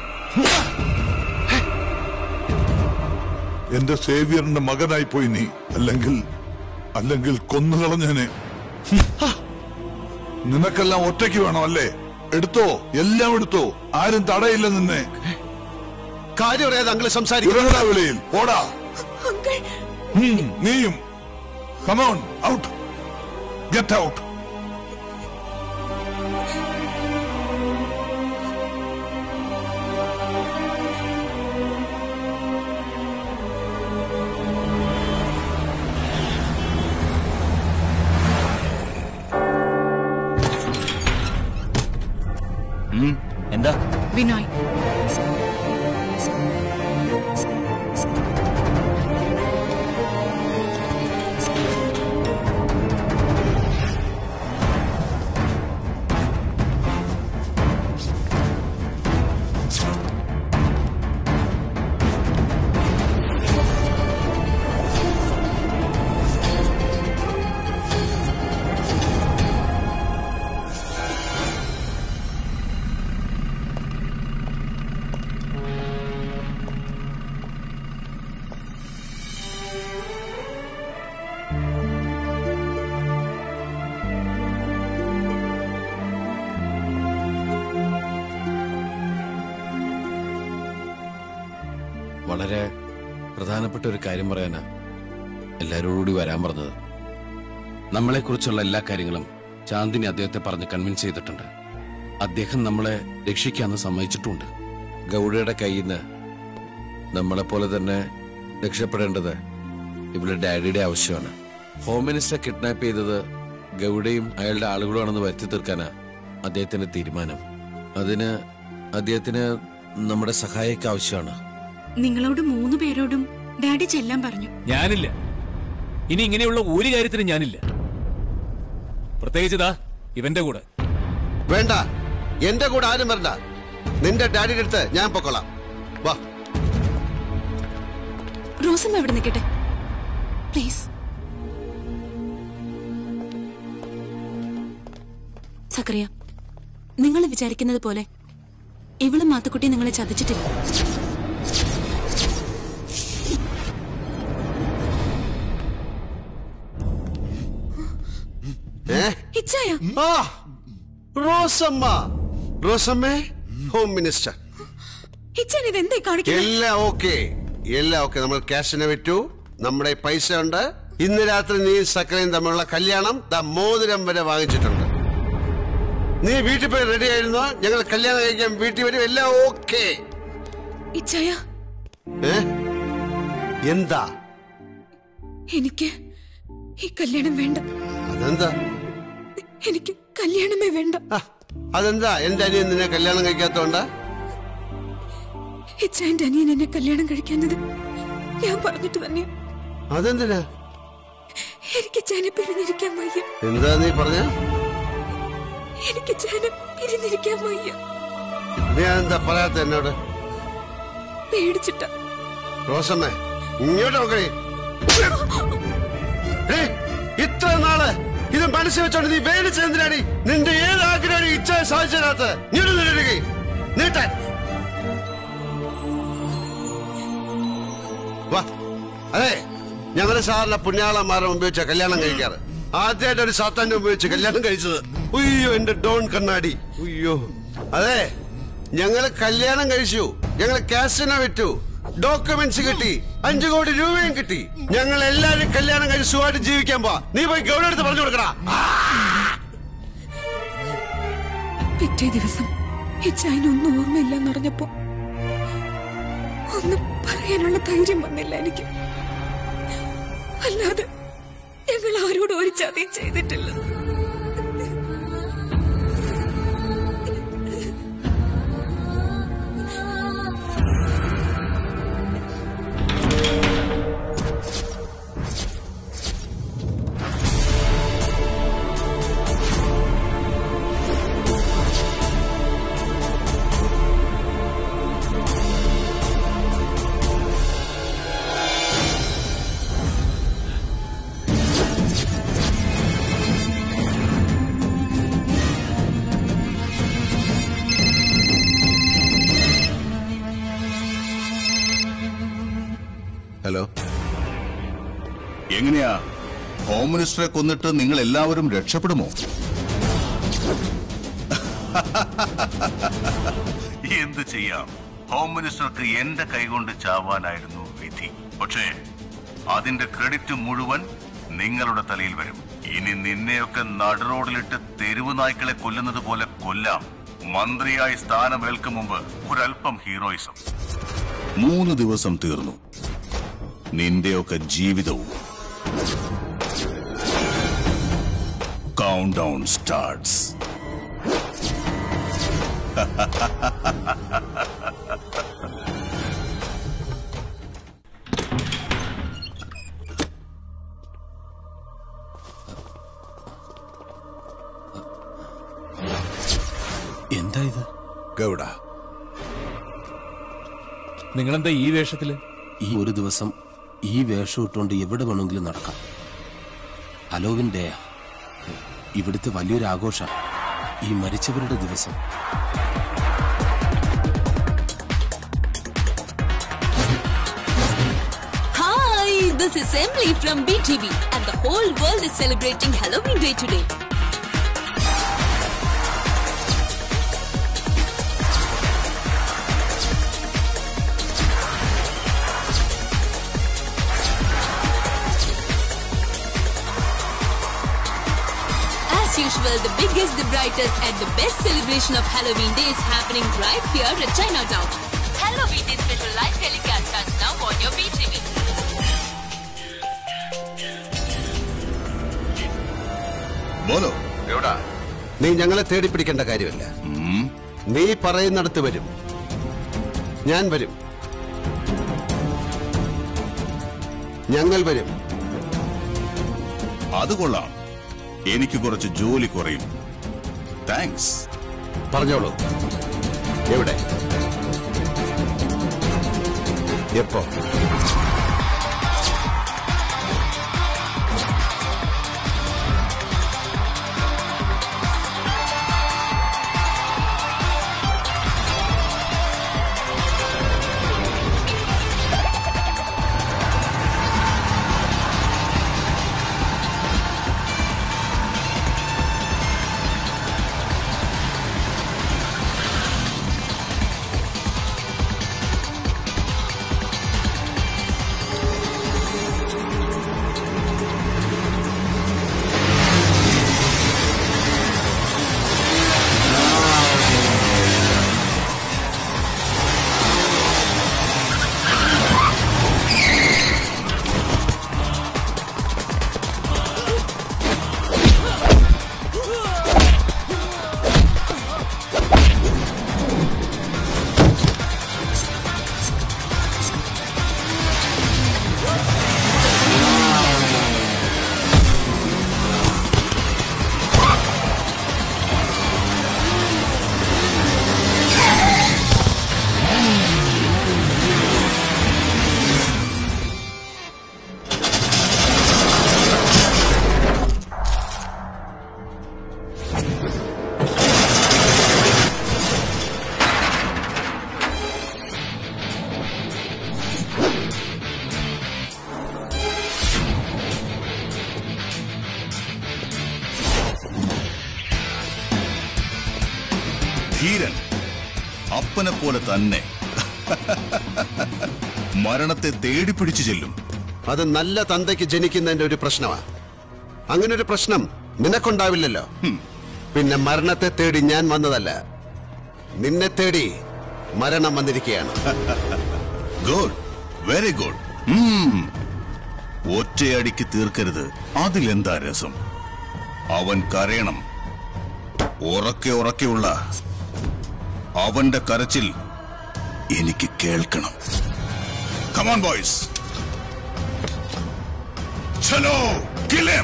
എന്റെ സേവിയറിന്റെ മകനായി പോയി നീ. അല്ലെങ്കിൽ കൊന്നുകളഞ്ഞേനെ. നിനക്കെല്ലാം ഒറ്റയ്ക്ക് വേണം അല്ലേ? എടുത്തോ, എല്ലാം എടുത്തോ. ആരും തടയില്ല നിന്നെ. കാര്യം അറിയാതെ അങ്കിൾ സംസാരിക്കും. വിളിയിൽ ഓടാ. നീയും. Come on, out. Get out. എന്താ വിനോയ്? വളരെ പ്രധാനപ്പെട്ട ഒരു കാര്യം പറയാനാ എല്ലാവരോടുകൂടി വരാൻ പറഞ്ഞത്. നമ്മളെക്കുറിച്ചുള്ള എല്ലാ കാര്യങ്ങളും ചാന്ദിനി അദ്ദേഹത്തെ പറഞ്ഞ് കൺവിൻസ് ചെയ്തിട്ടുണ്ട്. അദ്ദേഹം നമ്മളെ രക്ഷിക്കാന്ന് സമ്മതിച്ചിട്ടുണ്ട്. ഗൗഡയുടെ കയ്യിൽ നിന്ന് നമ്മളെപ്പോലെ തന്നെ രക്ഷപ്പെടേണ്ടത് ഇവിടെ ഡാഡിയുടെ ആവശ്യമാണ്. ഹോം മിനിസ്റ്റർ കിഡ്നാപ്പ് ചെയ്തത് ഗൗഡയും അയാളുടെ ആളുകളുമാണെന്ന് വരുത്തി തീർക്കാനാ അദ്ദേഹത്തിന്റെ തീരുമാനം. അതിന് അദ്ദേഹത്തിന് നമ്മുടെ സഹായമൊക്കെ ആവശ്യമാണ്. നിങ്ങളോട് 3 പേരോടും ഡാഡി ചെല്ലാൻ പറഞ്ഞു. ഞാനില്ല. ഇനി ഇങ്ങനെയുള്ള ഒരു കാര്യത്തിനും ഞാനില്ല. പ്രത്യേകിച്ചതാ ഇവന്റെ കൂടെ. വേണ്ട, എന്റെ കൂടെ ആരും വരണ്ട. നിന്റെ ഡാഡിയുടെ അടുത്ത് ഞാൻ പൊക്കോളാം. വാ. റോസമ്മ എവിടെ നിൽക്കട്ടെ. പ്ലീസ്. സക്കറിയ, നിങ്ങൾ വിചാരിക്കുന്നത് പോലെ ഇവളും മാത്തുക്കുട്ടി നിങ്ങളെ ചതിച്ചിട്ടില്ല. Home minister. എല്ലാം ഓക്കെ, എല്ലാം ഓക്കെ. നമ്മൾ ക്യാഷിനെ വിറ്റു, നമ്മുടെ പൈസ ഉണ്ട്. ഇന്ന് രാത്രി നീ സക്കരയും തമ്മിലുള്ള കല്യാണം മോതിരം വരെ വാങ്ങിച്ചിട്ടുണ്ട്. നീ വീട്ടിൽ പോയി റെഡി ആയിരുന്നോ? ഞങ്ങൾ കല്യാണം കഴിക്കാൻ വീട്ടിൽ വരും. എല്ലാം ഓക്കെ. എന്താ? എനിക്ക് ഈ കല്യാണം വേണ്ട. അതെന്താ? എനിക്ക് കല്യാണമേ വേണ്ട. അതെന്താ? എന്റെ അനിയൻ നിന്നെ കല്യാണം കഴിക്കാത്തോണ്ടാ? എന്റെ അനിയൻ എന്നെ കല്യാണം കഴിക്കുന്നത് ഞാൻ പറഞ്ഞിട്ട് തന്നെ. അതെന്തിനാ? എനിക്ക് ചേനെ പിരിഞ്ഞിരിക്കാൻ വയ്യ. എന്താ നീ പറഞ്ഞ? എനിക്ക് ചേനെ പിരിഞ്ഞിരിക്കാൻ വയ്യ. നീ എന്താ പറയാത്ത എന്നോട്? പേടിച്ചിട്ട. റോസമ്മേ, ഇങ്ങോട്ട് നോക്കണേ. ഇത്ര നാള് ഇത് മനസ്സിൽ വെച്ചോണ്ട് നീ വേദിച്ചെന്തിനാടി? നിന്റെ ഏത് ആഗ്രഹം ഇച്ഛ സാധിച്ചതിനകത്ത് നീട്ടാൻ വാ. അതെ, ഞങ്ങള് സാറിന് പുണ്യാളന്മാരെ ഉപയോഗിച്ച കല്യാണം കഴിക്കാറ്. ആദ്യമായിട്ട് ഒരു സാത്താന്റെ ഉപയോഗിച്ച് കല്യാണം കഴിച്ചത്. ഉയ്യോ, എന്റെ ഡോൺ കണ്ണാടി. ഉയ്യോ. അതെ, ഞങ്ങള് കല്യാണം കഴിച്ചു, ഞങ്ങള് ക്യാഷിനെ വിറ്റു, ഡോക്യുമെന്റ്സ് കിട്ടി, 5 കോടി രൂപയും കിട്ടി. ഞങ്ങൾ എല്ലാരും കല്യാണം കഴിച്ച് സുഖമായിട്ട് ജീവിക്കാൻ പോവാ. നീ പോയി ഗൗരവടുത്ത് പറഞ്ഞു കൊടുക്കടാ. പിറ്റേ ദിവസം ഇച്ചായനൊന്നും ഓർമ്മയില്ലെന്ന് അറിഞ്ഞപ്പോ ഒന്നും പറയാനുള്ള ധൈര്യം വന്നില്ല എനിക്ക്. അല്ലാതെ ഞങ്ങൾ ആരോടും ഒരു ചതിയും ചെയ്തിട്ടില്ല. ഹലോ, എങ്ങനെയാ? ഹോം മിനിസ്റ്ററെ കൊന്നിട്ട് നിങ്ങൾ എല്ലാവരും രക്ഷപ്പെടുമോ? എന്ത് ചെയ്യാം, ഹോം മിനിസ്റ്റർക്ക് എന്റെ കൈകൊണ്ട് ചാവാനായിരുന്നു വിധി. പക്ഷേ അതിന്റെ ക്രെഡിറ്റ് മുഴുവൻ നിങ്ങളുടെ തലയിൽ വരും. ഇനി നിന്നെയൊക്കെ നടുറോഡിലിട്ട് തെരുവ് നായ്ക്കളെ കൊല്ലുന്നത് പോലെ കൊല്ലാം. മന്ത്രിയായി സ്ഥാനമേൽക്കും മുമ്പ് ഒരൽപ്പം ഹീറോയിസം. 3 ദിവസം തീർന്നു നിന്റെയൊക്കെ ജീവിതവും. Count down starts. എന്താ ഇത്? ഗൗഡ, നിങ്ങളെന്താ ഈ വേഷത്തില്? ഈ ഒരു ദിവസം ഈ വേഷം ഇട്ടുകൊണ്ട് എവിടെ വേണമെങ്കിലും നടക്കാം. ഹലോവിൻ ഡേ, ഇവിടുത്തെ വലിയൊരു ആഘോഷം. ഈ മരിച്ചവരുടെ ദിവസം. Hi, this is Emily from BTV and the whole world is celebrating Halloween Day today. As usual, the biggest, the brightest and the best celebration of Halloween Day is happening right here at Chinatown. Halloween Day special live telecast starts now on your BTV. ബോലോ, Gowda, നീ ഞങ്ങളെ തേടി പിടിക്കേണ്ട കാര്യമില്ല. നീ പറയുന്നിടത്ത് വരും, ഞാൻ വരും, ഞങ്ങൾ വരും. അത് കൊള്ളാം. എനിക്ക് കുറച്ച് ജോലി കുറയും. താങ്ക്സ്. പറഞ്ഞോളൂ. എവിടെ? എപ്പോ? ധീരൻ, അപ്പനെ പോലെ തന്നെ മരണത്തെ തേടി പിടിച്ചു ചെല്ലും. അത് നല്ല തന്തയ്ക്ക് ജനിക്കുന്നതിന്റെ ഒരു പ്രശ്നമാണ്. അങ്ങനെ ഒരു പ്രശ്നം നിനക്കുണ്ടാവില്ലല്ലോ. പിന്നെ മരണത്തെ തേടി ഞാൻ വന്നതല്ല, നിന്നെ തേടി മരണം വന്നിരിക്കുകയാണ്. Good, very good. ഒറ്റയടിക്ക് തീർക്കരുത്, അതിലെന്താ രസം? അവൻ കരയണം. ഉറക്കെ ഉറക്കെയുള്ള അവന്റെ കരച്ചിൽ എനിക്ക് കേൾക്കണം. Come on, boys. Chalo, kill him.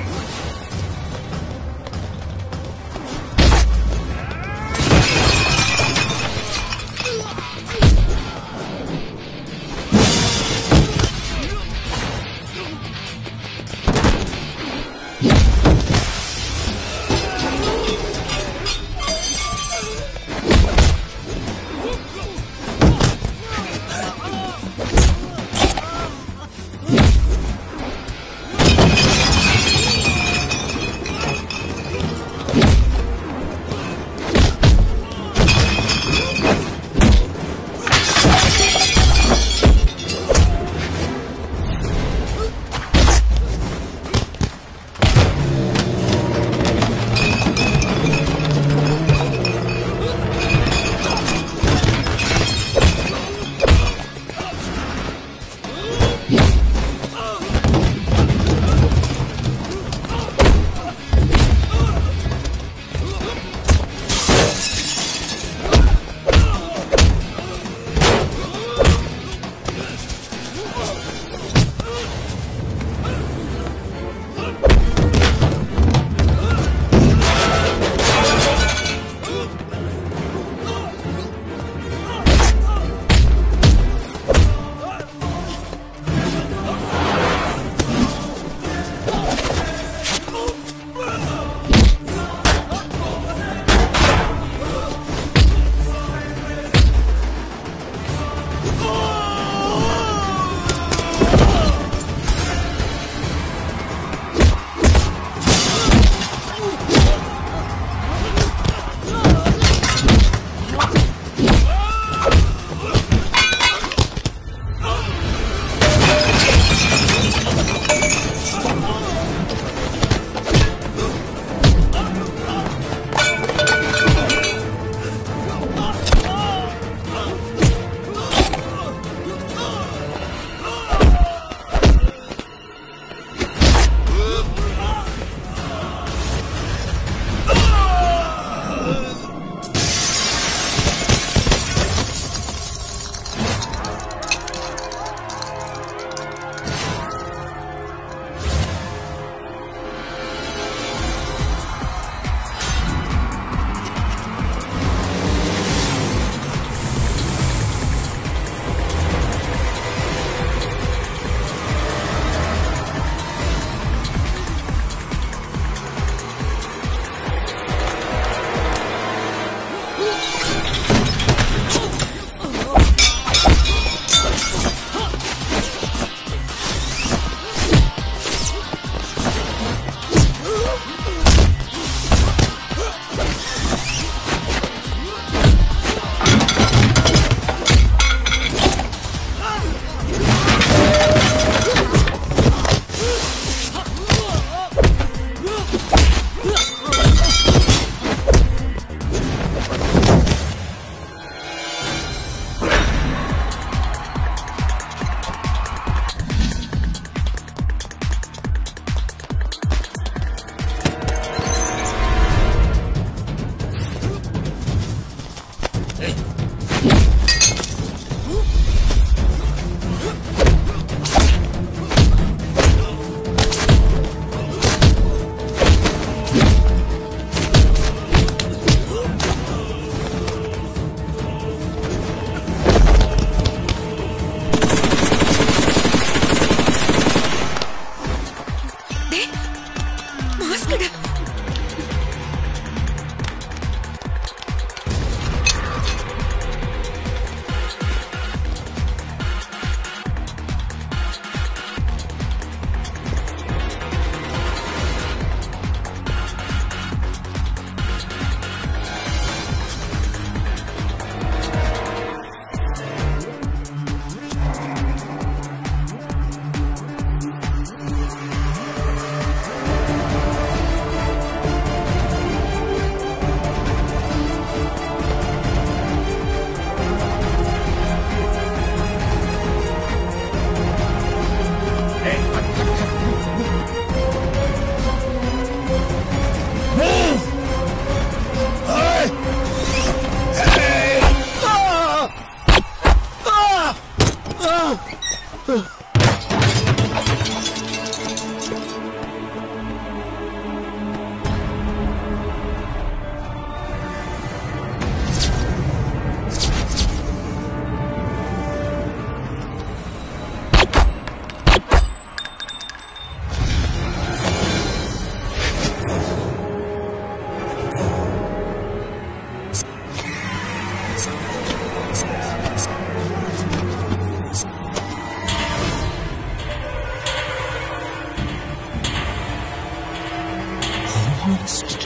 minister.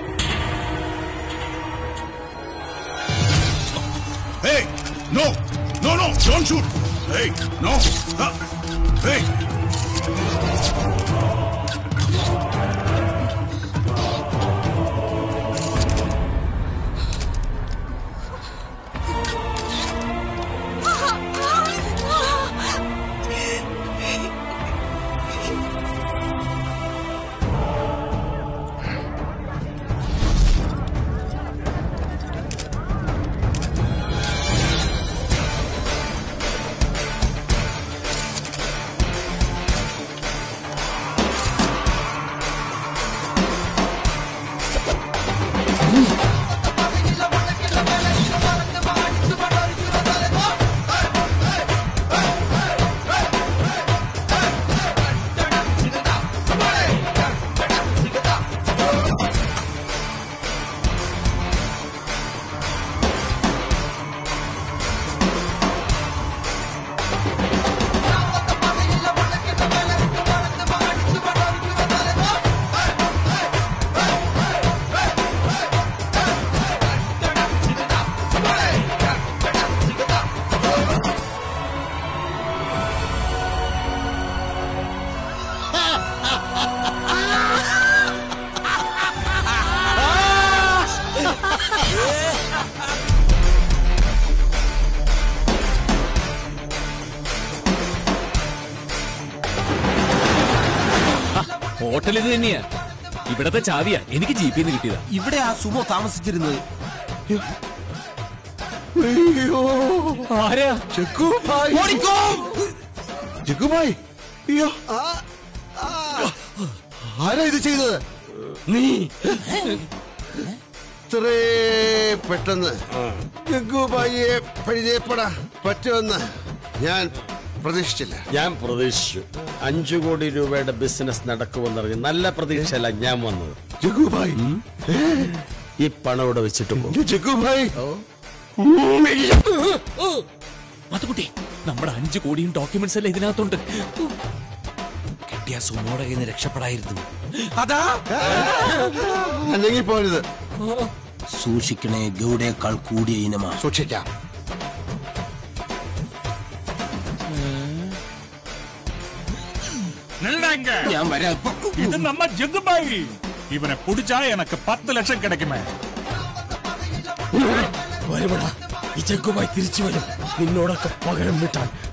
Hey, no, don't shoot. Hey, no. Hey. Hotel ഇത് തന്നെയാ. ഇവിടത്തെ ചാവിയാ എനിക്ക് ജീപ്പിന്ന് കിട്ടിയതാ. ഇവിടെ ആ സുമോ താമസിച്ചിരുന്നത്. ആരാ? ജഗ്ഗുഭായ്, അയ്യോ ആരാ ഇത് ചെയ്തത്? നീ ഇത്രേ പെട്ടെന്ന് ജഗ്ഗുഭായിയെ പരിചയപ്പെടാൻ പറ്റുമെന്ന് ഞാൻ പ്രതീക്ഷിച്ചില്ല. ഞാൻ പ്രതീക്ഷിച്ചു 5 കോടി രൂപയുടെ ബിസിനസ് നടക്കുമെന്നറിഞ്ഞ് നല്ല പ്രതീക്ഷയല്ല ഞാൻ വന്നത്. ജഗ്ഗുഭായ് ഈ പണം ഇവിടെ വെച്ചിട്ട് പോകും. ജഗ്ഗുഭായ് അതുകുട്ടി, നമ്മുടെ 5 കോടിയും ഡോക്യുമെന്റ്സ് എല്ലാം ഇതിനകത്തുണ്ട്. കിട്ടിയ സുമോടെ കയ്യിൽ നിന്ന് രക്ഷപ്പെടായിരുന്നു. അതാ അല്ലെങ്കിൽ പോരുത്. സൂക്ഷിക്കണേ, ഗൗഡയേക്കാൾ കൂടിയ ഇനമാ. സൂക്ഷിക്കാം. ഞാൻ വരാം. ഇത് നമ്മ ജഗ്ഗുബായി. ഇവനെ പിടിച്ചാ എനക്ക് 10 ലക്ഷം കിടക്കുമേ. വരുമടാ, ഈ ജഗ്ഗുബായി തിരിച്ചു വരും. നിന്നോടൊക്കെ പകരം വിട്ടാൽ